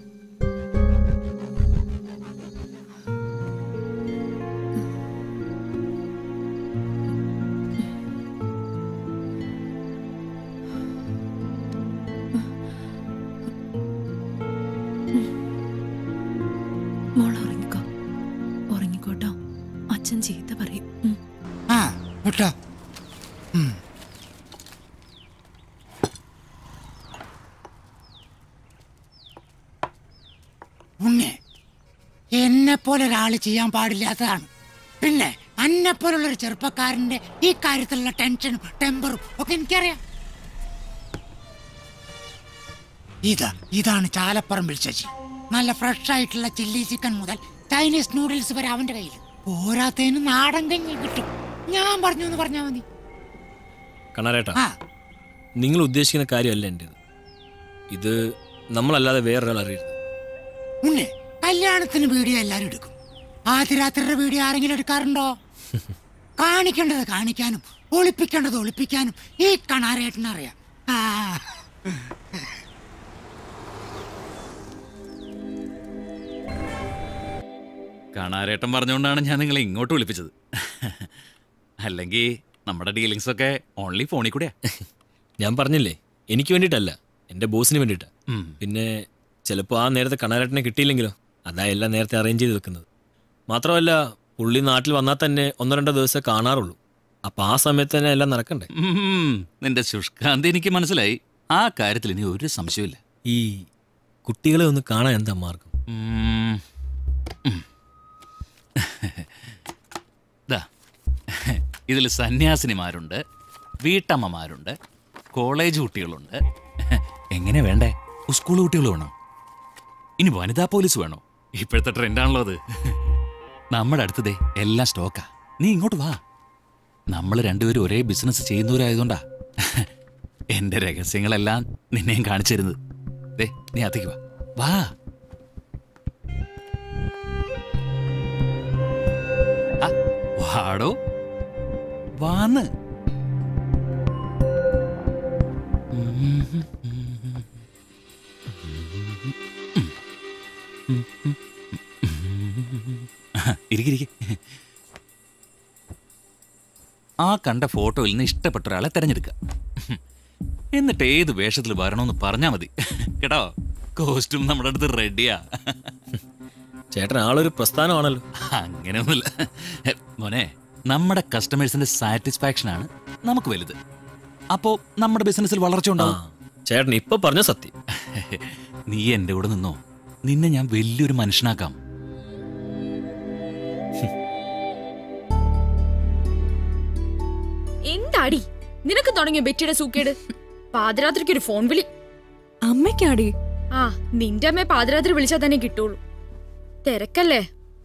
Speaker 15: മോള് ഉറങ്ങിക്കോ ഉറങ്ങിക്കോട്ടോ. അച്ഛൻ ചീത്ത പറയും.
Speaker 19: ആ കേട്ടോ. ഉണ്ണി എന്നെ പോലെ ഒരാള് ചെയ്യാൻ പാടില്ലാത്തതാണ്. പിന്നെ അന്നെ പോലുള്ള ഒരു ചെറുപ്പക്കാരന്റെ ഈ കാര്യത്തിലുള്ള ടെൻഷനും ടെമ്പറും ഒക്കെ എനിക്കറിയാം. ഇതാ ഇതാണ് ചാലപ്പറമ്പിൽ ശശി. നല്ല ഫ്രഷ് ആയിട്ടുള്ള ചില്ലി ചിക്കൻ മുതൽ ചൈനീസ് നൂഡിൽസ് വരെ അവന്റെ കയ്യിൽ. പോരാത്തതിന് നാടൻ കഞ്ഞി കിട്ടും. ഞാൻ പറഞ്ഞു എന്ന് പറഞ്ഞാ മതി.
Speaker 17: കണാരേട്ടാ, നിങ്ങൾ ഉദ്ദേശിക്കുന്ന കാര്യമല്ല എൻ്റെത്. ഇത് നമ്മളല്ലാതെ വേറൊരാൾ അറിയരുത്.
Speaker 19: ഉണ്ണേ, കല്യാണത്തിന് വീഡിയോ എല്ലാരും എടുക്കും. ആദ്യ രാത്രിയുടെ വീഡിയോ ആരെങ്കിലും എടുക്കാറുണ്ടോ? കാണിക്കേണ്ടത് കാണിക്കാനും ഒളിപ്പിക്കേണ്ടത് ഒളിപ്പിക്കാനും ഈ കണാരേട്ടനറിയാം. ആ
Speaker 16: കാണാരേട്ടൻ പറഞ്ഞുകൊണ്ടാണ് ഞാൻ നിങ്ങളെ ഇങ്ങോട്ട് വിളിപ്പിച്ചത്. അല്ലെങ്കിൽ നമ്മുടെ ഡീലിങ്സ് ഒക്കെ ഓൺലി ഫോണിൽ കൂടെയാ.
Speaker 17: ഞാൻ പറഞ്ഞില്ലേ, എനിക്ക് വേണ്ടിയിട്ടല്ല, എൻ്റെ ബോസിന് വേണ്ടിയിട്ടാ. പിന്നെ ചിലപ്പോൾ ആ നേരത്തെ കണാരേട്ടനെ കിട്ടിയില്ലെങ്കിലോ, അതാ എല്ലാം നേരത്തെ അറേഞ്ച് ചെയ്ത് വെക്കുന്നത്. മാത്രമല്ല പുള്ളി നാട്ടിൽ വന്നാൽ തന്നെ ഒന്നോ രണ്ടോ ദിവസം കാണാറുള്ളൂ. അപ്പം ആ സമയത്ത് തന്നെ എല്ലാം നടക്കണ്ടേ.
Speaker 16: നിന്റെ ശുഷ്കാന്തി എനിക്ക് മനസ്സിലായി. ആ കാര്യത്തിൽ ഇനി ഒരു സംശയമില്ല.
Speaker 17: ഈ കുട്ടികളെ ഒന്ന് കാണാൻ എന്താ മാർഗം?
Speaker 16: ഇതിൽ സന്യാസിനിമാരുണ്ട്, വീട്ടമ്മമാരുണ്ട്, കോളേജ് കുട്ടികളുണ്ട്. എങ്ങനെ വേണ്ടേ? സ്കൂൾ കുട്ടികൾ വേണോ? ഇനി വനിതാ പോലീസ് വേണോ? ഇപ്പോഴത്തെ ട്രെൻഡാണല്ലോ അത്. നമ്മുടെ അടുത്തതേ എല്ലാം സ്റ്റോക്കാ. നീ ഇങ്ങോട്ട് വാ. നമ്മൾ രണ്ടുപേരും ഒരേ ബിസിനസ് ചെയ്യുന്നവരായതുകൊണ്ടാ എന്റെ രഹസ്യങ്ങളെല്ലാം നിന്നെയും കാണിച്ചു തരുന്നത്. ദേ, നീ അകത്തേക്ക് വാ. വാ. വാടോ, വാന്ന്. ഇരിക്കിരിക്കെ. ആ കണ്ട ഫോട്ടോയിൽ നിന്ന് ഇഷ്ടപ്പെട്ട ഒരാളെ തെരഞ്ഞെടുക്കുക. എന്നിട്ട് ഏത് വേഷത്തിൽ വരണമെന്ന് പറഞ്ഞാൽ മതി കേട്ടോ. കോസ്റ്റ്യൂം നമ്മുടെ അടുത്ത് റെഡിയാ.
Speaker 17: ചേട്ടൻ ആളൊരു പ്രസ്ഥാനമാണല്ലോ.
Speaker 16: അങ്ങനെയൊന്നുമില്ല മോനെ. നമ്മുടെ കസ്റ്റമേഴ്സിന്റെ സാറ്റിസ്ഫാക്ഷനാണ് നമുക്ക് വലുത്. അപ്പോ നമ്മുടെ ബിസിനസ്സിൽ വളർച്ച ഉണ്ടാവും.
Speaker 17: ചേട്ടൻ ഇപ്പൊ പറഞ്ഞ സത്യം.
Speaker 16: നീ എന്റെ കൂടെ നിന്നോ, നിന്നെ ഞാൻ വലിയൊരു മനുഷ്യനാക്കാം.
Speaker 10: എന്താടി നിനക്ക് തുടങ്ങിയ ബെറ്റിയുടെ സൂക്കേട്? പാതിരാത്രിക്ക് ഒരു ഫോൺ വിളി.
Speaker 1: അമ്മയ്ക്കാടി?
Speaker 10: ആ, നിന്റെ അമ്മയെ പാതിരാത്രി വിളിച്ചാൽ തന്നെ കിട്ടുള്ളൂ. തിരക്കല്ലേ?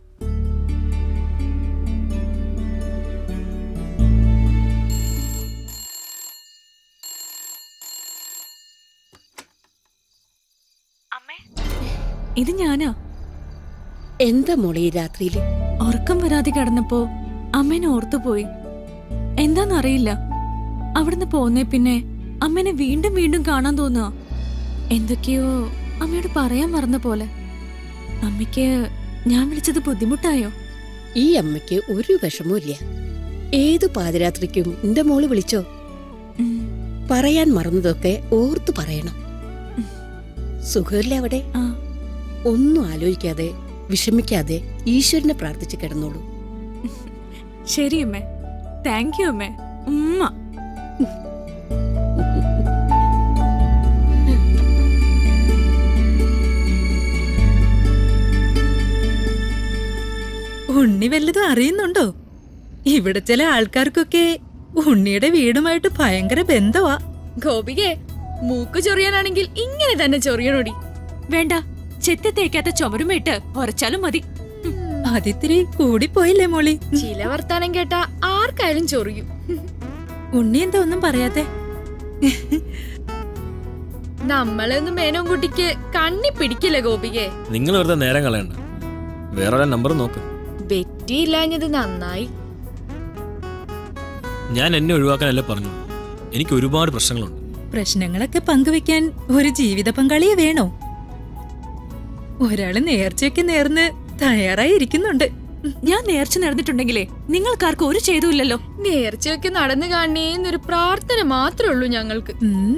Speaker 1: ഇത് ഞാനാ.
Speaker 14: എന്താ മോളെ ഈ രാത്രിയില്?
Speaker 1: ഉറക്കം വരാതെ കിടന്നപ്പോ അമ്മേനെ ഓർത്തുപോയി. എന്താന്നറിയില്ല. അവിടുന്ന് പോന്നേ പിന്നെ അമ്മേനെ വീണ്ടും വീണ്ടും കാണാൻ തോന്നുക. എന്തൊക്കെയോ അമ്മയോട് പറയാൻ മറന്ന പോലെ. അമ്മയ്ക്ക് ഞാൻ വിളിച്ചത് ബുദ്ധിമുട്ടായോ?
Speaker 14: ഈ അമ്മയ്ക്ക് ഒരു വിഷമവും ഇല്ല. ഏത് പാതിരാത്രിക്കും എന്റെ മോള് വിളിച്ചോ. പറയാൻ മറന്നതൊക്കെ ഓർത്തു പറയണം. സുഖമില്ല അവിടെ? ഒന്നും ആലോചിക്കാതെ വിഷമിക്കാതെ ഈശ്വരനെ പ്രാർത്ഥിച്ച് കിടന്നോളൂ.
Speaker 1: ശരി അമ്മേ. താങ്ക് യു അമ്മേ. ഉമ്മ.
Speaker 15: ഉണ്ണി വല്ലതും അറിയുന്നുണ്ടോ? ഇവിടെ ചില ആൾക്കാർക്കൊക്കെ ഉണ്ണിയുടെ വീടുമായിട്ട് ഭയങ്കര ബന്ധവാ.
Speaker 10: ഗോപികെ, മൂക്ക് ചൊറിയാനാണെങ്കിൽ ഇങ്ങനെ തന്നെ ചൊറിയണോടി.
Speaker 1: വേണ്ട, ചെത്തി തേക്കാത്ത ചുമരുമിട്ട് ഉറച്ചാലും മതി.
Speaker 15: അതിത്തിരി കൂടിപ്പോയില്ലേ മോളി?
Speaker 10: ചില വർത്താനം കേട്ടാ ആർക്കായാലും ചൊറിയും.
Speaker 15: ഉണ്ണി എന്താ ഒന്നും പറയാത്തെ?
Speaker 10: നമ്മളൊന്നും മേനോൻകുട്ടിക്ക് കണ്ണി പിടിക്കില്ല ഗോപികെ.
Speaker 17: നിങ്ങൾ വെറുതെ നേരം കളയണ്ട, വേറെ നമ്പർ നോക്ക്.
Speaker 10: ബെറ്റിയില്ലാഞ്ഞത് നന്നായി.
Speaker 17: ഞാൻ എന്നെ ഒഴിവാക്കാനല്ലേ പറഞ്ഞു. എനിക്ക് ഒരുപാട് പ്രശ്നങ്ങളുണ്ട്.
Speaker 15: പ്രശ്നങ്ങളൊക്കെ പങ്കുവെക്കാൻ ഒരു ജീവിത പങ്കാളിയെ വേണോ? ഒരാള് നേർച്ചയൊക്കെ നേർന്ന് തയ്യാറായി ഇരിക്കുന്നുണ്ട്.
Speaker 1: ഞാൻ നേർച്ച നടന്നിട്ടുണ്ടെങ്കിലേ നിങ്ങൾക്കാർക്കും ഒരു ചെയ്തുമില്ലല്ലോ.
Speaker 10: നേർച്ചയൊക്കെ നടന്നു കാണേന്നൊരു പ്രാർത്ഥന മാത്രമേ ഉള്ളൂ ഞങ്ങൾക്ക്.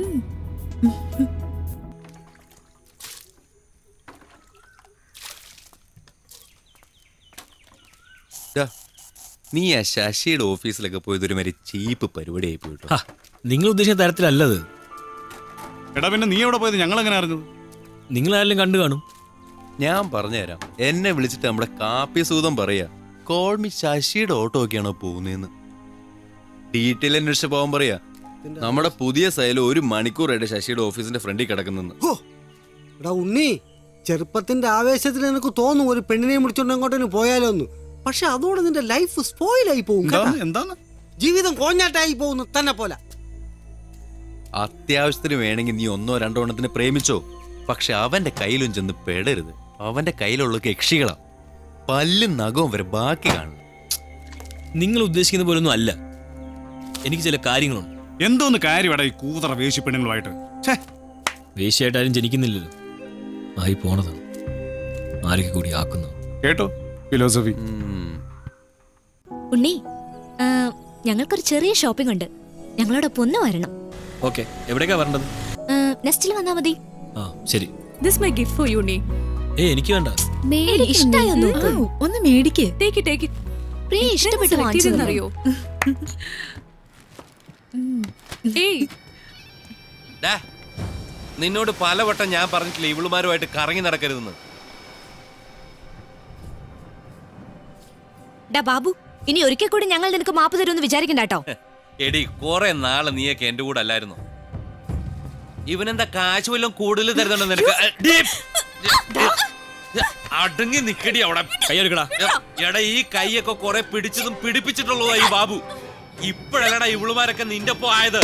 Speaker 4: നീ ആ ശശിയുടെ ഓഫീസിലൊക്കെ പോയത് ഒരു മാതിരി ചീപ്പ് പരിപാടിയായി പോയിട്ടോ.
Speaker 17: നിങ്ങൾ ഉദ്ദേശിച്ച തരത്തിലല്ലത്.
Speaker 7: എടാ പിന്നെ നീ എവിടെ പോയത്? ഞങ്ങൾ എങ്ങനെ അറിഞ്ഞത്?
Speaker 17: നിങ്ങളാരെങ്കിലും കണ്ടു കാണും.
Speaker 4: ഞാൻ പറഞ്ഞുതരാം. എന്നെ വിളിച്ചിട്ട് നമ്മുടെ കാപ്പി സൂതം പറയാ കോൾമി ശശിയുടെ ഓട്ടോ ഒക്കെയാണോ പോകുന്നതെന്ന്. ഡീറ്റെയിൽ അന്വേഷിച്ച പോകാൻ പറയാ നമ്മുടെ പുതിയ സൈലം ഒരു മണിക്കൂറായിട്ട് ശശിയുടെ ഓഫീസിന്റെ ഫ്രണ്ടിൽ കിടക്കുന്നെന്ന്.
Speaker 3: ഉണ്ണി, ചെറുപ്പത്തിന്റെ ആവേശത്തിൽ എനിക്ക് തോന്നും ഒരു പെണ്ണിനെ വിളിച്ചോണ്ട് അങ്ങോട്ടേന് പോയാലോ ഒന്ന്. പക്ഷെ അതോടെ നിന്റെ ലൈഫ് സ്പോയിലായി പോകും. ജീവിതം കോഞ്ഞാട്ടായി പോകുന്നു തന്നെ പോലെ.
Speaker 4: അത്യാവശ്യത്തിന് വേണമെങ്കിൽ നീ ഒന്നോ രണ്ടോ എണ്ണത്തിന് പ്രേമിച്ചോ, പക്ഷെ അവന്റെ കയ്യിലും ചെന്ന് പെടരുത്. അവന്റെ കയ്യിലുള്ള യക്ഷികളാ, പല്ലും നഖവും വരെ ബാക്കി കാണും.
Speaker 17: നിങ്ങൾ ഉദ്ദേശിക്കുന്ന പോലൊന്നും അല്ല. എനിക്ക് ചില കാര്യങ്ങളുണ്ട്.
Speaker 7: എന്തോന്ന് കാര്യമാടാ ഈ കൂതറ വേശി പെണ്ണുങ്ങളുമായിട്ട്?
Speaker 17: വേശിയായിട്ടാരും ജനിക്കുന്നില്ലല്ലോ, ആയി പോണതാണ്. ആരൊക്കെ കൂടി ആക്കുന്നു
Speaker 7: കേട്ടോ ഫിലോസഫി.
Speaker 21: ഉണ്ണി, ഞങ്ങൾക്കൊരു ചെറിയ ഷോപ്പിംഗ് ഉണ്ട്, ഞങ്ങളോടൊപ്പം ഒന്ന് വരണം.
Speaker 17: ഓക്കെ, എവിടേക്കാ വരേണ്ടത്?
Speaker 21: നെക്സ്റ്റിൽ വന്നാ മതി.
Speaker 17: ആ ശരി.
Speaker 1: This my gift for you, Unni.
Speaker 17: ഏ എനിക്ക് വേണ്ട.
Speaker 21: മേടി ഇഷ്ടായോ നോക്ക്.
Speaker 15: ഒന്ന് മേടിക്ക്.
Speaker 1: Take it, take it.
Speaker 21: പ്രിയ ഇഷ്ടപ്പെട്ട് വാങ്ങിച്ചതറിയോ?
Speaker 1: ഏയ്,
Speaker 4: നിന്നോട് പലവട്ടം ഞാൻ പറഞ്ഞിട്ടില്ല ഇവളുമാരുമായിട്ട് കറങ്ങി നടക്കരുതെന്ന്.
Speaker 21: ഡാ ബാബു, ഇനി ഒരിക്കൽ കൂടി ഞങ്ങൾ നിനക്ക് മാപ്പ് തരുമെന്ന് വിചാരിക്കണ്ട കേട്ടോ.
Speaker 4: എടി, കുറെ നാളെ നീയൊക്കെ എന്റെ കൂടെ അല്ലായിരുന്നു. ഇവനെന്താ കാശ് വല്ലതും കൂടുതൽ തരുന്നുണ്ടോ നിനക്ക്? അടങ്ങി നിക്കടി അവിടെ.
Speaker 17: കൈയെടുക്കടാ.
Speaker 4: എടാ, ഈ കൈയൊക്കെ കുറെ പിടിച്ചതും പിടിപ്പിച്ചിട്ടുള്ളതാ ഈ ബാബു. ഇപ്പോഴല്ലടാ ഇവളുമാരൊക്കെ നിന്റെ ഒപ്പം ആയത്.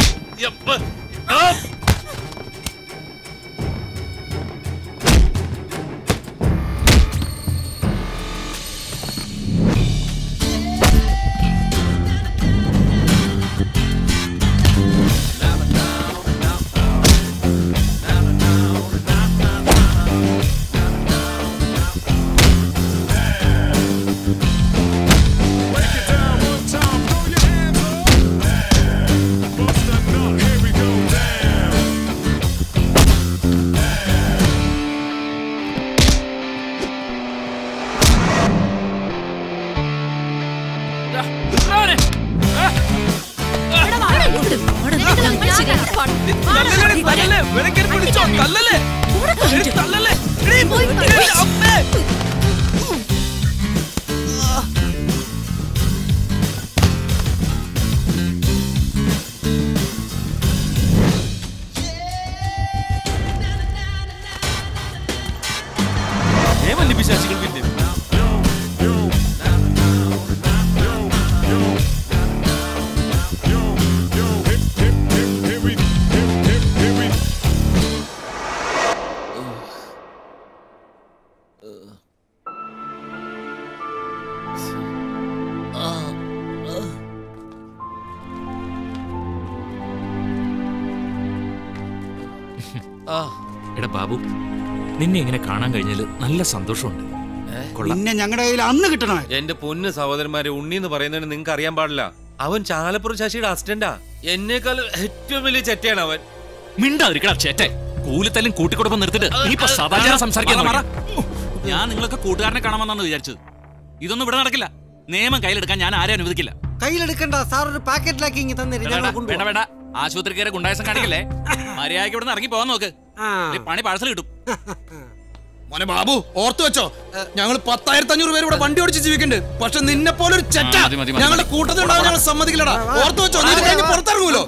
Speaker 16: എടാ ബാബു, നിന്നെ ഇങ്ങനെ കാണാൻ കഴിഞ്ഞാൽ നല്ല സന്തോഷമുണ്ട്.
Speaker 7: പിന്നെ ഞങ്ങളുടെ കയ്യിൽ അന്ന് കിട്ടണേ.
Speaker 4: എന്റെ പൊന്ന് സഹോദരന്മാരെ, ഉണ്ണി എന്ന് പറയുന്നതിന് നിങ്ങൾക്ക് അറിയാൻ പാടില്ല. അവൻ ചാലപ്പുറം ശശിയുടെ അസിസ്റ്റന്റാ. എന്നേക്കാൾ ഏറ്റവും വലിയ ചെറ്റയാണ് അവൻ.
Speaker 16: മിണ്ടാതിരിക്കടാ ചേറ്റെ. കൂലിത്തല്ലും കൂട്ടിക്കൊടുപ്പം നിർത്തിട്ട് ഇനിയിപ്പോ സദാചാരം സംസാരിക്കാൻ. ഞാൻ നിങ്ങളൊക്കെ കൂട്ടുകാരനെ കാണാമെന്നാണ് വിചാരിച്ചത്. ഇതൊന്നും ഇവിടെ നടക്കില്ല. നിയമം കയ്യിലെടുക്കാൻ ഞാൻ ആരെയും അനുവദിക്കില്ല.
Speaker 3: കയ്യിലെടുക്കണ്ട സാർ, ഒരു പാക്കറ്റിലാക്കി ഇങ്ങ് തന്നിരി.
Speaker 16: വേണ്ട വേണ്ട, ആശുപത്രി കയറി ഗുണ്ടായസം കാണിക്കല്ലേ. മര്യാദയ്ക്ക് ഇവിടെ നിന്ന് ഇറങ്ങി പോകാൻ നോക്ക്. പണി പാഴ്സൽ കിട്ടും.
Speaker 13: മോനെ ബാബു, ഓർത്തു വെച്ചോ, ഞങ്ങൾ പത്തായിരത്തി അഞ്ഞൂറ് പേര് ഇവിടെ വണ്ടി ഓടിച്ച് ജീവിക്കുന്നുണ്ട്. പക്ഷെ നിന്നെ പോലെ ഒരു ചെറ്റ ഞങ്ങളുടെ കൂട്ടത്തിൽ ഉണ്ടാവും ഞങ്ങൾ സമ്മതിക്കില്ലടാ. ഓർത്തു വെച്ചോ, നീ കഴിഞ്ഞ് പുറത്തിറങ്ങൂലോ.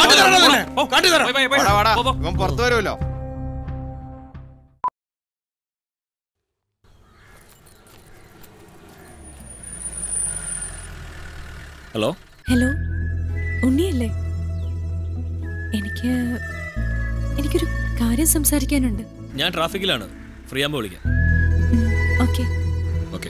Speaker 20: പുറത്തു വരുമല്ലോ.
Speaker 17: ഹലോ
Speaker 1: ഹലോ, ഉണ്ണിയല്ലേ? എനിക്ക് എനിക്കൊരു കാര്യം സംസാരിക്കാനുണ്ട്.
Speaker 17: ഞാൻ ട്രാഫിക്കിലാണ്, ഫ്രീ ആകുമ്പോൾ വിളിക്കാം.
Speaker 1: Okay
Speaker 17: okay.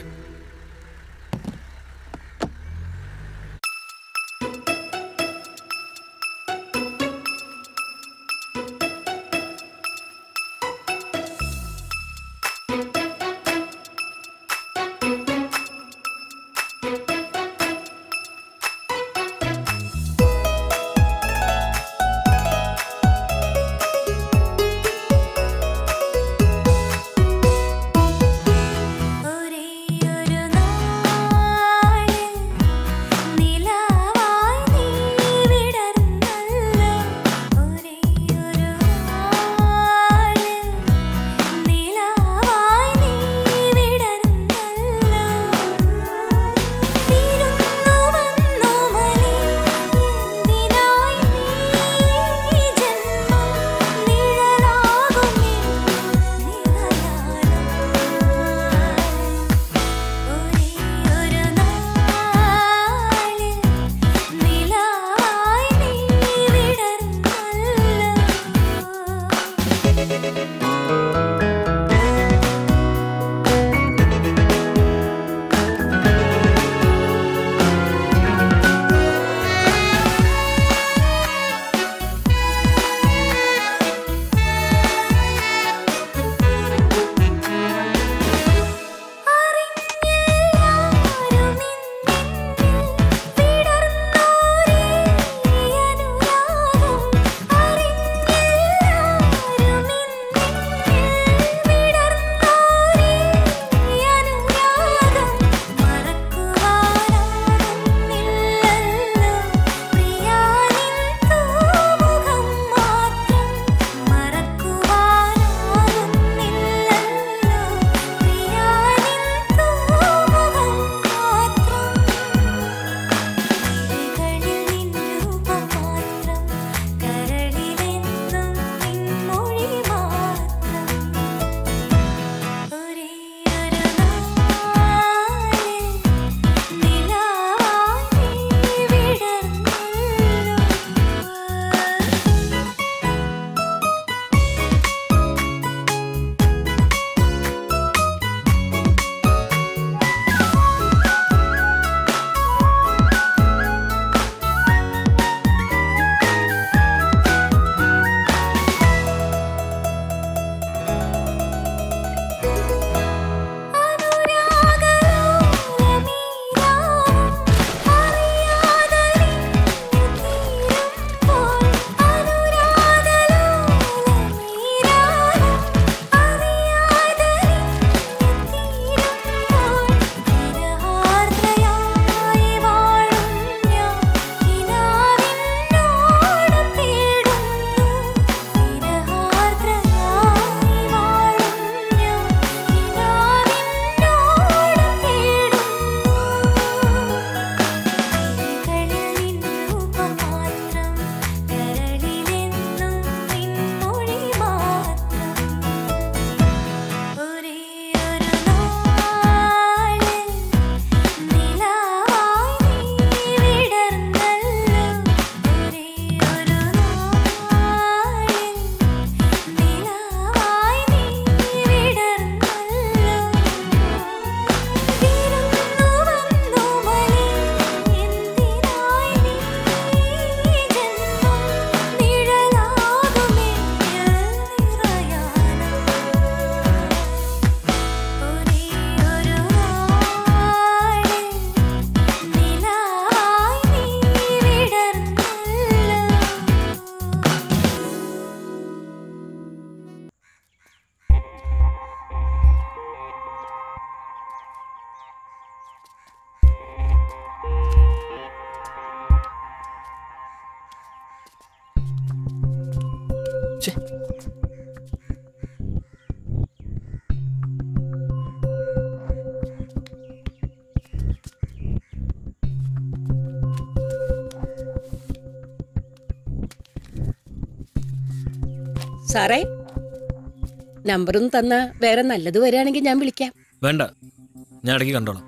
Speaker 14: സാറേ, നമ്പറൊന്നും തന്നാ വേറെ നല്ലത് വരികയാണെങ്കിൽ ഞാൻ വിളിക്കാം.
Speaker 17: വേണ്ട, ഞാൻ ഇടയ്ക്ക് കണ്ടോളാം.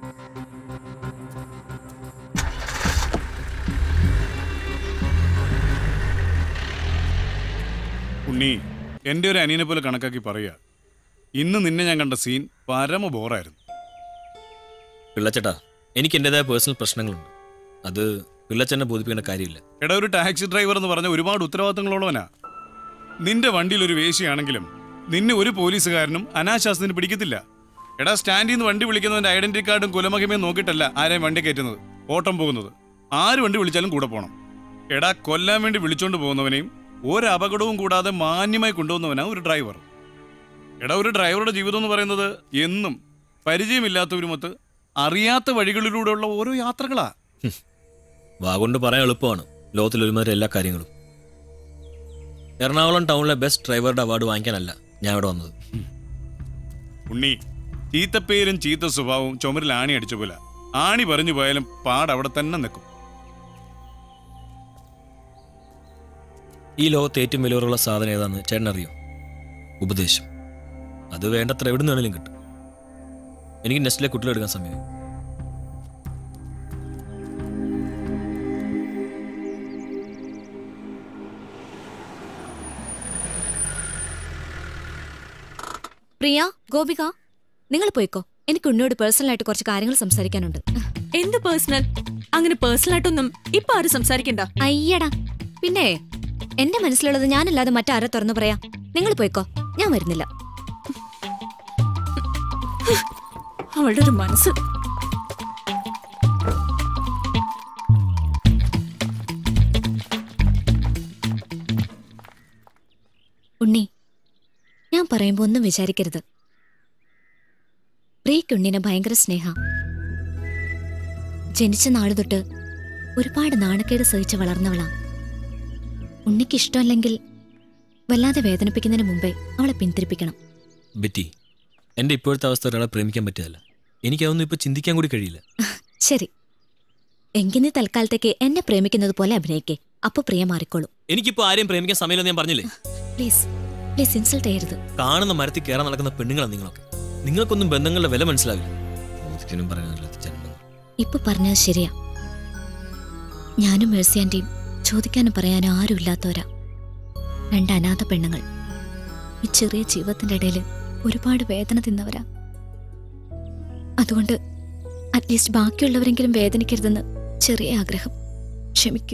Speaker 7: ഉണ്ണി, എൻ്റെ ഒരു അനിയനെ പോലെ കണക്കാക്കി പറയുക, ഇന്ന് നിന്നെ ഞാൻ കണ്ട സീൻ പരമ ബോറായിരുന്നു.
Speaker 17: പിള്ളച്ചേട്ടാ, എനിക്ക് എൻ്റെതായ പേഴ്സണൽ പ്രശ്നങ്ങളുണ്ട്. അത് പിള്ളച്ചെന്നെ ബോധിപ്പിക്കേണ്ട കാര്യമില്ല.
Speaker 7: എടാ, ഒരു ടാക്സി ഡ്രൈവർ എന്ന് പറഞ്ഞ ഒരുപാട് ഉത്തരവാദിത്തങ്ങളുള്ളവനാ. നിന്റെ വണ്ടിയിൽ ഒരു വേശിയാണെങ്കിലും നിന്നെ ഒരു പോലീസുകാരനും അനാശാസ്ത്രത്തിന് പിടിക്കത്തില്ല. എടാ, സ്റ്റാൻഡിൽ നിന്ന് വണ്ടി വിളിക്കുന്നതിന്റെ ഐഡന്റിറ്റി കാർഡും കുലമഹിമയും നോക്കിയിട്ടല്ല ആരെയും വണ്ടി കയറ്റുന്നത്, ഓട്ടം പോകുന്നത്. ആര് വണ്ടി വിളിച്ചാലും കൂടെ പോകണം. എടാ, കൊല്ലാൻ വേണ്ടി വിളിച്ചോണ്ട് പോകുന്നവനെയും ഒരു അപകടവും കൂടാതെ മാന്യമായി കൊണ്ടുപോകുന്നവനാ ഒരു ഡ്രൈവർ. എടാ, ഒരു ഡ്രൈവറുടെ ജീവിതം എന്ന് പറയുന്നത് എന്നും പരിചയമില്ലാത്തവരുമൊത്ത് അറിയാത്ത വഴികളിലൂടെയുള്ള ഓരോ യാത്രകളാ.
Speaker 17: വാഗൊണ്ട് പറയാൻ എളുപ്പമാണ് ലോകത്തിൽ ഒരുമാതിരി എല്ലാ കാര്യങ്ങളും. എറണാകുളം ടൗണിലെ ബെസ്റ്റ് ഡ്രൈവറുടെ അവാർഡ് വാങ്ങിക്കാനല്ല ഞാൻ ഇവിടെ വന്നത്.
Speaker 7: ഉണ്ണി, ചീത്തപ്പേരും ചീത്ത സ്വഭാവവും ചുമരിൽ ആണി അടിച്ച പോലെ. ആണി പറഞ്ഞു പോയാലും പാട് അവിടെ തന്നെ നിൽക്കും.
Speaker 17: ഈ ലോകത്ത് ഏറ്റവും വിലയുള്ള സാധനം ഏതാന്ന് ചേട്ടൻ അറിയോ? ഉപദേശം. അത് വേണ്ടത്ര എവിടെ നിന്ന് വേണമെങ്കിലും കിട്ടും. എനിക്ക് നെസ്റ്റിലെ കുട്ടികളെടുക്കാൻ സമയം.
Speaker 11: പ്രിയ, ഗോപിക, നിങ്ങൾ പോയിക്കോ. എനിക്ക് ഉണ്ണിയോട് പേഴ്സണൽ ആയിട്ട് കുറച്ച് കാര്യങ്ങൾ സംസാരിക്കാനുണ്ട്.
Speaker 1: എന്ത് പേഴ്സണൽ? അങ്ങനെ പേഴ്സണൽ ആയിട്ടൊന്നും ഇപ്പൊ ആരും സംസാരിക്കണ്ട.
Speaker 11: അയ്യടാ, പിന്നെ എന്റെ മനസ്സിലുള്ളത് ഞാനല്ലാതെ മറ്റാരെ തുറന്നു പറയാ. നിങ്ങൾ പോയിക്കോ, ഞാൻ വരുന്നില്ല.
Speaker 1: അവളുടെ ഒരു മനസ്സ്.
Speaker 11: ഉണ്ണി, ഞാൻ പറയുമ്പോ ഒന്നും വിചാരിക്കരുത്. പ്രിയക്ക് ഉണ്ണിനെ ഭയങ്കര സ്നേഹ. ജനിച്ച നാളു തൊട്ട് ഒരുപാട് നാണക്കേട് സഹിച്ച് വളർന്നവളാ. ഉണ്ണിക്ക് ഇഷ്ടമല്ലെങ്കിൽ വല്ലാതെ വേദനിപ്പിക്കുന്നതിന് മുമ്പേ അവളെ പിന്തിരിപ്പിക്കണം.
Speaker 17: ബെറ്റി, എന്റെ ഇപ്പോഴത്തെ അവസ്ഥ ഒരാളെ പ്രേമിക്കാൻ പറ്റിയതല്ല. എനിക്കതൊന്നും ഇപ്പൊ ചിന്തിക്കാൻ കൂടി കഴിയില്ല.
Speaker 11: ശരി, എങ്കിൽ നീ തൽക്കാലത്തേക്ക് എന്നെ പ്രേമിക്കുന്നത് പോലെ അഭിനയിക്കേ. അപ്പൊ പ്രിയ മാറിക്കോളൂ.
Speaker 17: എനിക്കിപ്പോ ആരെയും പ്രേമിക്കാൻ സമയമില്ലെന്ന് ഞാൻ പറഞ്ഞില്ലേ?
Speaker 11: പ്ലീസ് പ്ലീസ് ഇൻസൾട്ട് ചെയ്യരുത്.
Speaker 17: കാണുന്ന മരത്തിൽ കയറാൻ നടക്കുന്ന പെണ്ണുങ്ങളാണ് നിങ്ങളൊക്കെ. നിങ്ങൾക്കൊന്നും ബന്ധങ്ങളുടെ വില മനസ്സിലാവില്ല.
Speaker 11: ഇപ്പൊ പറഞ്ഞത് ശരിയാ. ഞാനും മേഴ്സി ആന്റിയും ചോദിക്കാനും പറയാനും ആരും ഇല്ലാത്തവരാ. രണ്ട് അനാഥ പെണ്ണുങ്ങൾ. ഈ ചെറിയ ജീവിതത്തിന്റെ ഇടയിൽ ഒരുപാട് വേദന തിന്നവരാ. അതുകൊണ്ട് അറ്റ്ലീസ്റ്റ് ബാക്കിയുള്ളവരെങ്കിലും വേദനിക്കരുതെന്ന് ചെറിയ ആഗ്രഹം. ക്ഷമിക്കൂ.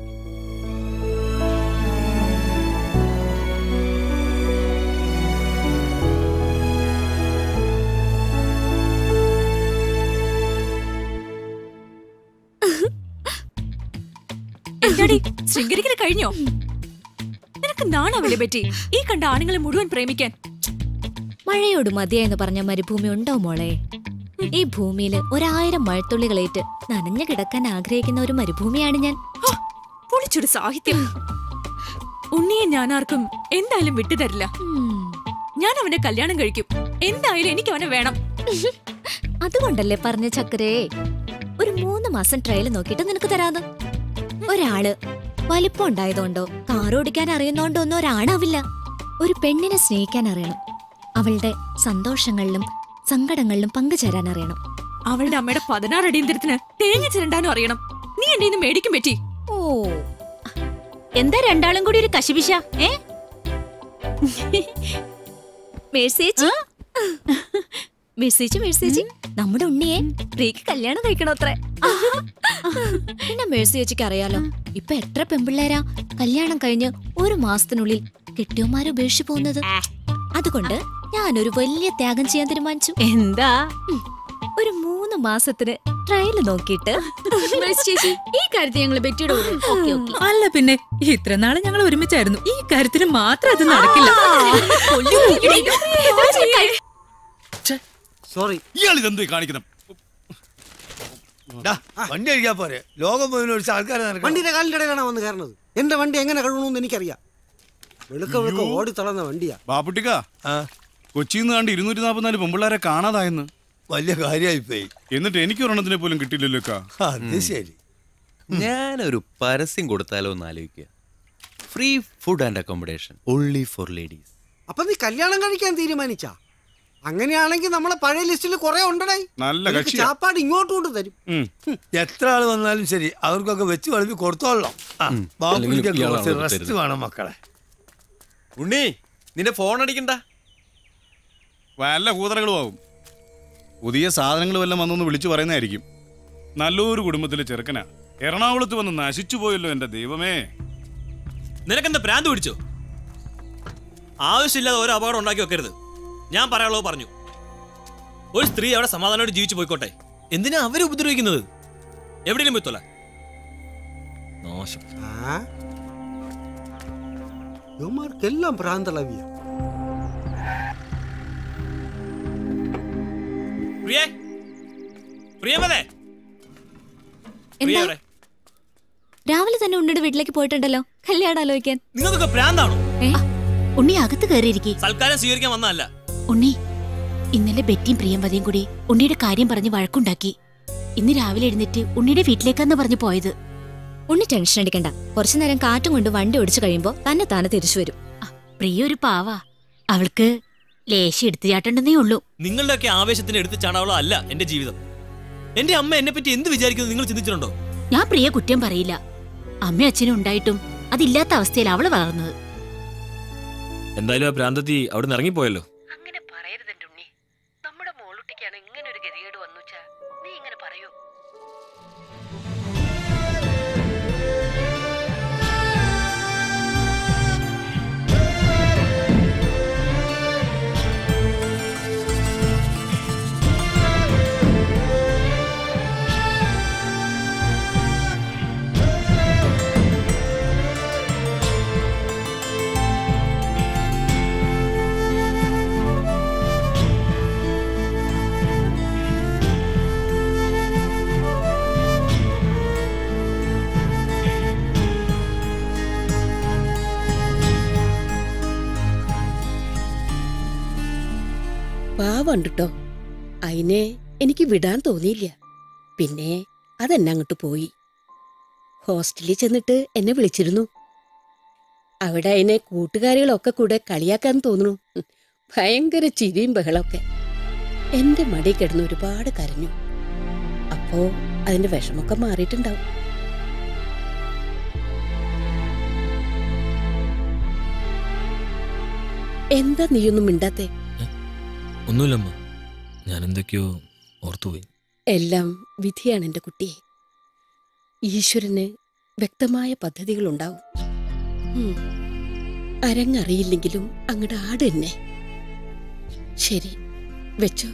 Speaker 1: എന്താടി, ശൃംഗരിക്കൽ കഴിഞ്ഞോ? നിനക്ക് നാണാവില്ലേ പറ്റി ഈ കണ്ട ആണുങ്ങളെ മുഴുവൻ പ്രേമിക്കാൻ?
Speaker 11: മഴയോട് മതിയെന്ന് പറഞ്ഞ മരുഭൂമി ഉണ്ടോ മോളെ? ഈ ഭൂമിയിൽ ഒരായിരം മഴത്തുള്ളികളേറ്റ് നനഞ്ഞു കിടക്കാൻ ആഗ്രഹിക്കുന്ന ഒരു മരുഭൂമിയാണ് ഞാൻ.
Speaker 1: പൊളിച്ചൊരു സാഹിത്യം. ഉണ്ണിയെ ഞാൻ ആർക്കും എന്തായാലും വിട്ടുതരില്ല. ഞാൻ അവനെ കല്യാണം കഴിക്കും. എന്തായാലും എനിക്ക് അവനെ വേണം.
Speaker 11: അതുകൊണ്ടല്ലേ പറഞ്ഞ ചക്കരേ, ഒരു മൂന്ന് മാസം ട്രയൽ നോക്കിയിട്ട് നിനക്ക് തരാന്ന്. ഒരാള് വലിപ്പം ഉണ്ടായതുകൊണ്ടോ കാർ ഓടിക്കാൻ അറിയുന്നോണ്ടോ ഒന്നും ഒരാണാവില്ല. ഒരു പെണ്ണിനെ സ്നേഹിക്കാൻ അറിയണം. അവളുടെ സന്തോഷങ്ങളിലും സങ്കടങ്ങളിലും പങ്കുചേരാൻ അറിയണം.
Speaker 1: അവളുടെ അമ്മയുടെ പതിനാറ് അടിയന്തരത്തിന് തേങ്ങ ചിരണ്ടാനും അറിയണം. നീ എന്നെ ഇന്ന് മേടിക്കും പറ്റി.
Speaker 12: ഓ, എന്താ രണ്ടാളും കൂടി ഒരു കശിപിശ? ഏ
Speaker 11: മേഴ്സേച്ചി, മേഴ്സേച്ചി മേഴ്സേച്ചി നമ്മുടെ ഉണ്ണിയെ പ്രിയക്ക് കല്യാണം കഴിക്കണോ അത്രേ. പിന്നെ മേഴ്സേച്ചിക്ക് അറിയാലോ, ഇപ്പൊ എത്ര പെമ്പിള്ളേരാ കല്യാണം കഴിഞ്ഞ് ഒരു മാസത്തിനുള്ളിൽ കെട്ടിയോമാരെ ഉപേക്ഷിച്ചു പോകുന്നത്. അതുകൊണ്ട് ഞാനൊരു വലിയ ത്യാഗം ചെയ്യാൻ തീരുമാനിച്ചു.
Speaker 12: എന്താ?
Speaker 11: ഒരു മൂന്ന് മാസത്തിന് ട്രയൽ നോക്കിയിട്ട്
Speaker 10: ചേച്ചി, ഈ കാര്യത്തിൽ ഞങ്ങൾ ബെറ്റിയുടെ കൂടെ.
Speaker 15: അല്ല പിന്നെ ഇത്ര നാള് ഞങ്ങൾ ഒരുമിച്ചായിരുന്നു. ഈ കാര്യത്തിന് മാത്രം അത് നടക്കില്ല.
Speaker 3: സോറി,
Speaker 7: ഇയാൾ ഇതെന്ത് കാണിക്കണം?
Speaker 5: വണ്ടി കഴിക്കാൻ പോരെ, ലോകം മുഴുവൻ ഒരു ആൾക്കാരെ
Speaker 3: വണ്ടിയുടെ കാലിന്റെ ഇടയിലാണ് വന്ന് കയറുന്നത്. എന്റെ വണ്ടി എങ്ങനെ കഴുകണമെന്ന് എനിക്കറിയാം. വെളുക്ക വെളുക്ക ഓടി തളർന്ന വണ്ടിയാ.
Speaker 7: ബാപ്പുട്ടിക്ക, കൊച്ചിന്ന് കണ്ട് ഇരുന്നൂറ്റി നാപ്പത്തിനാല് പെമ്പിള്ളാരെ കാണാതായെന്ന്.
Speaker 5: വലിയ കാര്യമായി പോയി.
Speaker 7: എന്നിട്ട് എനിക്ക് ഒരെണ്ണത്തിനെ പോലും കിട്ടിയില്ലല്ലോ.
Speaker 5: അത് ശരി.
Speaker 4: ഞാനൊരു പരസ്യം കൊടുത്താലോ എന്ന് ആലോചിക്കുക. Free food and accommodation only for ladies.
Speaker 3: അപ്പൊ നീ കല്യാണം കഴിക്കാൻ തീരുമാനിച്ചാ? അങ്ങനെയാണെങ്കിൽ നമ്മളെ പഴയ ലിസ്റ്റിൽ കുറെ ഉണ്ടടേ.
Speaker 7: നല്ല
Speaker 3: നിനക്ക് ചാപ്പാട് ഇങ്ങോട്ട് കൊണ്ട് തരും.
Speaker 5: എത്ര ആള് വന്നാലും ശരി അവർക്കൊക്കെ വെച്ച് വളർത്തി കൊടുത്തോളാം. റെസ്റ്റ് വേണം മക്കളെ.
Speaker 4: ഉണ്ണി നിന്റെ ഫോൺ അടിക്കണ്ട,
Speaker 7: വല്ല കൂതറകളും ആവും. പുതിയ സാധനങ്ങൾ വല്ലതും വന്നൊന്ന് വിളിച്ചു പറയുന്നതായിരിക്കും. നല്ലൊരു കുടുംബത്തിലെ ചെറുക്കനാ, എറണാകുളത്ത് വന്ന് നശിച്ചു പോയല്ലോ എന്റെ ദൈവമേ.
Speaker 17: നിനക്കെന്താ ഭ്രാന്ത് പിടിച്ചോ? ആവശ്യമില്ലാതെ ഓരോ അപകടം ഉണ്ടാക്കി വെക്കരുത്. ഞാൻ പറയാനുള്ളത് പറഞ്ഞു. ഒരു സ്ത്രീ അവിടെ സമാധാനമായിട്ട് ജീവിച്ചു പോയിക്കോട്ടെ. എന്തിനാ അവരെ ഉപദ്രവിക്കുന്നത്? എവിടെയെങ്കിലും പോയിത്തോല. മോശം.
Speaker 3: ഇവന്മാർക്കെല്ലാം ഭ്രാന്തളവിയ.
Speaker 17: പ്രിയേ, പ്രിയമതേ,
Speaker 11: എന്താ രാവിലെ തന്നെ ഉണ്ണിയുടെ വീട്ടിലേക്ക് പോയിട്ടുണ്ടല്ലോ കല്യാണം ആലോചിക്കാൻ.
Speaker 17: നിങ്ങൾക്കൊക്കെ ഭ്രാന്താണോ?
Speaker 12: ഉണ്ണി അകത്ത് കയറിയിരിക്കെ.
Speaker 17: സൽക്കാരം സ്വീകരിക്കാൻ വന്നതല്ല.
Speaker 12: ഉണ്ണി ഇന്നലെ ബെറ്റിയും പ്രിയംവതയും കൂടി ഉണ്ണിയുടെ കാര്യം പറഞ്ഞ് വഴക്കുണ്ടാക്കി. ഇന്ന് രാവിലെ എഴുന്നേറ്റ് ഉണ്ണിയുടെ വീട്ടിലേക്കാന്ന് പറഞ്ഞു പോയത്.
Speaker 11: ഉണ്ണി ടെൻഷൻ അടിക്കണ്ട, കുറച്ചു നേരം കാറ്റും കൊണ്ട് വണ്ടി ഓടിച്ചു കഴിയുമ്പോ തന്നെ താനെ തിരിച്ചു വരും.
Speaker 12: പ്രിയ ഒരു പാവാ, അവൾക്ക് ലേശം എടുത്തു ചാട്ടണ്ടെന്നേ ഉള്ളൂ.
Speaker 17: നിങ്ങളുടെയൊക്കെ ആവേശത്തിന് എടുത്ത് ചാടാവളോ അല്ല എന്റെ ജീവിതം. എന്റെ അമ്മ എന്നെ പറ്റി എന്ത് വിചാരിക്കുന്നത് നിങ്ങൾ ചിന്തിച്ചിട്ടുണ്ടോ?
Speaker 12: ഞാൻ പ്രിയ കുറ്റം പറയില്ല. അമ്മയും അച്ഛനും ഉണ്ടായിട്ടും അതില്ലാത്ത അവസ്ഥയിൽ അവള് വളർന്നത്.
Speaker 17: എന്തായാലും ആ ഭ്രാന്തത്തി അവിടെ നിന്ന് ഇറങ്ങിപ്പോയല്ലോ.
Speaker 14: അങ്ങനെ പറയരുതെന്റെ ഉണ്ണി. നമ്മുടെ മോളുട്ടിക്കാണ് ഇങ്ങനെ ഒരു ഗതികേട് വന്നുച്ചാ നീ ഇങ്ങനെ പറയൂ? പാവണ്ടിട്ടോ, അതിനെ എനിക്ക് വിടാൻ തോന്നിയില്ല. പിന്നെ അതെന്നെ അങ്ങോട്ട് പോയി. ഹോസ്റ്റലിൽ ചെന്നിട്ട് എന്നെ വിളിച്ചിരുന്നു. അവിടെ അതിനെ കൂട്ടുകാരികളൊക്കെ കൂടെ കളിയാക്കാൻ തോന്നുന്നു. ഭയങ്കര ചിരിയും ബഹളമൊക്കെ. എന്റെ മടി കിടന്ന് ഒരുപാട് കരഞ്ഞു. അപ്പോ അതിന്റെ വിഷമൊക്കെ മാറിയിട്ടുണ്ടാവും. എന്താ നീയൊന്നും മിണ്ടാത്തെ?
Speaker 17: ഒന്നുമില്ലമ്മ, ഞാൻ എന്തൊക്കെയോ ഓർത്തുപോയി.
Speaker 14: എല്ലാം വിധിയാണ് എൻ്റെ കുട്ടിയെ. ഈശ്വരന് വ്യക്തമായ പദ്ധതികളുണ്ടാവും. അരങ്ങറിയില്ലെങ്കിലും അങ്ങടെ ആട് തന്നെ. ശരി, വെച്ചോ.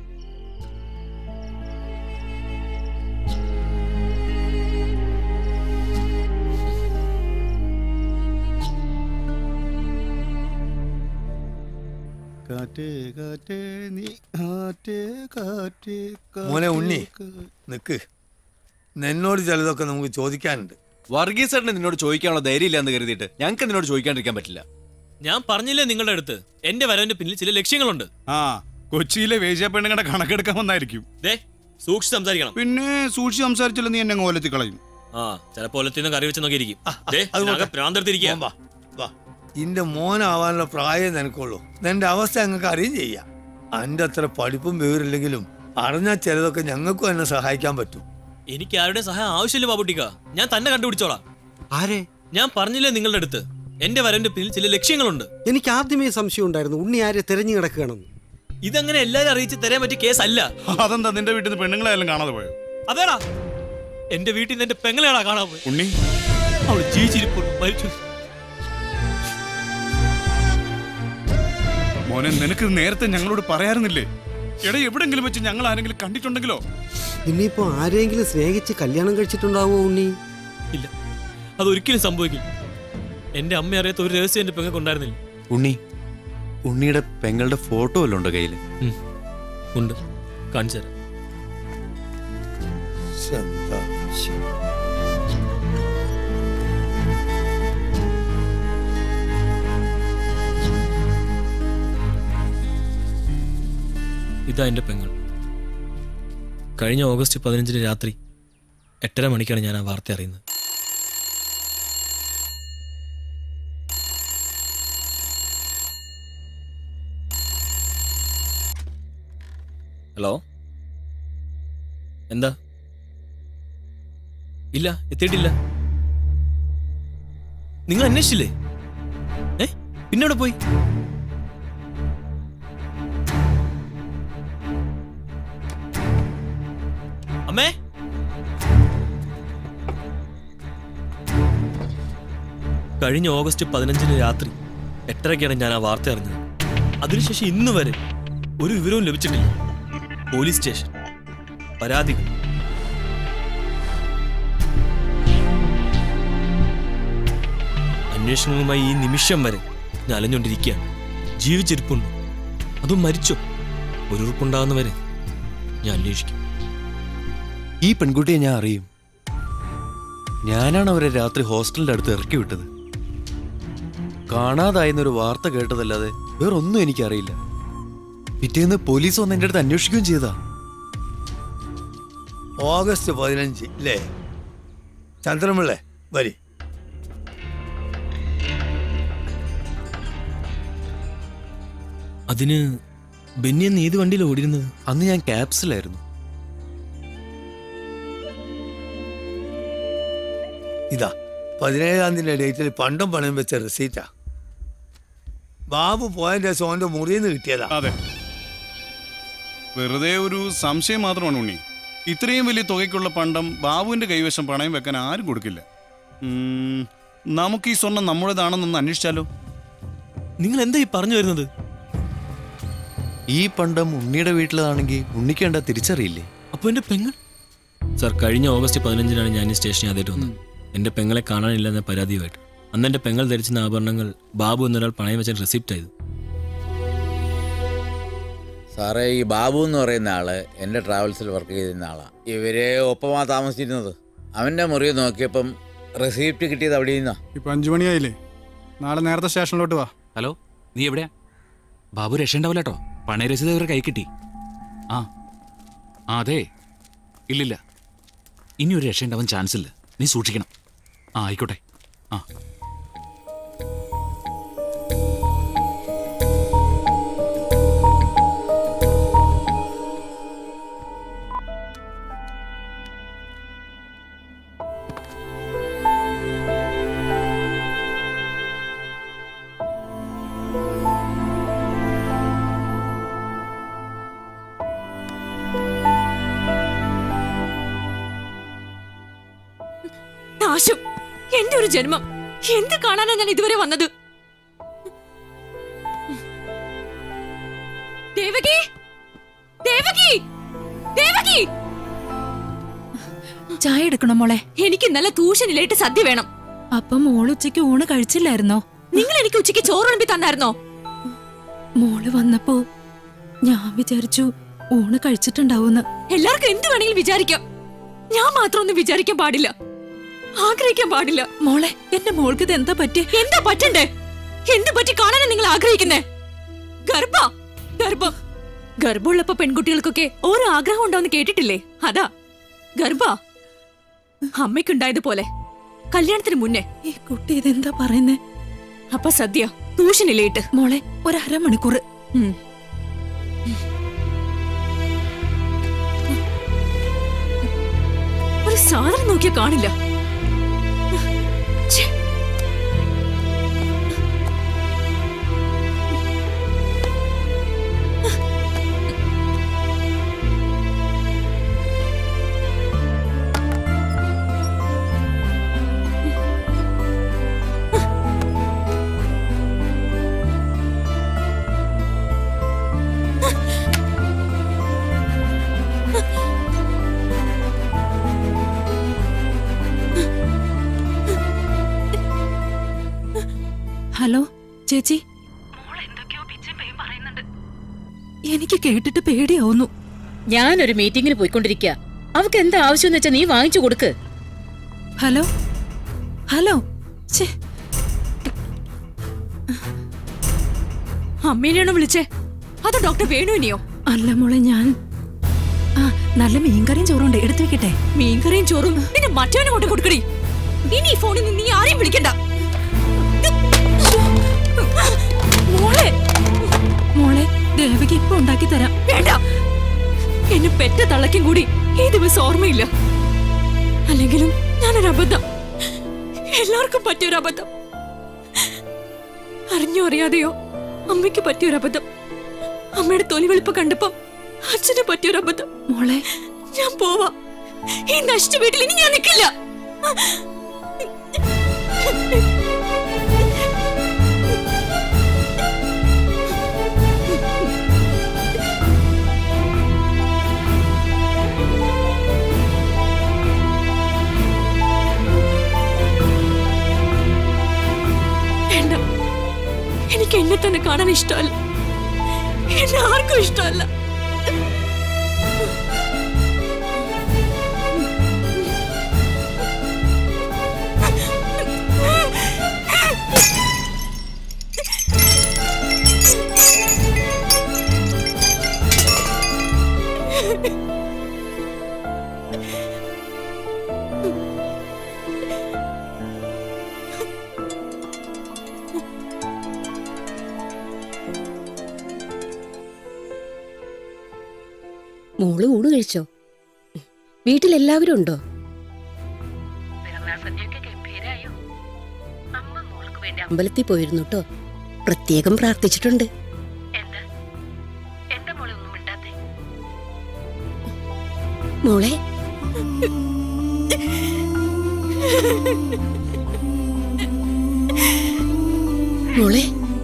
Speaker 5: മോനെ ഉണ്ണി നിക്ക്, നിന്നോട് ചിലതൊക്കെ നമുക്ക് ചോദിക്കാനുണ്ട്.
Speaker 4: വർഗീസേട്ടന് നിന്നോട് ചോദിക്കാനുള്ള ധൈര്യം ഇല്ലാന്ന് കരുതിയിട്ട് ഞങ്ങൾക്ക് നിന്നോട് ചോദിക്കാണ്ടിരിക്കാൻ പറ്റില്ല.
Speaker 17: ഞാൻ പറഞ്ഞില്ലേ നിങ്ങളുടെ അടുത്ത് എന്റെ വരവിന്റെ പിന്നിൽ ചില ലക്ഷ്യങ്ങളുണ്ട്.
Speaker 7: ആ കൊച്ചിയിലെ വേശ്യാപ്പെണ്ണുങ്ങളുടെ കണക്കെടുക്കാൻ വന്നായിരിക്കും.
Speaker 17: സൂക്ഷിച്ച് സംസാരിക്കണം.
Speaker 7: പിന്നെ സൂക്ഷിച്ച് സംസാരിച്ചില്ല നീ എന്നെ ഓലത്തി കളയും.
Speaker 17: ആ ചിലപ്പോ ഒലത്തിന്ന് കറി വെച്ച് നോക്കിയിരിക്കും.
Speaker 5: ഇന്റെ മോനാവാനുള്ള പ്രായം നിനക്കുള്ളൂ. നിന്റെ അവസ്ഥ ഞങ്ങൾക്ക് അറിയും ചെയ്യാം. അന്റെ അത്ര പഠിപ്പും വിവരമില്ലെങ്കിലും അറിഞ്ഞാൽ ചിലതൊക്കെ ഞങ്ങൾക്കും എന്നെ സഹായിക്കാൻ പറ്റും.
Speaker 17: എനിക്ക് ആരുടെ സഹായം ആവശ്യമില്ല ബാബുട്ടിക്ക, ഞാൻ തന്നെ കണ്ടുപിടിച്ചോളാം.
Speaker 3: ആരെ?
Speaker 17: ഞാൻ പറഞ്ഞില്ലേ നിങ്ങളുടെ അടുത്ത് എന്റെ വരവിന്റെ പിന്നിൽ ചില ലക്ഷ്യങ്ങളുണ്ട്.
Speaker 3: എനിക്ക് ആദ്യമേ സംശയം ഉണ്ടായിരുന്നു ഉണ്ണി ആരെ തെരഞ്ഞു കിടക്കുകയാണെന്ന്.
Speaker 17: ഇതങ്ങനെ എല്ലാരും അറിയിച്ച് തരാൻ പറ്റിയ കേസല്ല.
Speaker 7: അതെന്താ നിന്റെ വീട്ടിൽ നിന്ന് പെണ്ണുങ്ങളെല്ലാം കാണാതെ പോയോ?
Speaker 17: അതേടാ, എന്റെ വീട്ടിൽ നിന്ന് എന്റെ പെങ്ങളെയാടാ കാണാൻ പോയി.
Speaker 7: ഉണ്ണി
Speaker 17: അവള് ജീവിച്ചിരിപ്പുള്ളൂ, മരിച്ചു.
Speaker 7: മോനെ നിനക്ക് നേരത്തെ ഞങ്ങളോട് പറയാറുന്നില്ലേ? എടാ എവിടെങ്കിലും വെച്ച് ഞങ്ങൾ ആരെങ്കിലും കണ്ടിട്ടുണ്ടെങ്കിലോ?
Speaker 3: ഇനിയിപ്പോ ആരെങ്കിലും സ്നേഹിച്ച് കല്യാണം കഴിച്ചിട്ടുണ്ടാവോ ഉണ്ണി?
Speaker 17: ഇല്ല, അതൊരിക്കലും സംഭവിക്കില്ല. എന്റെ അമ്മ അറിയാത്ത ഒരു രഹസ്യം എന്റെ പെങ്ങൾക്ക് ഉണ്ടായിരുന്നില്ല.
Speaker 4: ഉണ്ണി, ഉണ്ണിയുടെ പെങ്ങളുടെ ഫോട്ടോ വല്ലതും ഉണ്ടോ കയ്യില്?
Speaker 17: ഉണ്ട്, കാണിച്ചു തരാം. ഇതാ എന്റെ പെങ്ങൾ. കഴിഞ്ഞ ഓഗസ്റ്റ് പതിനഞ്ചിന് രാത്രി എട്ടര മണിക്കാണ് ഞാൻ ആ വാർത്ത അറിയുന്നത്. ഹലോ, എന്താ? ഇല്ല, എത്തിയിട്ടില്ല. നിങ്ങൾ അന്വേഷിച്ചില്ലേ? ഏ പിന്നെ എവിടെ പോയി? അമ്മേ, കഴിഞ്ഞ ഓഗസ്റ്റ് പതിനഞ്ചിന് രാത്രി എട്ടരയ്ക്കാണ് ഞാൻ ആ വാർത്ത അറിഞ്ഞത്. അതിനുശേഷം ഇന്ന് വരെ ഒരു വിവരവും ലഭിച്ചിട്ടില്ല. പോലീസ് സ്റ്റേഷൻ, പരാതികൾ, അന്വേഷണവുമായി ഈ നിമിഷം വരെ ഞാൻ അലഞ്ഞുകൊണ്ടിരിക്കുകയാണ്. ജീവിച്ചിരിപ്പുണ്ട്, അതും മരിച്ചോ? ഒരു ഉറപ്പുണ്ടാകുന്നവരെ ഞാൻ അന്വേഷിക്കും.
Speaker 4: ഈ പെൺകുട്ടിയെ ഞാൻ അറിയും. ഞാനാണ് അവരെ രാത്രി ഹോസ്റ്റലിന്റെ അടുത്ത് ഇറക്കി വിട്ടത്. കാണാതായെന്നൊരു വാർത്ത കേട്ടതല്ലാതെ വേറൊന്നും എനിക്കറിയില്ല. പിറ്റേന്ന് പോലീസ് വന്ന് എൻ്റെ അടുത്ത് അന്വേഷിക്കുകയും ചെയ്താ.
Speaker 5: ഓഗസ്റ്റ് പതിനഞ്ച് അല്ലേ? ചന്ദ്രമിള്ളേ വരി.
Speaker 17: അതിന് ബെന്നി ഏത് വണ്ടിയിൽ ഓടിയിരുന്നത്?
Speaker 4: അന്ന് ഞാൻ ക്യാപ്സിലായിരുന്നു.
Speaker 5: ഇതാ പതിനേഴാം തീയതി ഡേറ്റിൽ പണ്ടും പണയം വെച്ച റെസീറ്റാ. ബാബു പോയതിന്റെ സോന്റെ മുറിയിൽ നിന്ന് കിട്ടിയതാ.
Speaker 7: അതെ, വെറുതെ ഒരു സംശയം മാത്രമാണ് ഉണ്ണി. ഇത്രയും വലിയ തുകയ്ക്കുള്ള പണ്ടം ബാബുവിന്റെ കൈവശം പണയം വെക്കാൻ ആരും കൊടുക്കില്ല. നമുക്ക് ഈ സ്വർണം നമ്മുടേതാണെന്നൊന്ന് അന്വേഷിച്ചാലോ?
Speaker 17: നിങ്ങൾ എന്താ ഈ പറഞ്ഞു വരുന്നത്?
Speaker 4: ഈ പണ്ടം ഉണ്ണിയുടെ വീട്ടിലാണെങ്കിൽ ഉണ്ണിക്ക് എന്താ തിരിച്ചറിയില്ലേ?
Speaker 17: അപ്പൊ എന്റെ പെങ്ങൾ? സാർ, കഴിഞ്ഞ ഓഗസ്റ്റ് പതിനഞ്ചിനാണ് ഞാൻ ഈ സ്റ്റേഷനിൽ ആദ്യമായിട്ട് വന്നത്. എന്റെ പെങ്ങളെ കാണാനില്ലെന്ന പരാതിയുമായിട്ട്. അന്ന് എന്റെ പെങ്ങൾ ധരിച്ചിരുന്ന ആഭരണങ്ങൾ ബാബു എന്നൊരാൾ പണയം വെച്ച റെസിപ്റ്റ് ആയത്.
Speaker 6: സാറേ, ഈ ബാബു എന്ന് പറയുന്ന ആള് എൻ്റെ ട്രാവൽസിൽ വർക്ക് ചെയ്തിരുന്ന ആളാണ്. ഇവരെ ഒപ്പമാ താമസിച്ചിരുന്നത്. അവൻ്റെ മുറി നോക്കിയപ്പം റെസിപ്റ്റ് കിട്ടിയത് അവിടെ നിന്നാ.
Speaker 9: ഇപ്പൊ അഞ്ചു മണിയായില്ലേ? നാളെ നേരത്തെ സ്റ്റേഷനിലോട്ട് വാ.
Speaker 16: ഹലോ, നീ എവിടെയാ? ബാബു രക്ഷണ്ടാവില്ല കേട്ടോ. പണയ രസീത് ഇവരെ കൈ കിട്ടി. ആ ആ അതെ, ഇല്ലില്ല, ഇനി ഒരു രക്ഷയുണ്ടാവാൻ ചാൻസ് ഇല്ല. നീ സൂക്ഷിക്കണം. ആ ആയിക്കോട്ടെ. ആ
Speaker 1: നാശം, എന്റെ ഒരു ജന്മം. എന്ത് കാണാനാ ഞാൻ ഇതുവരെ വന്നത്? ദേവകി, ദേവകി, ദേവകി,
Speaker 18: ചായ എടുക്കണം മോളെ.
Speaker 1: എനിക്ക് നല്ല ട്യൂഷനിലായിട്ട് സദ്യ വേണം.
Speaker 18: അപ്പം മോള് ഉച്ചയ്ക്ക് ഊണ് കഴിച്ചില്ലായിരുന്നോ?
Speaker 1: നിങ്ങൾ എനിക്ക് ഉച്ചയ്ക്ക് ചോറ് വിളമ്പി തന്നായിരുന്നോ?
Speaker 18: മോള് വന്നപ്പോ ഞാൻ വിചാരിച്ചു ഊണ് കഴിച്ചിട്ടുണ്ടാവൂന്ന്.
Speaker 1: എല്ലാവർക്കും എന്ത് വേണമെങ്കിലും വിചാരിക്കാം, ഞാൻ മാത്രം ഒന്നും വിചാരിക്കാൻ പാടില്ല, ആഗ്രഹിക്കാൻ പാടില്ല.
Speaker 18: മോളെ, എന്റെ മോൾക്ക് ഇത് എന്താ പറ്റി?
Speaker 1: എന്താ പറ്റണ്ടേ? എന്ത് പറ്റി കാണാനാ നിങ്ങൾ ആഗ്രഹിക്കുന്നേ? ഗർഭ ഗർഭം ഗർഭമുള്ളപ്പോ പെൺകുട്ടികൾക്കൊക്കെ ഓരോ ആഗ്രഹം ഉണ്ടാവുന്ന കേട്ടിട്ടില്ലേ? അതാ ഗർഭ. അമ്മയ്ക്കുണ്ടായതുപോലെ കല്യാണത്തിന് മുന്നേ.
Speaker 18: ഈ കുട്ടി ഇതെന്താ പറയുന്നേ?
Speaker 1: അപ്പൊ സദ്യ ട്യൂഷനിലേട്ട്.
Speaker 18: മോളെ, ഒരു അരമണിക്കൂർ.
Speaker 1: ഒരു സാധനം നോക്കിയാ കാണില്ല.
Speaker 18: ഹലോ ചേച്ചി, എനിക്ക് കേട്ടിട്ട് പേടിയാവുന്നു.
Speaker 22: ഞാനൊരു മീറ്റിംഗിന് പോയിക്കൊണ്ടിരിക്കുക. അവക്ക് എന്താ ആവശ്യം വെച്ചാ നീ വാങ്ങിച്ചു കൊടുക്ക്.
Speaker 18: ഹലോ ഹലോ,
Speaker 1: അമ്മേനെയാണോ വിളിച്ചേ? അതോ ഡോക്ടർ വേണുവിനെയോ?
Speaker 18: അല്ല മോളെ, ഞാൻ ആ നല്ല മീൻകറിയും ചോറുണ്ട്, എടുത്തു വെക്കട്ടെ?
Speaker 1: മീൻകറിയും ചോറും പിന്നെ മറ്റവനെ കൊണ്ട് കൊടുക്കടി. ഇനി ഈ ഫോണിൽ നിന്ന് നീ ആരെയും വിളിക്കണ്ട.
Speaker 18: മോളെ മോളെ ദേവകി ഇപ്പൊ ഉണ്ടാക്കി തരാം.
Speaker 1: വേണ്ട, എന്നെ പെറ്റ തള്ളയ്ക്കും കൂടി ഈ ദിവസം ഓർമ്മയില്ല. അല്ലെങ്കിലും ഞാനൊരു അബദ്ധം, എല്ലാവർക്കും പറ്റിയൊരു അബദ്ധം, അറിഞ്ഞോ അറിയാതെയോ അമ്മയ്ക്ക് പറ്റിയൊരു അബദ്ധം, അമ്മയുടെ തൊലി വെളുപ്പ് കണ്ടപ്പം അച്ഛന് പറ്റിയൊരു അബദ്ധം. മോളെ ഞാൻ പോവാ, ഈ നശിച്ച വീട്ടിൽ ഇനി ഞാൻ നിൽക്കില്ല. വേണ്ട, എനിക്ക് എന്നെ തന്നെ കാണാൻ ഇഷ്ടമല്ല, എന്നെ ആർക്കും ഇഷ്ടമല്ല.
Speaker 14: മോള് ഊണ് കഴിച്ചോ? വീട്ടിലെല്ലാവരും ഉണ്ടോ? അമ്പലത്തിൽ പോയിരുന്നു കേട്ടോ, പ്രത്യേകം പ്രാർത്ഥിച്ചിട്ടുണ്ട്. മോളെ മോളെ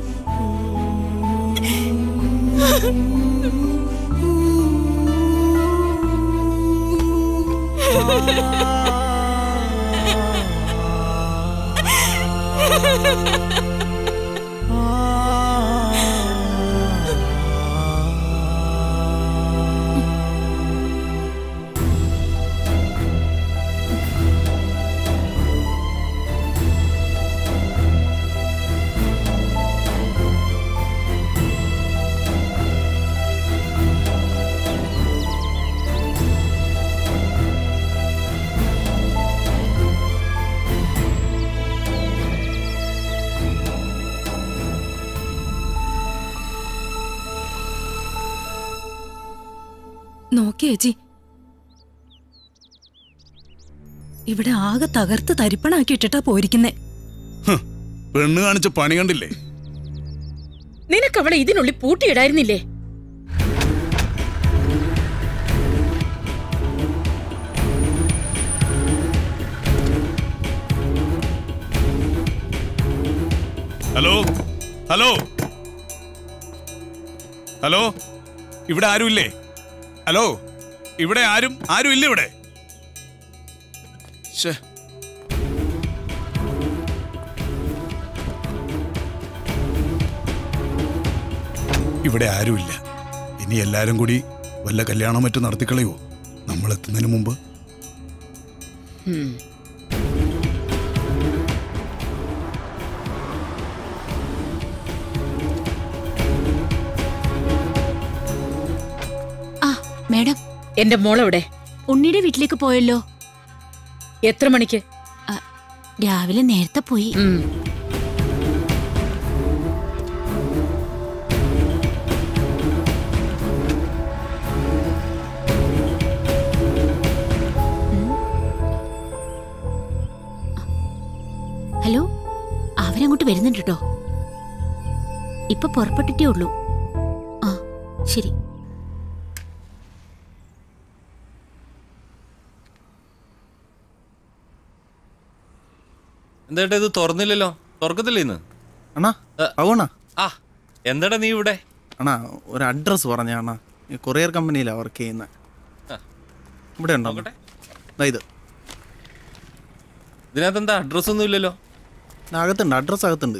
Speaker 2: നോക്കിയേച്ചി, ഇവിടെ ആകെ തകർത്ത് തരിപ്പണാക്കി ഇട്ടിട്ടാ പോയിരിക്കുന്നേ.
Speaker 7: പെണ്ണ് കാണിച്ച പണി കണ്ടില്ലേ?
Speaker 22: നിനക്ക് അവളെ ഇതിനുള്ളിൽ പൂട്ടിയിടായിരുന്നില്ലേ?
Speaker 7: ഹലോ ഹലോ ഹലോ, ഇവിടെ ആരുമില്ലേ? ഹലോ, ഇവിടെ ആരും ആരും ഇല്ല ഇവിടെ. ഇവിടെ ആരുമില്ല. ഇനി എല്ലാരും കൂടി വല്ല കല്യാണം മറ്റും നടത്തിക്കളയോ നമ്മൾ എത്തുന്നതിന് മുമ്പ്?
Speaker 12: മേഡം,
Speaker 22: എന്റെ മോളെവിടെ?
Speaker 12: ഉണ്ണിയുടെ വീട്ടിലേക്ക് പോയല്ലോ.
Speaker 22: എത്ര മണിക്ക്?
Speaker 12: രാവിലെ നേരത്തെ പോയി. ഹലോ, അവരങ്ങോട്ട് വരുന്നുണ്ട് കേട്ടോ. ഇപ്പൊ പുറപ്പെട്ടിട്ടേ ഉള്ളൂ. ആ ശരി.
Speaker 4: എന്താ ഇത് തുറന്നില്ലല്ലോ? തുറക്കത്തില്ല ഇന്ന്?
Speaker 13: അണ്ണാ അവണ
Speaker 4: ആ എന്താടാ നീ ഇവിടെ?
Speaker 13: അണ്ണാ ഒരു അഡ്രസ് പറഞ്ഞ അണ്ണാ, കൊറിയർ കമ്പനിയിലാണ് വർക്ക് ചെയ്യുന്നത്. ഇവിടെ ഉണ്ടോ? ഇത്
Speaker 4: ഇതിനകത്ത് എന്താ അഡ്രസ് ഒന്നും ഇല്ലല്ലോ?
Speaker 13: അകത്തുണ്ട്, അഡ്രസ് അകത്തുണ്ട്.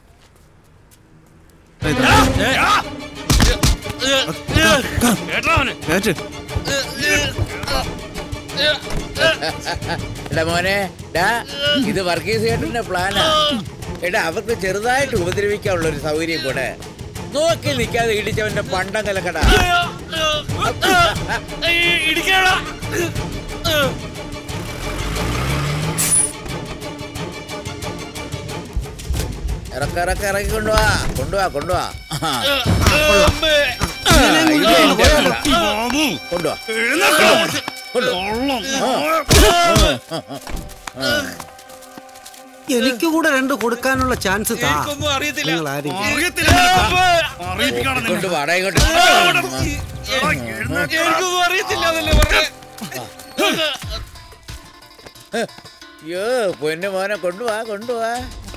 Speaker 6: എടാ മോനെ, ഇത് വർഗീസ് ചേട്ടന്റെ പ്ലാനാ. എടാ അവർക്ക് ചെറുതായിട്ട് ഉപദ്രവിക്കാനുള്ള ഒരു സൗകര്യം കൂടെ. നോക്കി നിൽക്കാതെ ഇടിച്ചവന്റെ പണ്ടം കലക്കടാ. ഇറക്ക ഇറക്ക ഇറക്കി കൊണ്ടുപോവാ കൊണ്ടുപോവാ കൊണ്ടുപോവാ.
Speaker 3: എനിക്ക് കൂടെ രണ്ട് കൊടുക്കാനുള്ള ചാൻസ് താ. നിങ്ങൾ ആരും
Speaker 6: യോ പൊന്നു മോനെ കൊണ്ടുപോവാ കൊണ്ടുപോവാ.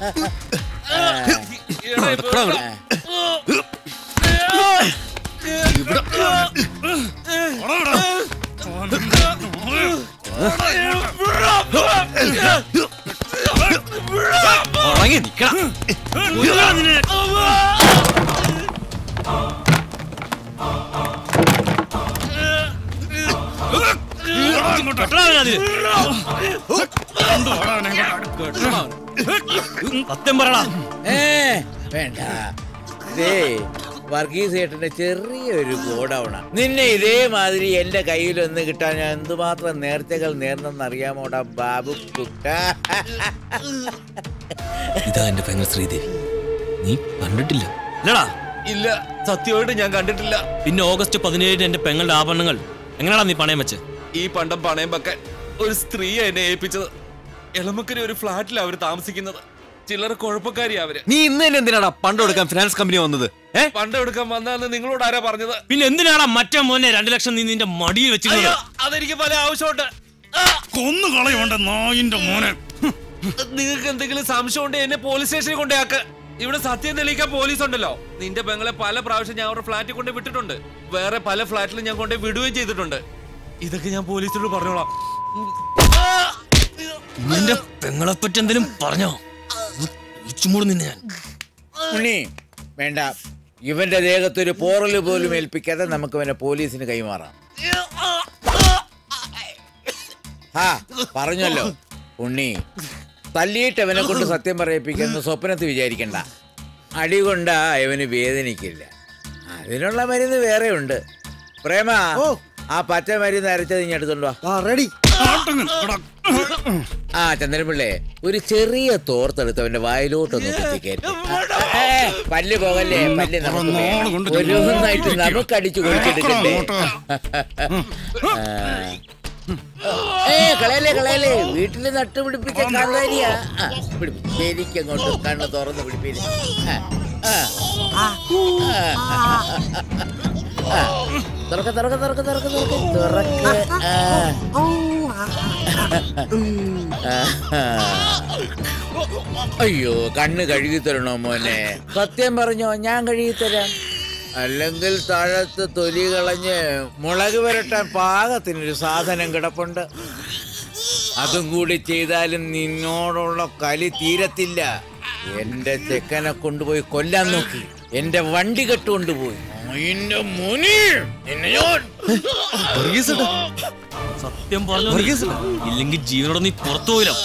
Speaker 17: സത്യം പറടാ.
Speaker 6: വേണ്ട, ഇതേ വർഗീസ് ചേട്ടന്റെ ചെറിയൊരു ഗോഡൌണാ. നിന്നെ ഇതേമാതിരി എന്റെ കയ്യിലൊന്ന് കിട്ടാൻ ഞാൻ എന്തുമാത്രം നേർച്ചകൾ നേർന്നെന്നറിയാമോടാ ബാബു കുട്ട.
Speaker 17: ഇതാ എന്റെ പെങ്ങൾ ശ്രീദേവി. നീ കണ്ടിട്ടില്ല? ഇല്ലടാ,
Speaker 13: ഇല്ല, സത്യമായിട്ട് ഞാൻ കണ്ടിട്ടില്ല.
Speaker 17: പിന്നെ ഓഗസ്റ്റ് പതിനേഴിന് എന്റെ പെങ്ങളുടെ ആഭരണങ്ങൾ എങ്ങനെയാടാ നീ പണയം വെച്ച്?
Speaker 13: ഈ പണ്ടം പണയം വെക്കാൻ ഒരു സ്ത്രീ എന്നെ ഏൽപ്പിച്ചത്. എളമക്കര ഒരു ഫ്ലാറ്റിൽ അവര് താമസിക്കുന്നത്. ചില്ലറ കുഴപ്പക്കാരി അവര്.
Speaker 4: നീ ഇന്ന് തന്നെ എന്തിനാടാ പണ്ട് കൊടുക്കാൻ ഫിനാൻസ് കമ്പനി വന്നത്?
Speaker 13: പണ്ട് എടുക്കാൻ വന്നാന്ന് നിങ്ങളോട് ആരാ പറഞ്ഞത്?
Speaker 17: പിന്നെ എന്തിനാടാ മറ്റേ മോനെ രണ്ടു ലക്ഷം നീ നിന്റെ മടിയിൽ വെച്ച്?
Speaker 13: അതെനിക്ക് പല ആവശ്യമുണ്ട്.
Speaker 7: കൊന്നു കളയുണ്ട് നായിന്റെ മോനെ.
Speaker 13: നിങ്ങൾക്ക് എന്തെങ്കിലും സംശയം ഉണ്ടെങ്കിൽ എന്നെ പോലീസ് സ്റ്റേഷനിൽ കൊണ്ടേയാക്ക്. ഇവിടെ സത്യം തെളിയിക്കാൻ പോലീസ് ഉണ്ടല്ലോ. നിന്റെ പെങ്ങളെ പല പ്രാവശ്യം ഞാൻ അവരുടെ ഫ്ലാറ്റിൽ കൊണ്ട് വിട്ടിട്ടുണ്ട്. വേറെ പല ഫ്ലാറ്റിലും ഞാൻ കൊണ്ടേ വിടുകയും ചെയ്തിട്ടുണ്ട്. ഇതൊക്കെ ഞാൻ പോലീസിനോട് പറഞ്ഞോളാം.
Speaker 17: നിന്റെ പെങ്ങളെ പറ്റി എന്തെങ്കിലും പറഞ്ഞോ? നിന്നെ ഞാൻ
Speaker 6: ഉണ്ണി വേണ്ട, ഇവന്റെ ദേഹത്തൊരു പോറല് പോലും ഏൽപ്പിക്കാതെ നമുക്ക് ഇവനെ പോലീസിന് കൈമാറാം. ആ പറഞ്ഞല്ലോ ഉണ്ണി, തല്ലിയിട്ട് അവനെ കൊണ്ട് സത്യം പറയിപ്പിക്കുന്ന സ്വപ്നത്തിൽ വിചാരിക്കണ്ട. അടി കൊണ്ടാ ഇവന് വേദനിക്കില്ല. അതിനുള്ള മരുന്ന് വേറെ ഉണ്ട്. പ്രേമ, ആ പച്ച മരുന്ന് അരച്ചത് ഇനി എടുത്തോണ്ട് വാ. റെഡി. ആ ചന്ദ്രൻപിള്ളേ, ഒരു ചെറിയ തോർത്തെടുത്ത് അവന്റെ വായിലോട്ടൊന്ന് കുത്തിക്കയറ്റി. പല്ല് പോകല്ലേ, പല്ല് നമുക്ക് ഓരോന്നായിട്ട് നമുക്ക് അടിച്ചു കൊടുക്കെടുക്കണ്ടേ. ഏ കളയല്ലേ കളയല്ലേ, വീട്ടില് നട്ടുപിടിപ്പിച്ച കാന്താരിയാ. ശരിക്കങ്ങോട്ട് കണ്ണ് തുറന്ന് പിടിപ്പില്ല. തുറക്ക തുറക്ക തുറക്ക തുറക്ക തുറക്ക തുറക്ക. അയ്യോ, കണ്ണ് കഴുകി തരണോ മോനെ? സത്യം പറഞ്ഞോ, ഞാൻ കഴുകി തരാം. അല്ലെങ്കിൽ താഴത്ത് തൊലി കളഞ്ഞ് മുളക് വരട്ടാൻ പാകത്തിനൊരു സാധനം കിടപ്പുണ്ട്. അതും കൂടി ചെയ്താലും നിന്നോടുള്ള കലി തീരത്തില്ല. എന്റെ ചെക്കനെ കൊണ്ടുപോയി കൊല്ലാൻ നോക്കി, എന്റെ വണ്ടി കെട്ടുകൊണ്ടുപോയി.
Speaker 17: സത്യം പറഞ്ഞു, ഇല്ലെങ്കിൽ ജീവനോട് നീ പുറത്തു പോയില്ലോ.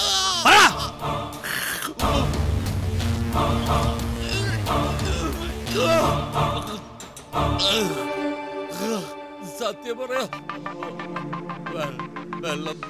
Speaker 13: സത്യം പറയാ, വെള്ളം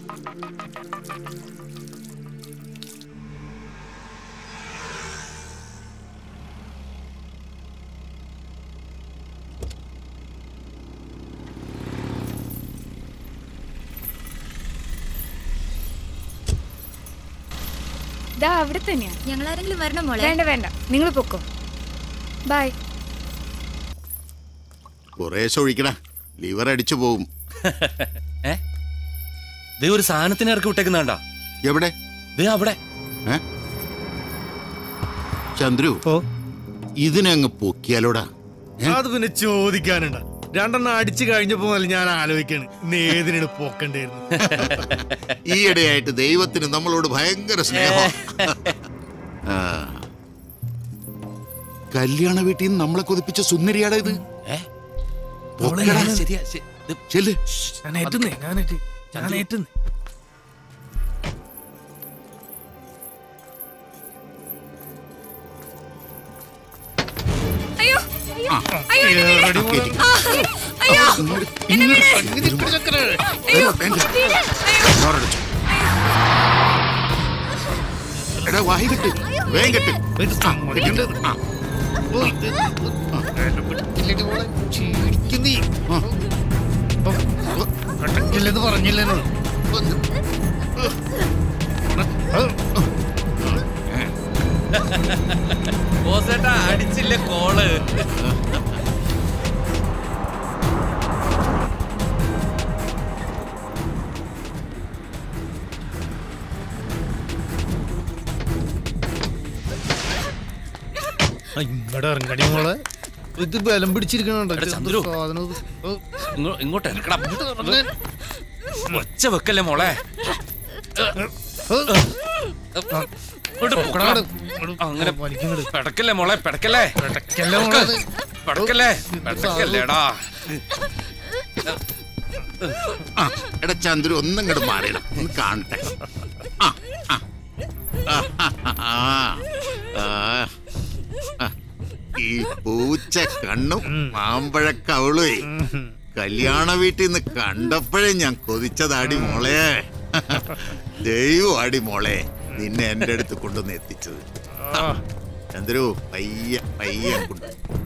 Speaker 8: അവിടെ തന്നെയാ.
Speaker 11: ഞങ്ങൾ ആരെങ്കിലും വരണം മോളെ?
Speaker 8: വേണ്ട വേണ്ട, നിങ്ങൾ പൊക്കോ. ബൈ.
Speaker 20: കുറേശ്ശെ ഒഴിക്കണ, ലിവർ അടിച്ചു പോകും.
Speaker 4: ഒരു സാധനത്തിന് ഇറക്കി വിട്ടേക്കുന്നാണ്ടാ.
Speaker 20: എവിടെ?
Speaker 4: അവിടെ.
Speaker 20: ചന്ദ്രു, ഇതിനെ അങ്ങ് പൊക്കിയാലോടാ.
Speaker 19: അത് പിന്നെ ചോദിക്കാനുണ്ട്. രണ്ടെണ്ണം അടിച്ചു കഴിഞ്ഞപ്പോ ഞാൻ ആലോചിക്കാണ് ഏതിനാണ് പോക്കണ്ടായിരുന്നു.
Speaker 20: ഈയിടെയായിട്ട് ദൈവത്തിന് നമ്മളോട് ഭയങ്കര സ്നേഹം. കല്യാണ വീട്ടിൽ നിന്ന് നമ്മളെ കൊതിപ്പിച്ച സുന്ദരിയാടാ ഇത്.
Speaker 8: അയ്യോ അയ്യോ
Speaker 20: എടാ വാഹി കെട്ട്, വേഗം കെട്ട്.
Speaker 19: കടക്കില്ലെന്ന് പറഞ്ഞില്ലേ?
Speaker 13: ബോസേട്ടാ അടിച്ചില്ല കോള്.
Speaker 19: ഇങ്ങോട്ട് ഇറങ്ങടി മോളെ. ഇത് ബലം പിടിച്ചിരിക്കണുണ്ടോ?
Speaker 13: ഇങ്ങോട്ട് ഇറക്കണം. ഒച്ച വെക്കല്ലേ മോളെ. അങ്ങനെ പെടക്കല്ലേ മോളെ, പെടക്കല്ലേ പെടക്കല്ലേ പെടക്കല്ലേടാ.
Speaker 20: എടാ ചന്ദ്രു ഒന്നും ഇങ്ങോട്ട് മാറിയിടാം, ഒന്ന് കാണട്ടെ. ഈ പൂച്ച കണ്ണും മാമ്പഴക്കവളുവേ കല്യാണ വീട്ടിൽ നിന്ന് കണ്ടപ്പോഴേ ഞാൻ കൊതിച്ചതാടി മോളെ. ദൈവം ആടി മോളെ നിന്നെ എന്റെ അടുത്ത് കൊണ്ടുവന്ന് എത്തിച്ചത്. ചന്ദ്രു പയ്യ പയ്യ കൊണ്ട്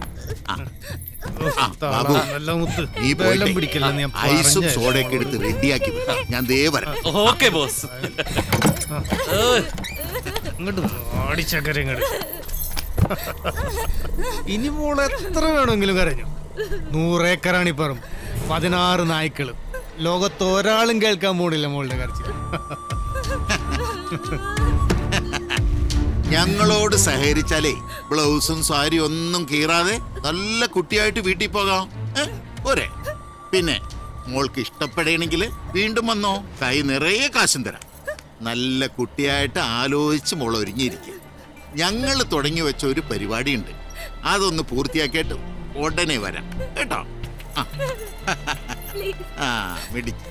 Speaker 20: നീ പോയിട്ട് ഐസും സോഡയൊക്കെ എടുത്ത് റെഡിയാക്കി ഞാൻ ദേ വരാം.
Speaker 13: Okay boss.
Speaker 19: ഇങ്ങോട്ട് ഓടിച്ചക്കര ഇങ്ങോട്ട്. ഇനി മോള് എത്ര വേണമെങ്കിലും കരഞ്ഞു. നൂറേക്കറാണി പറമ്പ്, പതിനാറ് നായ്ക്കള്, ലോകത്ത് ഒരാളും കേൾക്കാൻ പോണില്ല മോളുടെ കരച്ചിൽ.
Speaker 20: ഞങ്ങളോട് സഹകരിച്ചാലേ ബ്ലൗസും സാരി ഒന്നും കീറാതെ നല്ല കുട്ടിയായിട്ട് വീട്ടിൽ പോകാം. പോരെ? പിന്നെ മോൾക്ക് ഇഷ്ടപ്പെടണമെങ്കിൽ വീണ്ടും വന്നോ, കൈ നിറയെ കാശും തരാം. നല്ല കുട്ടിയായിട്ട് ആലോചിച്ച് മോൾ ഒരുങ്ങിയിരിക്കും. ഞങ്ങൾ തുടങ്ങി വെച്ച ഒരു പരിപാടിയുണ്ട്, അതൊന്ന് പൂർത്തിയാക്കിയിട്ട് ഉടനെ വരാം കേട്ടോ. ആ മിടിക്ക്.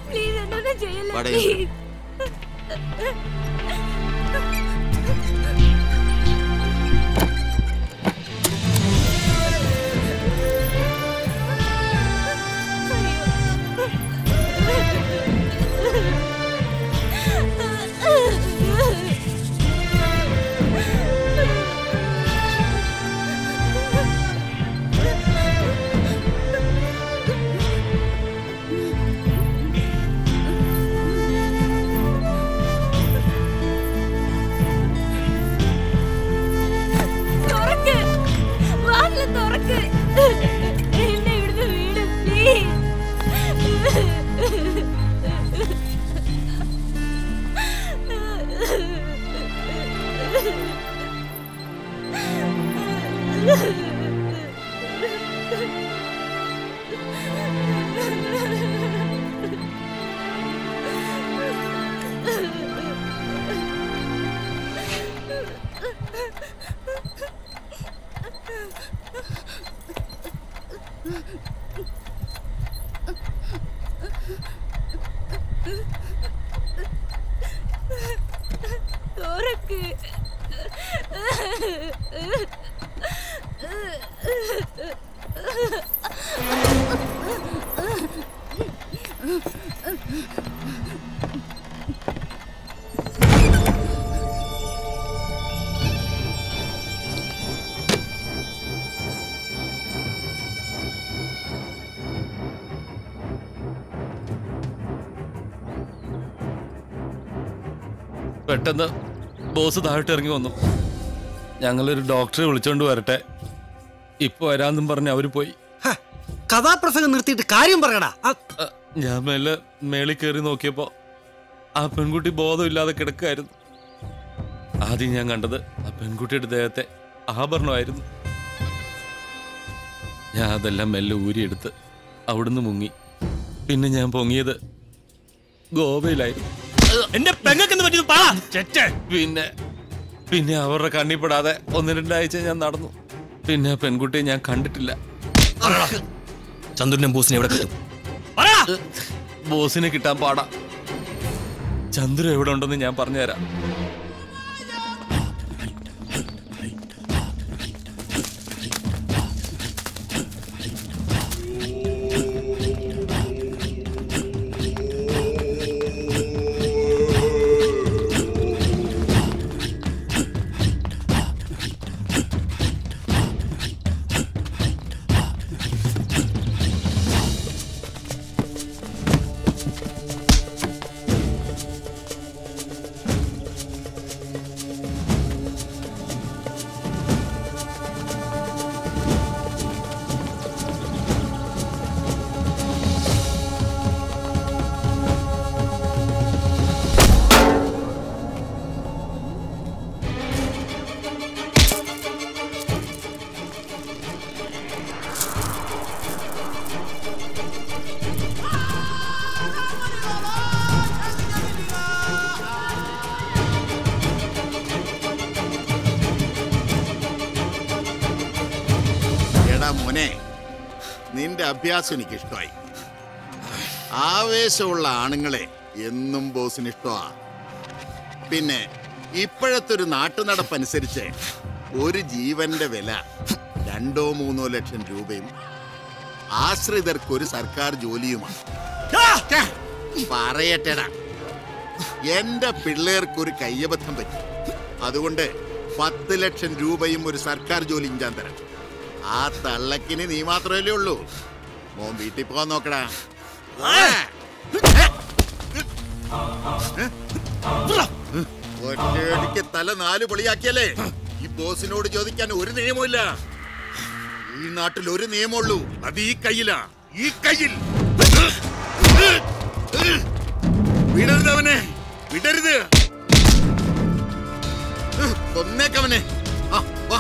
Speaker 13: പെട്ടെന്ന് ബോസ് താഴോട്ട് ഇറങ്ങി വന്നു. ഞങ്ങളൊരു ഡോക്ടറെ വിളിച്ചോണ്ട് വരട്ടെ, ഇപ്പൊ വരാന്നും പറഞ്ഞ് അവര് പോയി.
Speaker 3: കഥാപ്രസംഗം നിർത്തിയിട്ട് കാര്യം പറയടാ.
Speaker 13: ഞാൻ മേലെ മേളിൽ കയറി നോക്കിയപ്പോ ആ പെൺകുട്ടി ബോധമില്ലാതെ കിടക്കായിരുന്നു. ആദ്യം ഞാൻ കണ്ടത് ആ പെൺകുട്ടിയുടെ ദേഹത്തെ ആഭരണമായിരുന്നു. ഞാൻ അതെല്ലാം മെല്ലെ ഊരിയെടുത്ത് അവിടുന്ന് മുങ്ങി. പിന്നെ ഞാൻ പൊങ്ങിയത് ഗോവയിലായിരുന്നു.
Speaker 17: എന്റെ പെങ്ങക്കെന്ന് പറ്റിയത് പറ.
Speaker 13: പിന്നെ പിന്നെ അവരുടെ കണ്ണിപ്പെടാതെ ഒന്ന് രണ്ടാഴ്ച ഞാൻ നടന്നു. പിന്നെ ആ പെൺകുട്ടിയെ ഞാൻ കണ്ടിട്ടില്ല.
Speaker 17: ചന്ദ്രനും ബോസിനെ എവിടെ കിട്ടും?
Speaker 13: ബോസിനെ കിട്ടാൻ പാടാ. ചന്ദ്രു എവിടെ ഉണ്ടെന്ന് ഞാൻ പറഞ്ഞുതരാം.
Speaker 20: മോനെ, നിന്റെ അഭ്യാസം എനിക്ക് ഇഷ്ടമായി. ആവേശമുള്ള ആണുങ്ങളെ എന്നും ബോസിന് ഇഷ്ടമാ. പിന്നെ ഇപ്പോഴത്തെ ഒരു നാട്ടുനടപ്പനുസരിച്ച് ഒരു ജീവന്റെ വില രണ്ടോ മൂന്നോ ലക്ഷം രൂപയും ആശ്രിതർക്കൊരു സർക്കാർ ജോലിയുമാണ്. പറയട്ടെടാ, എന്റെ പിള്ളേർക്കൊരു കയ്യബദ്ധം പറ്റി. അതുകൊണ്ട് പത്ത് ലക്ഷം രൂപയും ഒരു സർക്കാർ ജോലിയും ഞാൻ തരാം. ആ തള്ളക്കിന് നീ മാത്രമല്ലേ ഉള്ളൂ. മോൻ വീട്ടിൽ പോകാൻ നോക്കടാ. ഒറ്റയടിക്ക് തല നാല് പൊളിയാക്കിയല്ലേ. ഈ ബോസിനോട് ചോദിക്കാൻ ഒരു നിയമമില്ല. ഈ നാട്ടിൽ ഒരു നിയമമുള്ളൂ, അത് ഈ കയ്യിലാ. ഈ കയ്യിൽ വിടരുത് അവനെ, വിടരുത്. കൊന്നേക്കവനെ. ആ വാ.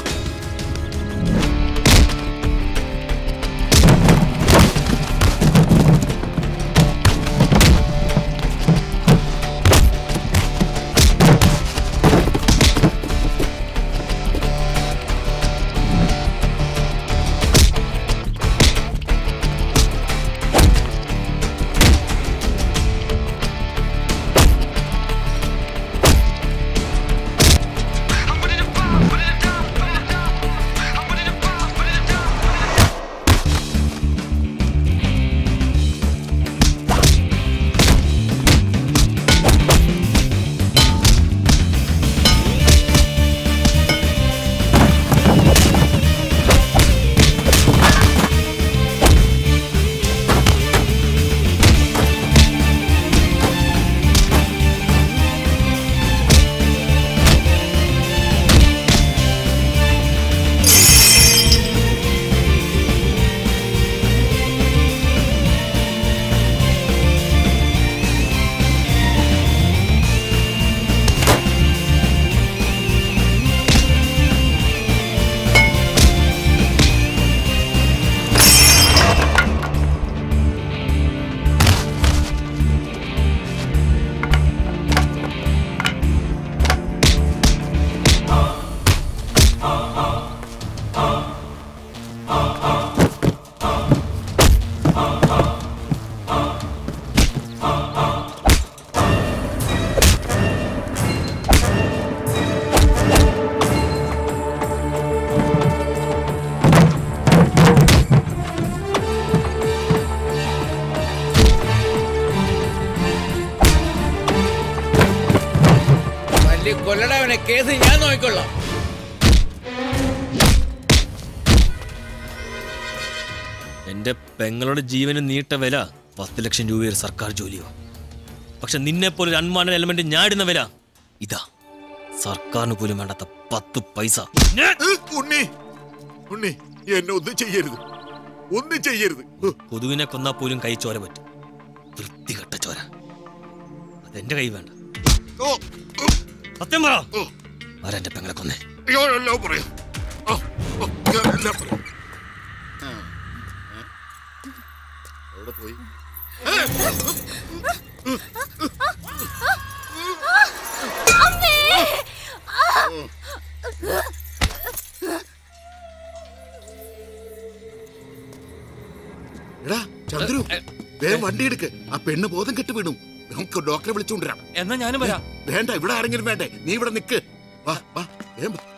Speaker 6: കൊല്ലടവനെ, കേസ് ഞാൻ നോക്കിക്കൊള്ളാം.
Speaker 17: എന്റെ പെങ്ങളുടെ ജീവന് നീട്ട വില പത്ത് ലക്ഷം രൂപയൊരു സർക്കാർ ജോലിയോ. പക്ഷെ നിന്നെ പോലെ ഒരു അൺവാണ്ടഡ് എലമെന്റ് ഞാൻ ഇടുന്ന വില ഇതാ, സർക്കാരിന് പോലും വേണ്ടാത്ത പത്ത് പൈസ.
Speaker 20: ഉണ്ണി, ഉണ്ണി, എന്നെ ഒന്നും ചെയ്യരുത്, ഒന്നും ചെയ്യരുത്.
Speaker 17: കൊതുവിനെ കൊന്നാ പോലും കൈ ചോര പറ്റും. വൃത്തികെട്ട ചോര, അതെന്റെ കൈ വേണ്ട. സത്യം പറ, ആരെന്റെ പെങ്ങളെ കൊന്നേ?
Speaker 20: എവിടെ പോയി? എടാ ചന്ദ്രു, വേഗം വണ്ടി എടുക്ക്. ആ പെണ്ണ് ബോധം കെട്ട് വീണു. നമുക്ക് ഡോക്ടറെ വിളിച്ചുകൊണ്ടിരാം.
Speaker 13: എന്നാ ഞാനും വരാം.
Speaker 20: വേണ്ട, ഇവിടെ ആരെങ്കിലും വേണ്ടേ? നീ ഇവിടെ നിക്ക്. വാ വാ വേഗം വാ.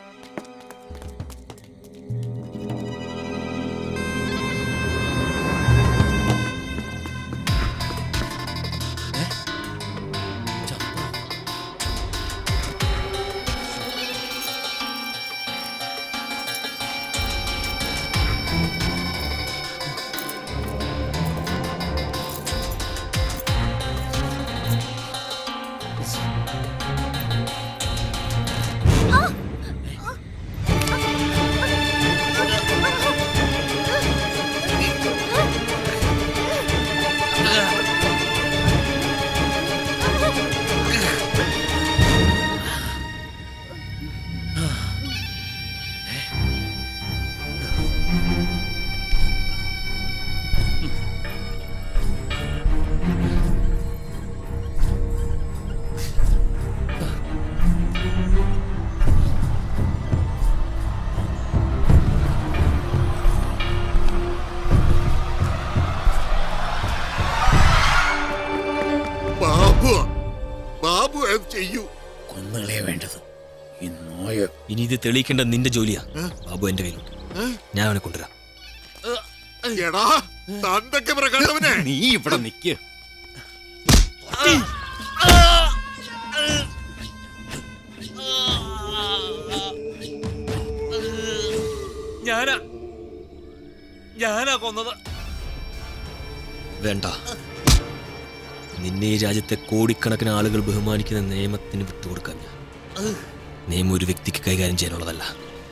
Speaker 17: വേണ്ടത് ഈ നോയ. ഇനി ഇത് തെളിയിക്കേണ്ട നിന്റെ ജോലിയാ. ബാബു എന്റെ കയ്യിലുണ്ട്, ഞാൻ അവനെ കൊണ്ടുവരാം.
Speaker 20: എടാ തന്തൊക്കെ പ്രകാശവനെ,
Speaker 16: നീ ഇവിടെ നിക്ക്.
Speaker 13: ഞാനാ ഞാനാ കൊന്നത്.
Speaker 17: വേണ്ട, നിന്നെ ഈ രാജ്യത്തെ കോടിക്കണക്കിന് ആളുകൾ ബഹുമാനിക്കുന്ന നിയമത്തിന് വിട്ടുകൊടുക്കാൻ ഞാൻ. നിയമം ഒരു വ്യക്തിക്ക് കൈകാര്യം ചെയ്യാനുള്ളതല്ല.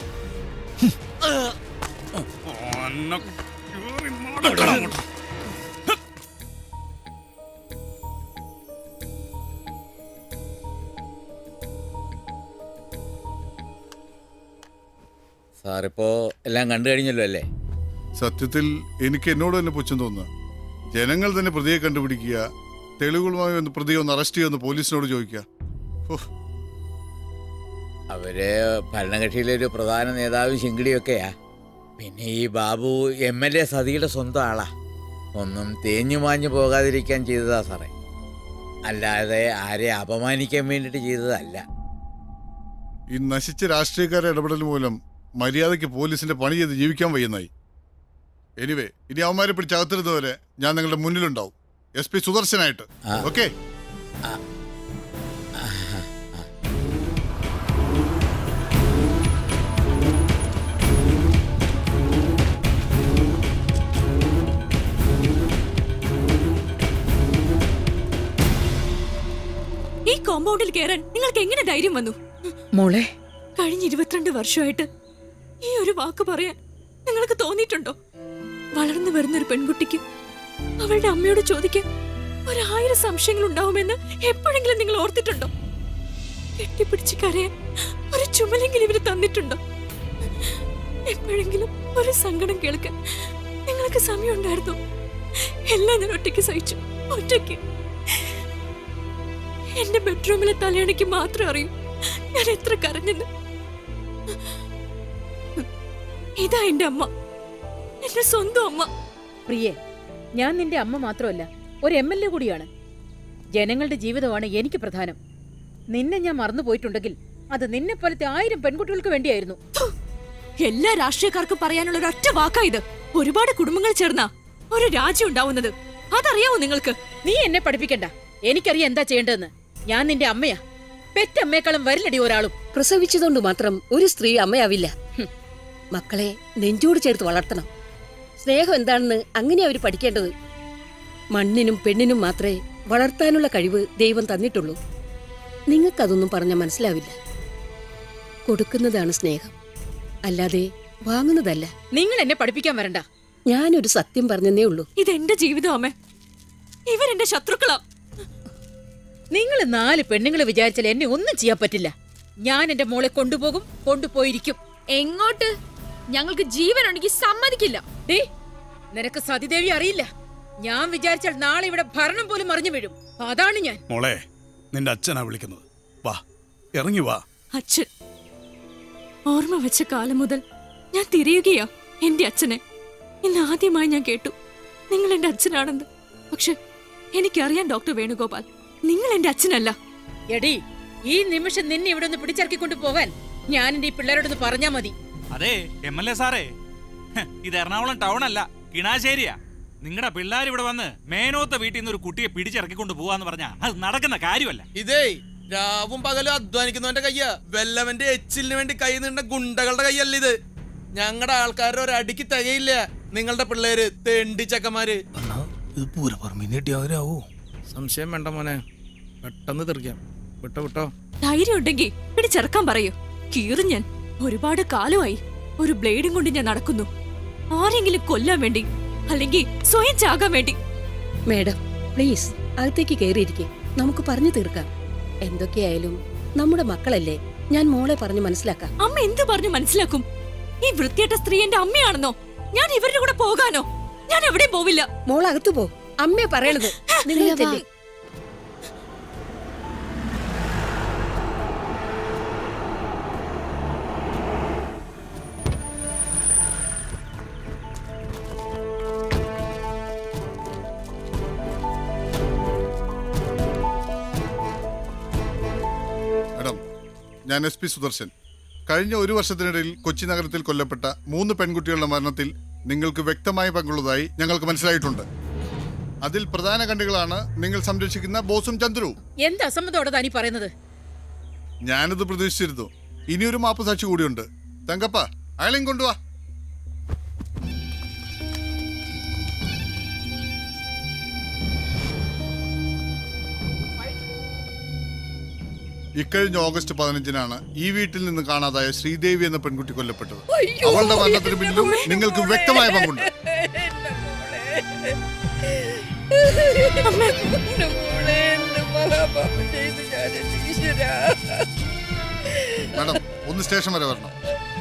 Speaker 6: സാറിപ്പോ എല്ലാം കണ്ടു കഴിഞ്ഞല്ലോ അല്ലേ?
Speaker 10: സത്യത്തിൽ എനിക്ക് എന്നോട് തന്നെ പുച്ഛം തോന്നുക. ജനങ്ങൾ തന്നെ പ്രതിയെ കണ്ടുപിടിക്കുക, തെളിവുകളുമായി ഒന്ന് പ്രതിയെ ഒന്ന് അറസ്റ്റ് ചെയ്യുമെന്ന് പോലീസിനോട് ചോദിക്കുക.
Speaker 6: അവര് ഭരണകക്ഷിയിലെ ഒരു പ്രധാന നേതാവും ശിങ്കിടിയൊക്കെയാ. പിന്നെ ഈ ബാബു എം എൽ എ സതിയുടെ സ്വന്തം ആളാ. ഒന്നും തേഞ്ഞു മാഞ്ഞു പോകാതിരിക്കാൻ ചെയ്തതാ സാറേ, അല്ലാതെ ആരെ അപമാനിക്കാൻ വേണ്ടിയിട്ട് ചെയ്തതല്ല.
Speaker 10: ഈ നശിച്ച രാഷ്ട്രീയക്കാരുടെ ഇടപെടൽ മൂലം മര്യാദയ്ക്ക് പോലീസിന്റെ പണി ചെയ്ത് ജീവിക്കാൻ വയ്യുന്നായി. എനിവേ, ഇനി അവന്മാരെ പിടിച്ചകത്തിരുന്നവരെ ഞാൻ നിങ്ങളുടെ മുന്നിലുണ്ടാവും, എസ് പി സുദർശനായിട്ട്. ഓക്കെ?
Speaker 1: ഈ കോമ്പൗണ്ടിൽ കയറാൻ നിങ്ങൾക്ക് എങ്ങനെ ധൈര്യം വന്നു?
Speaker 18: മോളെ,
Speaker 1: കഴിഞ്ഞ ഇരുപത്തിരണ്ട് വർഷമായിട്ട് ഈ ഒരു വാക്ക് പറയാൻ നിങ്ങൾക്ക് തോന്നിയിട്ടുണ്ടോ? വളർന്നു വരുന്ന ഒരു പെൺകുട്ടിക്ക് അവളുടെ അമ്മയോട് ചോദിക്കാൻ ഒരായിരം സംശയങ്ങൾ ഉണ്ടാവുമെന്ന് എപ്പോഴെങ്കിലും നിങ്ങൾ ഓർത്തിട്ടുണ്ടോ? കെട്ടിപ്പിടിച്ച് കരയാൻ ഒരു ചുമലെങ്കിലും ഇവര് തന്നിട്ടുണ്ടോ? എപ്പോഴെങ്കിലും ഒരു സങ്കടം കേൾക്കാൻ നിങ്ങൾക്ക് സമയം ഉണ്ടായിരുന്നോ? എല്ലാം ഞാൻ ഒറ്റയ്ക്ക് സഹിച്ചു, ഒറ്റയ്ക്ക്. എന്റെ ബെഡ്റൂമിലെ തലയണയ്ക്ക് മാത്രം അറിയൂ ഞാൻ എത്ര കരഞ്ഞെന്ന്. ഇതാ എന്റെ അമ്മ, എന്റെ സ്വന്തം അമ്മ.
Speaker 22: പ്രിയേ, ഞാൻ നിന്റെ അമ്മ മാത്രമല്ല, ഒരു എം എൽ എ കൂടിയാണ്. ജനങ്ങളുടെ ജീവിതമാണ് എനിക്ക് പ്രധാനം. നിന്നെ ഞാൻ മറന്നു പോയിട്ടുണ്ടെങ്കിൽ അത് നിന്നെ പോലത്തെ ആയിരം പെൺകുട്ടികൾക്ക് വേണ്ടിയായിരുന്നു.
Speaker 1: എല്ലാ രാഷ്ട്രീയക്കാർക്കും പറയാനുള്ള ഒരൊറ്റ വാക്കാ ഇത്. ഒരുപാട് കുടുംബങ്ങൾ ചേർന്നാ ഒരു രാജ്യം ഉണ്ടാവുന്നത്. അതറിയാവോ നിങ്ങൾക്ക്?
Speaker 22: നീ എന്നെ പഠിപ്പിക്കണ്ട, എനിക്കറിയാം എന്താ ചെയ്യേണ്ടതെന്ന്. ഞാൻ നിന്റെ അമ്മയാ, പെറ്റമ്മയെക്കാളും വരില്ലടി ഒരാളും.
Speaker 14: പ്രസവിച്ചതുകൊണ്ട് മാത്രം ഒരു സ്ത്രീ അമ്മയാവില്ല. മക്കളെ നെഞ്ചോട് ചേർത്ത് വളർത്തണം. സ്നേഹം എന്താണെന്ന് അങ്ങനെ അവർ പഠിക്കേണ്ടത്. മണ്ണിനും പെണ്ണിനും മാത്രമേ വളർത്താനുള്ള കഴിവ് ദൈവം തന്നിട്ടുള്ളൂ. നിങ്ങൾക്കതൊന്നും പറഞ്ഞാൽ മനസ്സിലാവില്ല. കൊടുക്കുന്നതാണ് സ്നേഹം, അല്ലാതെ വാങ്ങുന്നതല്ല.
Speaker 22: നിങ്ങൾ എന്നെ പഠിപ്പിക്കാൻ വരണ്ട.
Speaker 14: ഞാനൊരു സത്യം പറഞ്ഞതേ ഉള്ളൂ.
Speaker 1: ഇതെന്റെ ജീവിതം അമ്മേ, ഇവരെന്റെ ശത്രുക്കളാ.
Speaker 22: നിങ്ങൾ നാല് പെണ്ണുങ്ങളെ വിചാരിച്ചാൽ എന്നെ ഒന്നും ചെയ്യാൻ പറ്റില്ല. ഞാൻ എന്റെ മോളെ കൊണ്ടുപോകും, കൊണ്ടുപോയിരിക്കും.
Speaker 8: എങ്ങോട്ട്? ഞങ്ങൾക്ക് ജീവൻ ഉണ്ടെങ്കിൽ സമ്മതിക്കില്ല.
Speaker 22: നിനക്ക് സതിദേവി അറിയില്ല. ഞാൻ വിചാരിച്ചാൽ നാളെ ഇവിടെ ഭരണം പോലും മറിഞ്ഞു വീഴും. അതാണ് ഞാൻ.
Speaker 7: മോളെ, നിന്റെ അച്ഛനാ വിളിക്കുന്നത്. വാ, ഇറങ്ങി വാ.
Speaker 1: അച്ഛൻ, ഓർമ്മ വെച്ച കാലം മുതൽ ഞാൻ തിരയുകയാ എന്റെ അച്ഛനെ. ഇന്ന് ആദ്യമായി ഞാൻ കേട്ടു നിങ്ങൾ എന്റെ അച്ഛനാണെന്ന്. പക്ഷെ എനിക്കറിയാം ഡോക്ടർ വേണുഗോപാൽ, നിങ്ങൾ എന്റെ അച്ഛനല്ല.
Speaker 22: എടി, ഈ നിമിഷം നിന്നെ ഇവിടെ ഒന്ന് പിടിച്ചിറക്കിക്കൊണ്ട് പോകാൻ ഞാൻ എന്റെ ഈ പിള്ളേരോടൊന്ന് പറഞ്ഞാ മതി.
Speaker 16: അതെ എം എൽ എ സാറേ, ഇത് എറണാകുളം ടൗൺ അല്ല, കിണാശ്ശേരിയാ. നിങ്ങളുടെ പിള്ളേർ ഇവിടെ വന്ന് മേനോത്ത വീട്ടിൽ നിന്ന് ഒരു കുട്ടിയെ പിടിച്ചിറക്കിക്കൊണ്ട് പോവാന്ന് പറഞ്ഞാ അത് നടക്കുന്ന കാര്യമല്ല.
Speaker 13: ഇതേ രാവും പകലും അധ്വാനിക്കുന്നവന്റെ കയ്യാ, വെല്ലവന്റെ എച്ചിലിന് വേണ്ടി കൈ നീണ്ട ഗുണ്ടകളുടെ കൈയല്ല ഇത്. ഞങ്ങളുടെ ആൾക്കാരുടെ ഒരു അടിക്ക് തികയില്ല നിങ്ങളുടെ പിള്ളേര് തെണ്ടിച്ചക്കന്മാര്.
Speaker 5: ഇത് പൂരപ്പറമ്പ് നീട്ടിയാവോ?
Speaker 13: സംശയം വേണ്ട മോനെ, പെട്ടെന്ന് തീർക്കാം. വിട്ടോ വിട്ടോ.
Speaker 1: ധൈര്യം ഉണ്ടെങ്കിൽ പിടിച്ചിറക്കാൻ പറയൂ. കീറും ഞാൻ. ഒരുപാട് കാലമായി ഒരു ബ്ലേഡും കൊണ്ട് ഞാൻ നടക്കുന്നു. ആരെങ്കിലും കൊല്ലാൻ വേണ്ടി, അല്ലെങ്കിൽ സ്വയം ചാകാൻ വേണ്ടി.
Speaker 14: മേഡം പ്ലീസ് അകത്തേക്ക് കയറിയിരിക്കെ, നമുക്ക് പറഞ്ഞു തീർക്കാം. എന്തൊക്കെയായാലും നമ്മുടെ മക്കളല്ലേ. ഞാൻ മോളെ പറഞ്ഞു മനസ്സിലാക്കാം.
Speaker 1: അമ്മ എന്ത് പറഞ്ഞു മനസ്സിലാക്കും? ഈ വൃത്തിയേട്ട സ്ത്രീ എന്റെ അമ്മയാണെന്നോ? ഞാൻ ഇവരുടെ കൂടെ പോകാനോ? ഞാൻ എവിടെ പോവില്ല.
Speaker 14: മോൾ അകത്തു പോ, അമ്മയെ പറയണത്. നിങ്ങൾ ചെല്ലേ.
Speaker 10: ഞാൻ എസ് പി സുദർശൻ. കഴിഞ്ഞ ഒരു വർഷത്തിനിടയിൽ കൊച്ചി നഗരത്തിൽ കൊല്ലപ്പെട്ട മൂന്ന് പെൺകുട്ടികളുടെ മരണത്തിൽ നിങ്ങൾക്ക് വ്യക്തമായ പങ്കുള്ളതായി ഞങ്ങൾക്ക് മനസ്സിലായിട്ടുണ്ട്. അതിൽ പ്രധാന കണ്ണികളാണ് നിങ്ങൾ സംരക്ഷിക്കുന്ന ബോസും ചന്ദ്രുവും.
Speaker 22: എന്ത് അസമ്മതോടെ താനീ പറയുന്നത്?
Speaker 10: ഞാനത് പ്രതീക്ഷിച്ചിരുന്നു. ഇനിയൊരു മാപ്പ് സാക്ഷി കൂടിയുണ്ട്. തങ്കപ്പ, അയാളെയും കൊണ്ടുവാ. ഇക്കഴിഞ്ഞ ഓഗസ്റ്റ് പതിനഞ്ചിനാണ് ഈ വീട്ടിൽ നിന്ന് കാണാതായ ശ്രീദേവി എന്ന പെൺകുട്ടി കൊല്ലപ്പെട്ടത്. അവളുടെ മരണത്തിന് പിന്നിലും നിങ്ങൾക്ക് വ്യക്തമായ പങ്കുണ്ട്. മാഡം, ഒന്ന് സ്റ്റേഷൻ വരെ വരണം.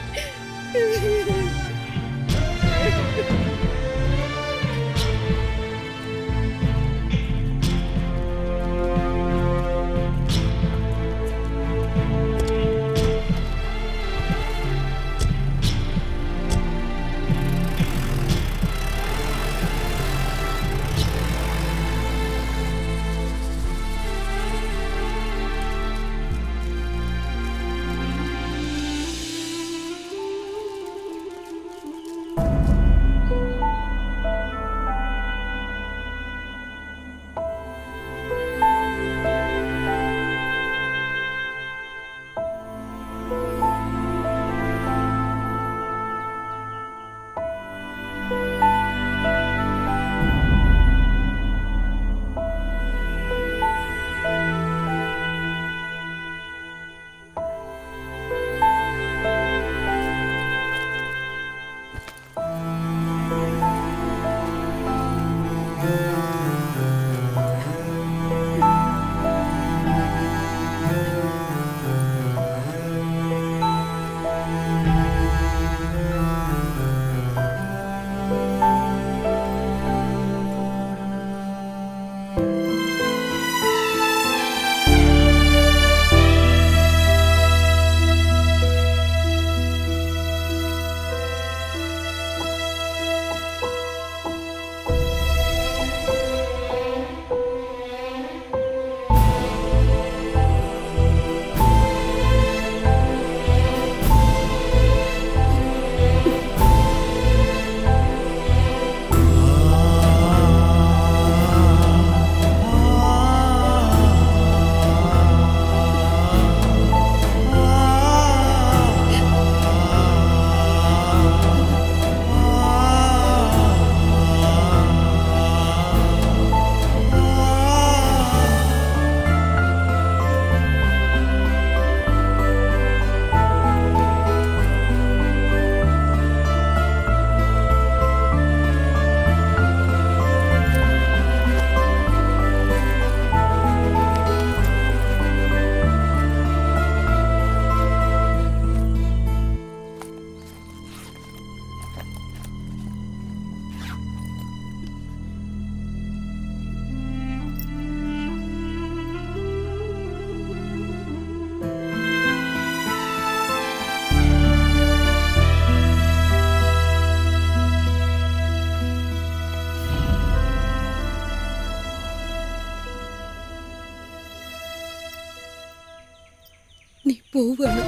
Speaker 14: നീ പോവാണ്.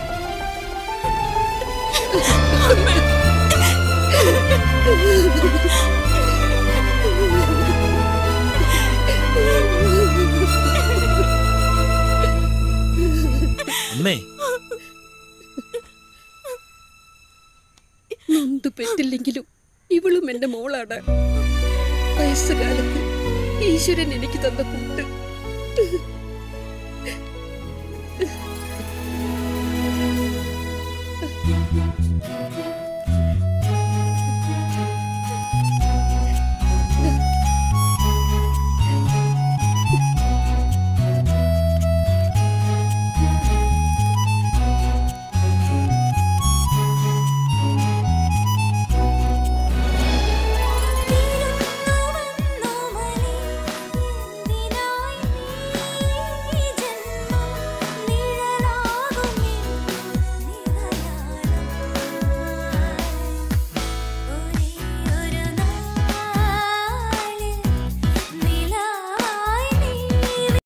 Speaker 17: അമ്മേ,
Speaker 14: നൊന്ത് പറ്റില്ലെങ്കിലും ഇവളും എന്റെ മോളാണ്. വയസ്സുകാലത്ത് ഈശ്വരൻ എനിക്ക് തന്ന കൂട്ട്.